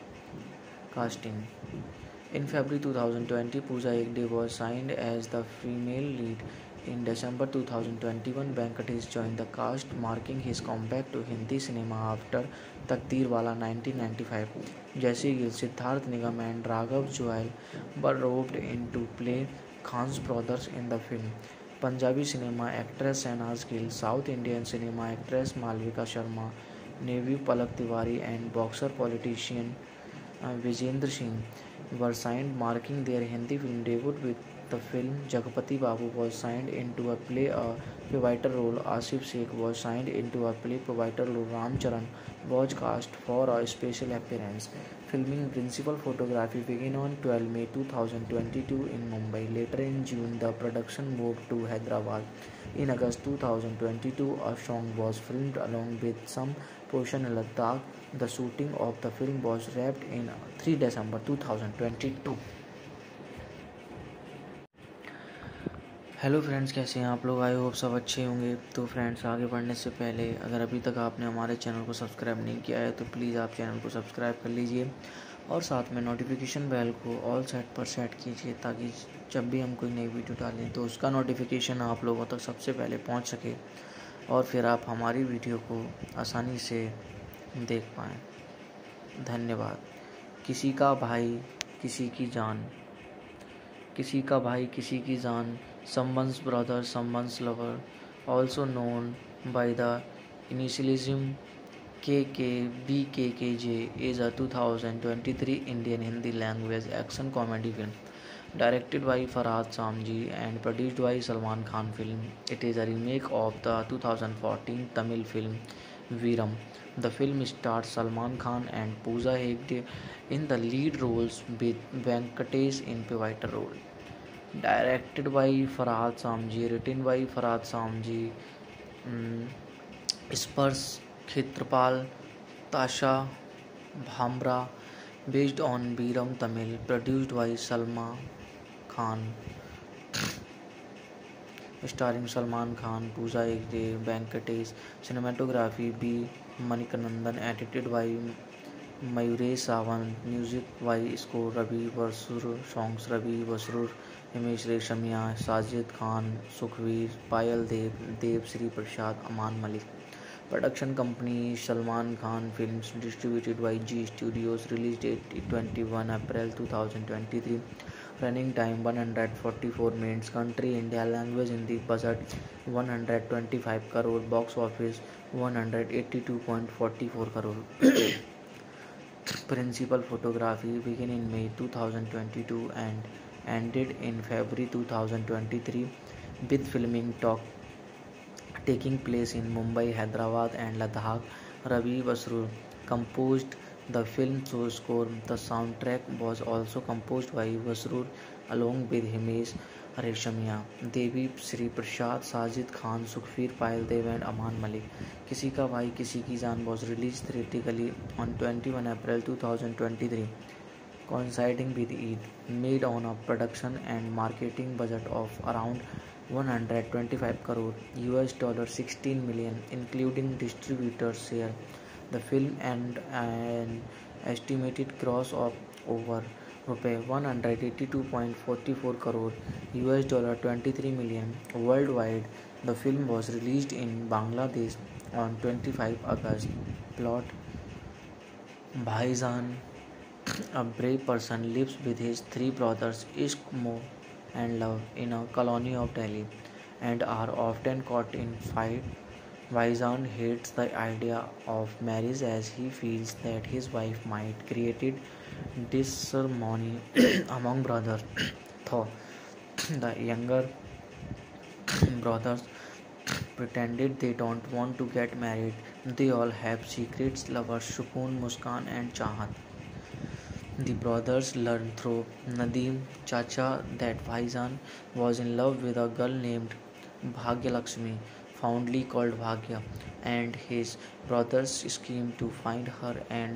Casting. In February 2020, Pooja Hegde was signed as the female lead. In December 2021, Venkatesh joined the cast, marking his comeback to Hindi cinema after Takdeerwala 1995. Jesse Gill, Siddharth Nigam and Raghav Juel were roped in to play Khan's brothers in the film. Punjabi cinema actress Shahnaz Gill, South Indian cinema actress Malvika Sharma, Navy Palak Tiwari and boxer politician Vijendra Singh were signed, marking their Hindi film debut. With the film, Jagpati Babu was signed into a play a pivotal role. Asif Sheikh was signed into a play pivotal role. Ram Charan was cast for a special appearance. Filming principal photography began on 12 May 2022 in Mumbai. Later in June, the production moved to Hyderabad. In August 2022, a song was filmed along with some portion in Ladakh. The shooting of the film was wrapped in 3 December 2022. Hello friends, कैसे हैं आप लोग? I hope सब अच्छे होंगे। तो friends, आगे बढ़ने से पहले अगर अभी तक आपने हमारे चैनल को सब्सक्राइब नहीं किया है तो प्लीज़ आप चैनल को सब्सक्राइब कर लीजिए और साथ में नोटिफिकेशन बेल को ऑल सेट पर सेट कीजिए, ताकि जब भी हम कोई नई वीडियो डालें तो उसका नोटिफिकेशन आप लोगों तक सबसे पहले पहुंच सके और फिर आप हमारी वीडियो को आसानी से देख पाएँ। धन्यवाद। किसी का भाई किसी की जान, किसी का भाई किसी की जान, someone's brother, someone's lover, also known by the initialism KKBKKJ, is a 2023 Indian Hindi language action comedy film directed by Farhad Samji and produced by Salman Khan film. It is a remake of the 2014 Tamil film Veeram. The film stars Salman Khan and Pooja Hegde in the lead roles, with Venkatesh in pivotal role. Directed by Farhad Samji, written by Farhad Samji, Spurs Khetrapal, Tasha Bhamra, based on Veeram Tamil, produced by Salman Khan, starring Salman Khan, Pooja Hegde, Venkatesh. Cinematography B. Manikandan, edited by Mayuresh Sawant, music by score Ravi Basrur, songs Ravi Basrur, Himesh Reshammiya, Sajid Khan, Sukhveer, Payal Dev, Dev Sri Prasad, Aman Malik. Production company Salman Khan Films, distributed by G Studios. Release date 21 April 2023. Running time 144 minutes. Country India. Language Hindi. Budget 125 crore. Box office 182.44 crore. Principal photography began in May 2022 and ended in February 2023, with filming taking place in Mumbai, Hyderabad and Ladakh. Ravi Basrur composed the film score. The soundtrack was also composed by Basrur along with Himesh Reshammiya, Devi Sri Prasad, Sajid Khan, Sukhveer, Payal Dev and Aman Malik. किसी का भाई किसी की जान was released theatrically on 21 April 2023. coinciding with Eid, made on a production and marketing budget of around 125 crore US dollar 16 million, including distributor's share. The film and an estimated gross of over Rupees 182.44 crore US dollar 23 million worldwide. The film was released in Bangladesh on 25 August. Plot: Bhaijaan, a brave person, lives with his three brothers Ishq, Moh, and Love in a colony of Delhi and are often caught in fight. Bhaijaan hates the idea of marriage as he feels that his wife might create disharmony among brothers. Though the younger brothers pretended they don't want to get married, they all have secrets: lovers Sukoon, Muskan, and Chahat. The brothers learned through Nadeem Chacha that Bhaijaan was in love with a girl named Bhagyalakshmi, fondly called Bhagya, and his brothers schemed to find her and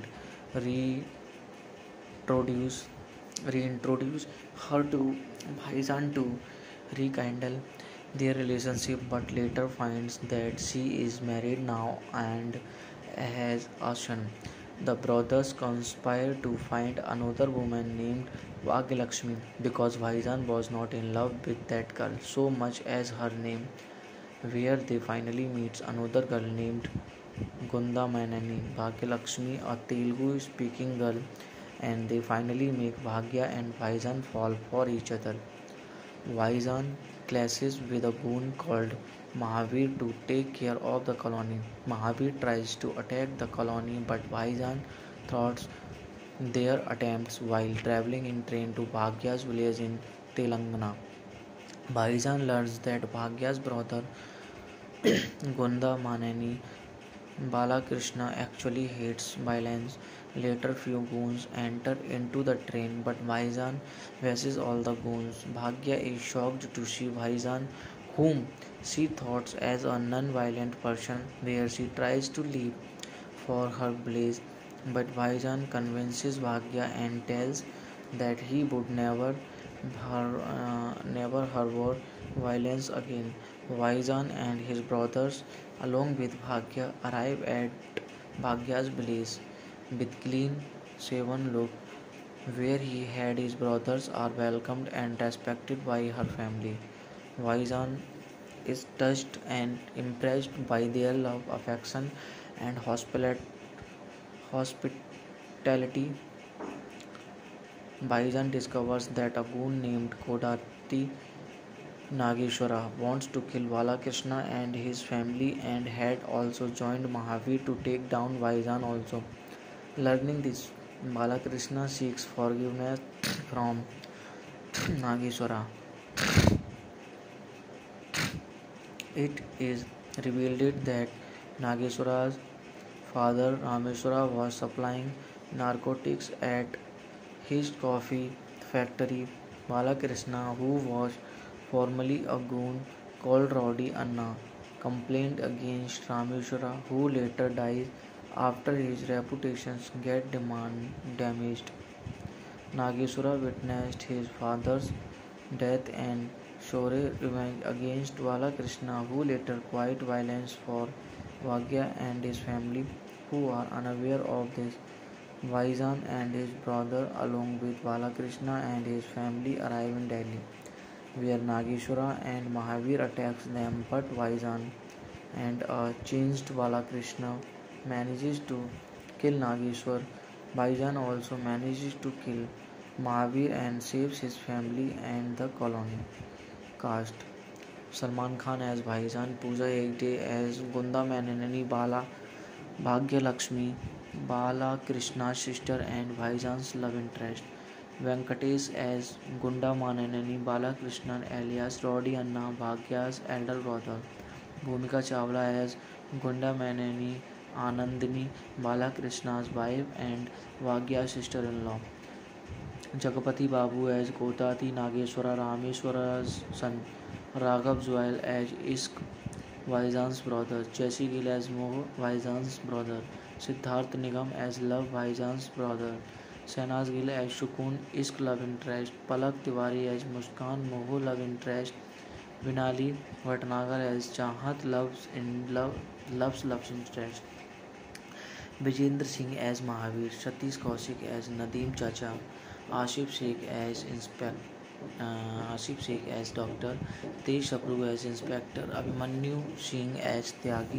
reintroduce reintroduce her to Bhaijaan to rekindle their relationship, but later finds that she is married now and has a son. The brothers conspire to find another woman named Bhagyalakshmi because Bhaijaan was not in love with that girl so much as her name, where they finally meets another girl named Gunda Manani, Bhagyalakshmi, a Telugu speaking girl, and they finally make Bhagya and Bhaijaan fall for each other. Bhaijaan clashes with a goon called Mahavir to take care of the colony. Mahavir tries to attack the colony, but Bhaijaan thwarts their attempts while traveling in train to Bhagya's village in Telangana. Bhaijaan learns that Bhagya's brother Gunda Manani Balakrishna actually hates violence. Later, few goons enter into the train, but Bhaijaan faces all the goons. Bhagya is shocked to see Bhaijaan, whom she thought as a non-violent person, where she tries to leave for her blaze. But Bhaijaan convinces Bhagya and tells that he would never harbor violence again. Bhaijaan and his brothers, along with Bhagya, arrive at Bhagya's village with clean shaven look, where he had his brothers are welcomed and respected by her family. Bhaijaan is touched and impressed by their love, affection, and hospitality. Bhaijaan discovers that a goon named Kodati Nageshwara wants to kill Balakrishna and his family and had also joined Mahavir to take down Bhaijaan also. Learning this, Balakrishna seeks forgiveness from Nageshwara. It is revealed that Nageshwara's father Rameshwara was supplying narcotics at his coffee factory. Balakrishna, who was formerly a goon called Rowdy Anna, complained against Rameshwara, who later dies after his reputation gets damaged. Nageshwara witnessed his father's death and swore revenge against Balakrishna, who later quit violence for Bhagya and his family, who are unaware of this. Bhaijaan and his brother, along with Balakrishna and his family, arrive in Delhi, where Nageshwara and Mahavir attacks them, but Bhaijaan and a changed Balakrishna manages to kill Nageshwar. Bhaijaan also manages to kill Mahavir and saves his family and the colony. Cast: Salman Khan as Bhaijaan, Pooja Hegde as Gunda Manani, Bhagya Lakshmi, Bala Krishna's sister and Bhaijaan's love interest. Venkatesh as Gunda Manani, Bala Krishnan alias Rowdy Anna, Bhagya's elder brother. Bhumika Chawla as Gunda Manani, Anandini, Bala Krishna's wife and Bhagya's sister-in-law. Jagapati Babu as Kodati Nageshwara, Rameshwara's son. Raghav Zoel as Ishq, Bhaijaan's brother. Jesse Gill as Moh, Bhaijaan's brother. Siddharth Nigam as Love, Bhaijaan's brother. Shahnaz Gill as Shukun, Ishq love interest, Palak Tiwari as Muskan, Moho love interest, Vinali Bhatnagar as Chahat loves interest, Vijendra Singh as Mahavir, Satish Kaushik as Nadeem Chacha, Asif Sheikh as Asif Sheikh as Doctor, Tej Sapru as Inspector, Abhimanyu Singh as Tyagi,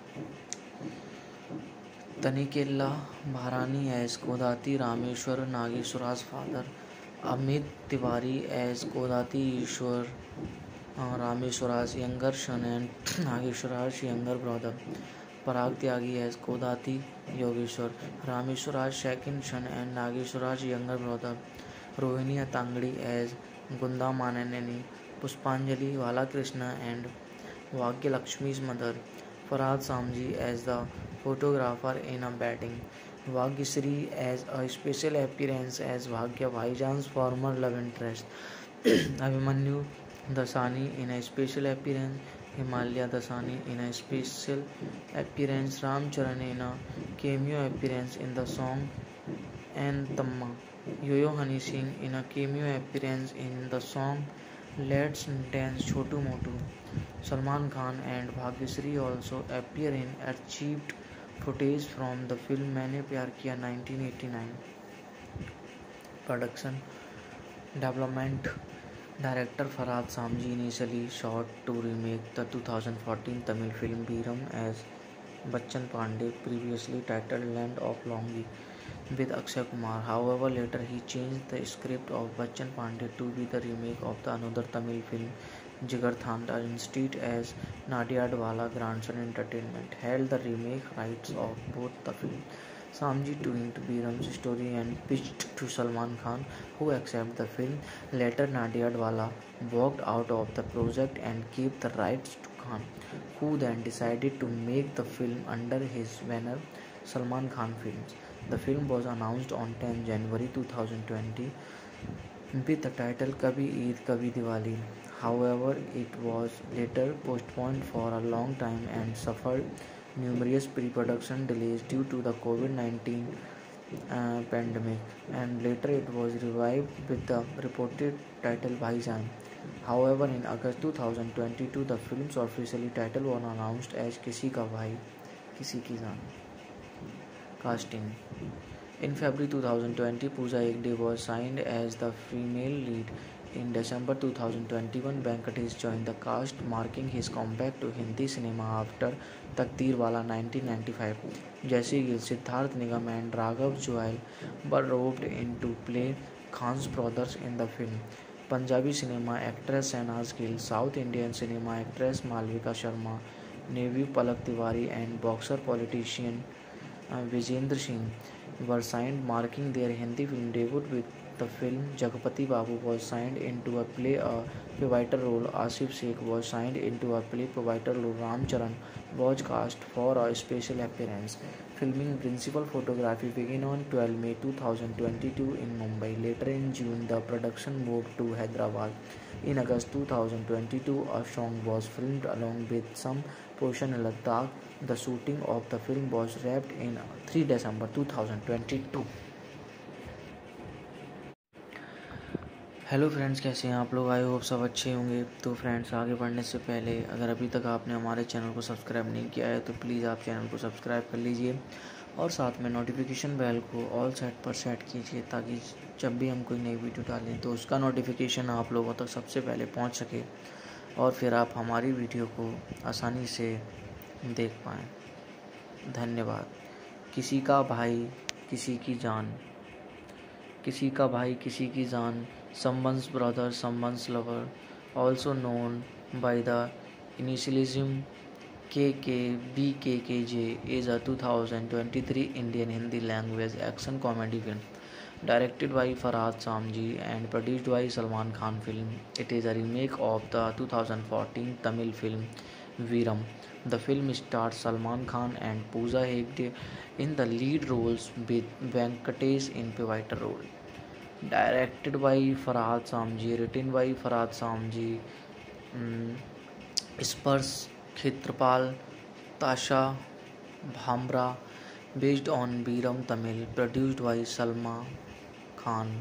Tanikella Bharani as Kodati Rameshwar Nageshwara's father, Amit Tiwari as Kodati Ishwar Rameshwara's younger son and Nageshwara's younger brother, Parag Tyagi as Kodati Yogeshwar, Rameshwara's second son and Nageshwara's younger brother, Rohini Tangdi as Gunda Mananeni, Puspanjali Balakrishna and Bhagya Lakshmi's mother, Farhad Samji as the photographer in a batting, Bhagyasri as a special appearance as Bhagya Bhaijan's former love interest, Abhimanyu Dasani in a special appearance, Himalaya Dasani in a special appearance, Ram Charan in a cameo appearance in the song Tamma, Yo-Yo Honey Singh in a cameo appearance in the song Let's Dance Chotu Motu. Salman Khan and Bhagyasri also appear in archived footage from the film Maine Pyar Kiya 1989. Production Development Director Farhad Samji initially sought to remake the 2014 Tamil film Veeram as Bachchan Pandey, previously titled Land of Longi, with Akshay Kumar. However, later he changed the script of Bachchan Pandey to be the remake of the another Tamil film Jigar Thanda, instead as Nadia Dwala Grandson Entertainment held the remake rights of both the films. Samji tweaked Biram's story and pitched to Salman Khan, who accepted the film. Later, Nadia Dwala walked out of the project and gave the rights to Khan, who then decided to make the film under his banner, Salman Khan Films. The film was announced on 10 January 2020 with the title Kabhi Eid Kabhi Diwali. However, it was later postponed for a long time and suffered numerous pre-production delays due to the COVID-19 pandemic, and later it was revived with the reported title Bhaijan. However, in August 2022, the film's officially title was announced as Kisi Ka Bhai, Kisi Ki Jaan. Casting. In February 2020, Pooja Hegde was signed as the female lead. In December 2021, Venkatesh joined the cast, marking his comeback to Hindi cinema after Takdeerwala 1995. Jesse Gill, Siddharth Nigam and Raghav Juel were roped in to play Khan's brothers in the film. Punjabi cinema actress Shahnaz Gill, South Indian cinema actress Malvika Sharma, Navy Palak Tiwari and boxer politician Vijendra Singh were signed, marking their Hindi film debut with the film. Jagpati Babu was signed into a play a pivotal role. Asif Sheikh was signed into a play pivotal role. Ram Charan was cast for a special appearance. Filming principal photography began on 12 May 2022 in Mumbai. Later in June, the production moved to Hyderabad. In August 2022, a song was filmed along with some portion in Ladakh. The shooting of the film was wrapped in 3 December 2022. Hello friends, कैसे हैं आप लोग? I hope सब अच्छे होंगे। तो friends, आगे बढ़ने से पहले अगर अभी तक आपने हमारे चैनल को सब्सक्राइब नहीं किया है तो प्लीज़ आप चैनल को सब्सक्राइब कर लीजिए और साथ में नोटिफिकेशन बेल को ऑल सेट पर सेट कीजिए, ताकि जब भी हम कोई नई वीडियो डालें तो उसका नोटिफिकेशन आप लोगों तक सबसे पहले पहुंच सके और फिर आप हमारी वीडियो को आसानी से देख पाएँ। धन्यवाद। किसी का भाई किसी की जान, किसी का भाई किसी की जान, someone's brother, someone's lover, also known by the initialism KKBKKJ, is a 2023 Indian Hindi language action comedy film directed by Farhad Samji and produced by Salman Khan Film. It is a remake of the 2014 Tamil film Veeram. The film stars Salman Khan and Pooja Hegde in the lead roles with Venkatesh in pivotal role. Directed by Farhad Samji, written by Farhad Samji, Spurs Khetrapal, Tasha Bhamra, based on Veeram Tamil, produced by Salma Khan,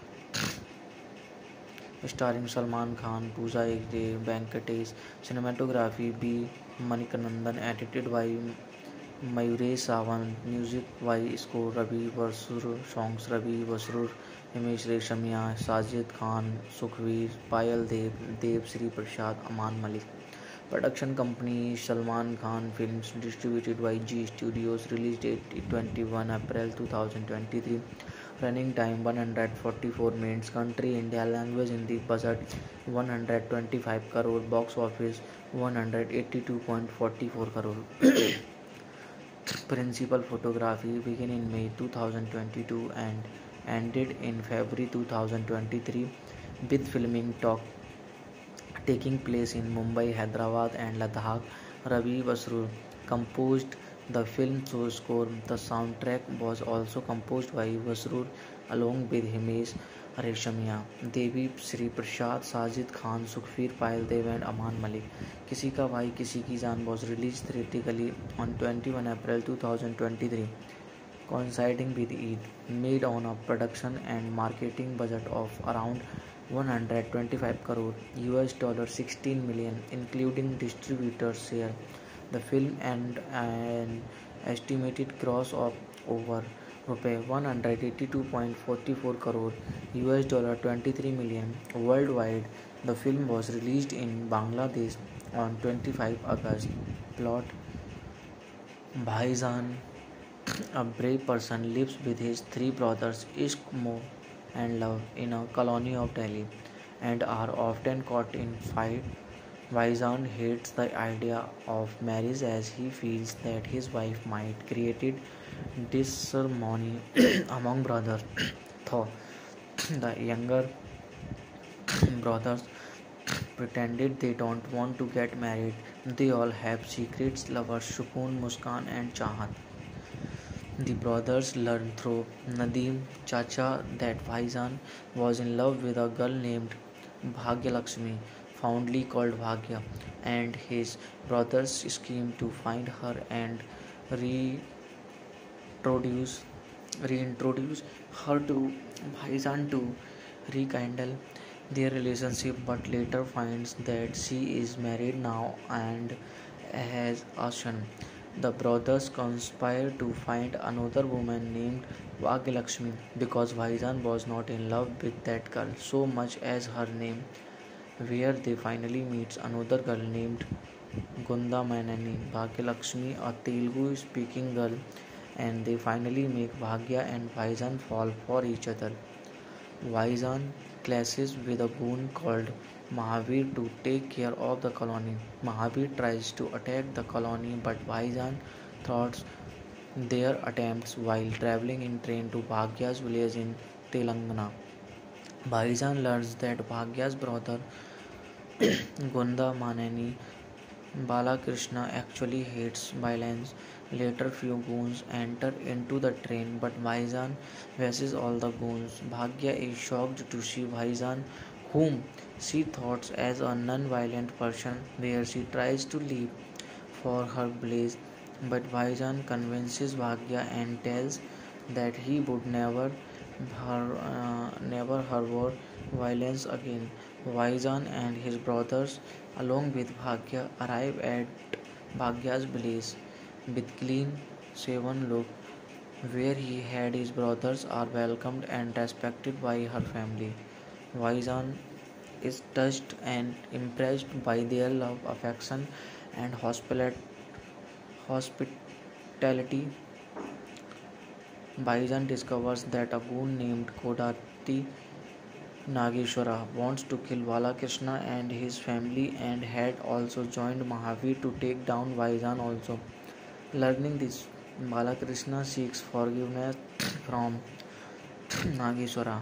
starring Salman Khan, Pooja Hegde, Venkatesh. Cinematography B. Manikandan, edited by Mayuresh Sawant, music by score Ravi Basrur, songs Ravi Basrur, Himesh Reshammiya, Sajid Khan, Sukhveer, Payal Dev, Dev Sri Prasad, Aman Malik. Production company Salman Khan Films, distributed by G Studios, release date 21 April 2023, running time 144 minutes, country India, language Hindi, budget 125 crore, box office 182.44 crore. Principal photography began in May 2022 and ended in February 2023, with filming taking place in Mumbai, Hyderabad, and Ladakh. Ravi Basrur composed the film score. The soundtrack was also composed by Basrur along with Himesh Reshammiya, Devi Sri Prasad, Sajid Khan, Sukhveer Payal Dev, and Aman Malik. Kisi Ka Bhai Kisi Ki Jaan was released theatrically on 21 April 2023, coinciding with Eid, made on a production and marketing budget of around 125 crore US $16 million, including distributor's share. The film and an estimated gross of over rupees 182.44 crore US $23 million worldwide. The film was released in Bangladesh on 25 August. Plot: Bhaijaan, a brave person, lives with his three brothers Ishq, Moh, and Love in a colony of Delhi, and are often caught in fight. Bhaijaan hates the idea of marriage as he feels that his wife might create disharmony among brothers. Though the younger brothers pretended they don't want to get married, they all have secrets: lovers Sukoon, Muskan, and Chahat. The brothers learn through Nadeem Chacha that Bhaijaan was in love with a girl named Bhagyalakshmi, fondly called Bhagya, and his brothers scheme to find her and reintroduce reintroduce her to Bhaijaan to rekindle their relationship, but later finds that she is married now and has a son. The brothers conspire to find another woman named Bhagyalakshmi because Bhaijaan was not in love with that girl so much as her name, where they finally meets another girl named Gunda Manani, Bhagyalakshmi, a Telugu speaking girl, and they finally make Bhagya and Bhaijaan fall for each other. Bhaijaan clashes with a goon called Mahavir to take care of the colony. Mahavir tries to attack the colony, but Bhaijaan thwarts their attempts while traveling in train to Bhagya's village in Telangana. Bhaijaan learns that Bhagya's brother Gunda Manani Balakrishna actually hates violence. Later, few goons enter into the train, but Bhaijaan faces all the goons. Bhagya is shocked to see Bhaijaan, whom she thought as a non-violent person, where she tries to leave for her village. But Bhaijaan convinces Bhagya and tells that he would never harbor violence again. Bhaijaan and his brothers, along with Bhagya, arrive at Bhagya's village with clean shaven look, where he had his brothers are welcomed and respected by her family. Bhaijaan is touched and impressed by their love, affection, and hospitality. Bhaijaan discovers that a goon named Kodati Nageshwara wants to kill Balakrishna and his family and had also joined Mahavir to take down Bhaijaan also. Learning this, Balakrishna seeks forgiveness from Nageshwara.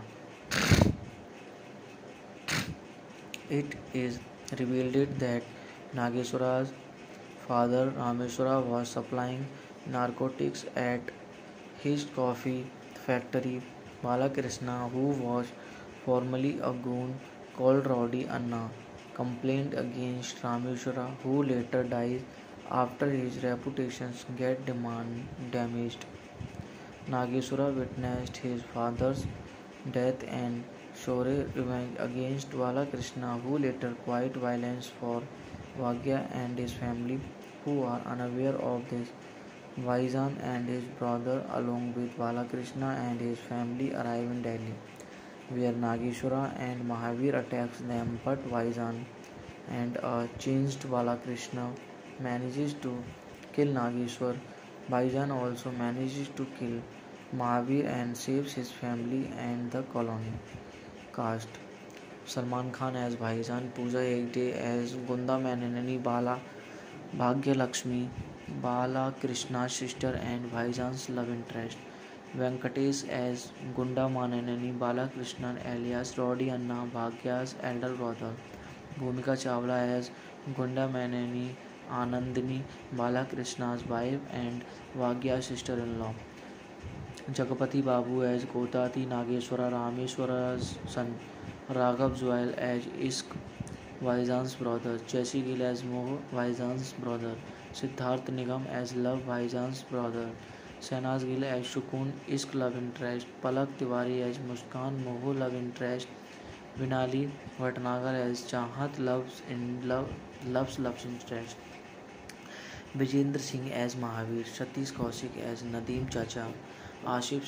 It is revealed that Nageshwara's father Rameshwara was supplying narcotics at his coffee factory. Balakrishna, who was formerly a goon called Rowdy Anna, complained against Rameshwara, who later dies after his reputation gets damaged. Nageshwara witnessed his father's death and sore revenge against Balakrishna, who later quit violence for Bhagya and his family, who are unaware of this. Vaizan and his brother, along with Balakrishna and his family, arrive in Delhi, where Nageshwara and Mahavir attacks them, but Vaizan and a changed Balakrishna manages to kill Nageshwar. Vaizan also manages to kill Mahavir and saves his family and the colony. Cast: Salman Khan as Vaizan, Pooja Hegde as Gunda Menanani, Bhagya Lakshmi, Bala Krishna's sister and Vaizan's love interest. Venkatesh as Gunda Mananani, Bala Krishnan alias Roddy Anna, Bhagya's elder brother. Bhumika Chawla as Gunda Manani, Anandini, Bala Krishna's wife and Bhagya's sister-in-law. Jagapati Babu as Godati Nageshwara, Rameshwara's son. Raghav Zuail as Ishq, Vaizan's brother. Jesse Gill as Moh, Vaizan's brother. Siddharth Nigam as Love, Vaizan's brother. Shahnaz Gill as Shukun, Ishq love interest. Palak Tiwari as Muskan, Moh love interest. Vinali Bhatnagar as Chahat, loves interest. Vijender Singh as Mahavir, Satish Kaushik as Nadeem Chacha, Asif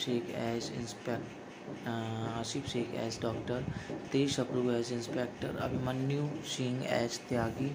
Sheikh as Doctor, Tej Sapru as Inspector, Abhimanyu Singh as Tyagi,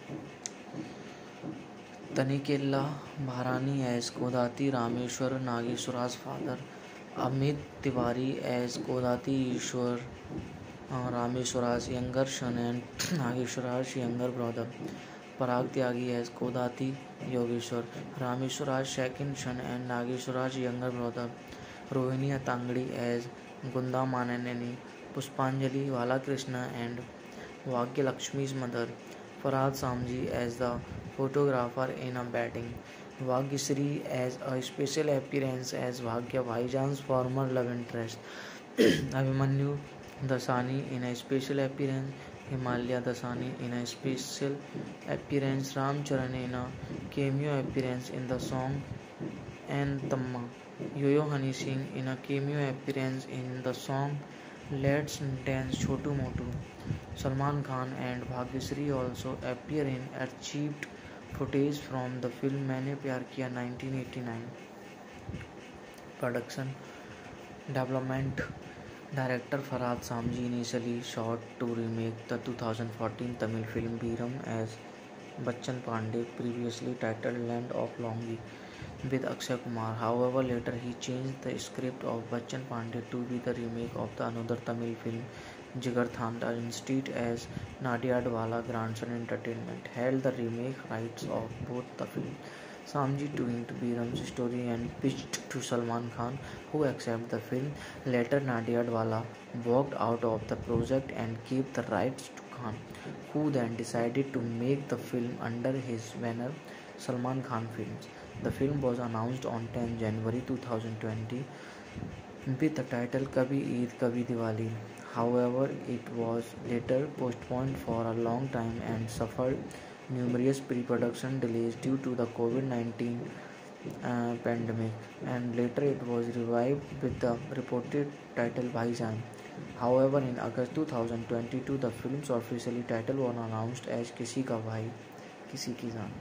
Tanikella Bharani as Kodati Rameshwar, Nageshwara's father, Amit Tiwari as Kodati Ishwar, Rameshwara's younger son and Nageshwara's younger brother. Parag Tyagi as Kodati Yogeshwar, Rameshwara's second son and Nageshwara's younger brother. Rohini Atangadi as Gunda Mananani, Puspanjali Balakrishna and Bhagya Lakshmi's mother. Farhad Samji as the photographer in a batting. Vagisri as a special appearance as Bhagya Vaizan's former love interest. Abhimanyu Dasani in a special appearance. Himalaya Dasani in a special appearance. Ram Charan in a cameo appearance in the song Antamma. Yo-Yo Honey Singh in a cameo appearance in the song Let's Dance Chotu Motu. Salman Khan and Bhagyasri also appear in archived footage from the film Maine Pyar Kiya 1989. Production Development Director Farhad Samji initially sought to remake the 2014 Tamil film Biram as Bachchan Pandey, previously titled Land of Longi, with Akshay Kumar. However, later he changed the script of Bachchan Pandey to be the remake of the another Tamil film Jigar Thanda, instead, as Nadiadwala Grandson Entertainment held the remake rights of both the films. Samji tweaked Biram's story and pitched to Salman Khan, who accepted the film. Later, Nadiadwala walked out of the project and gave the rights to Khan, who then decided to make the film under his banner, Salman Khan Films. The film was announced on 10 January 2020 with the title Kabhi Eid Kabhi Diwali. However, it was later postponed for a long time and suffered numerous pre-production delays due to the COVID-19 pandemic, and later it was revived with the reported title Bhaijaan. However, in August 2022, the film's official title was announced as Kisi Ka Bhai, Kisi Ki Jaan.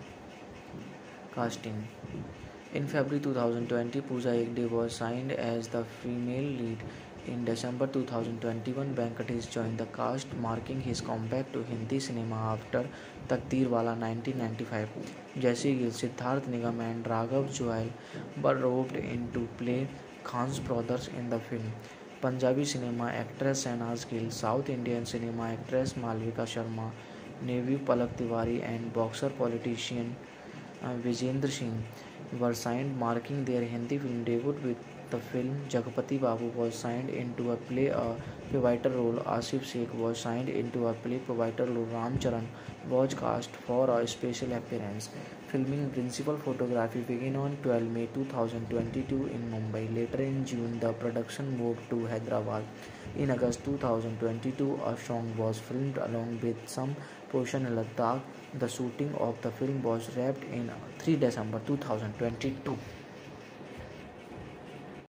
Casting. In February 2020, Pooja Hegde was signed as the female lead. In December 2021, Venkatesh joined the cast, marking his comeback to Hindi cinema after Takdeerwala 1995. Jesse Gill, Siddharth Nigam and Raghav Juel were roped in to play Khan's brothers in the film. Punjabi cinema actress Shahnaz Gill, South Indian cinema actress Malvika Sharma, Navy Palak Tiwari and boxer politician Vijender Singh were signed, marking their Hindi film debut with the film. Jagapati Babu was signed into a play a pivotal role. Asif Sheikh was signed into a play pivotal role. Ram Charan was cast for a special appearance. Filming principal photography began on 12 May 2022 in Mumbai. Later in June, the production moved to Hyderabad. In August 2022, a song was filmed along with some portion in Ladakh. The shooting of the film was wrapped in 3 December 2022.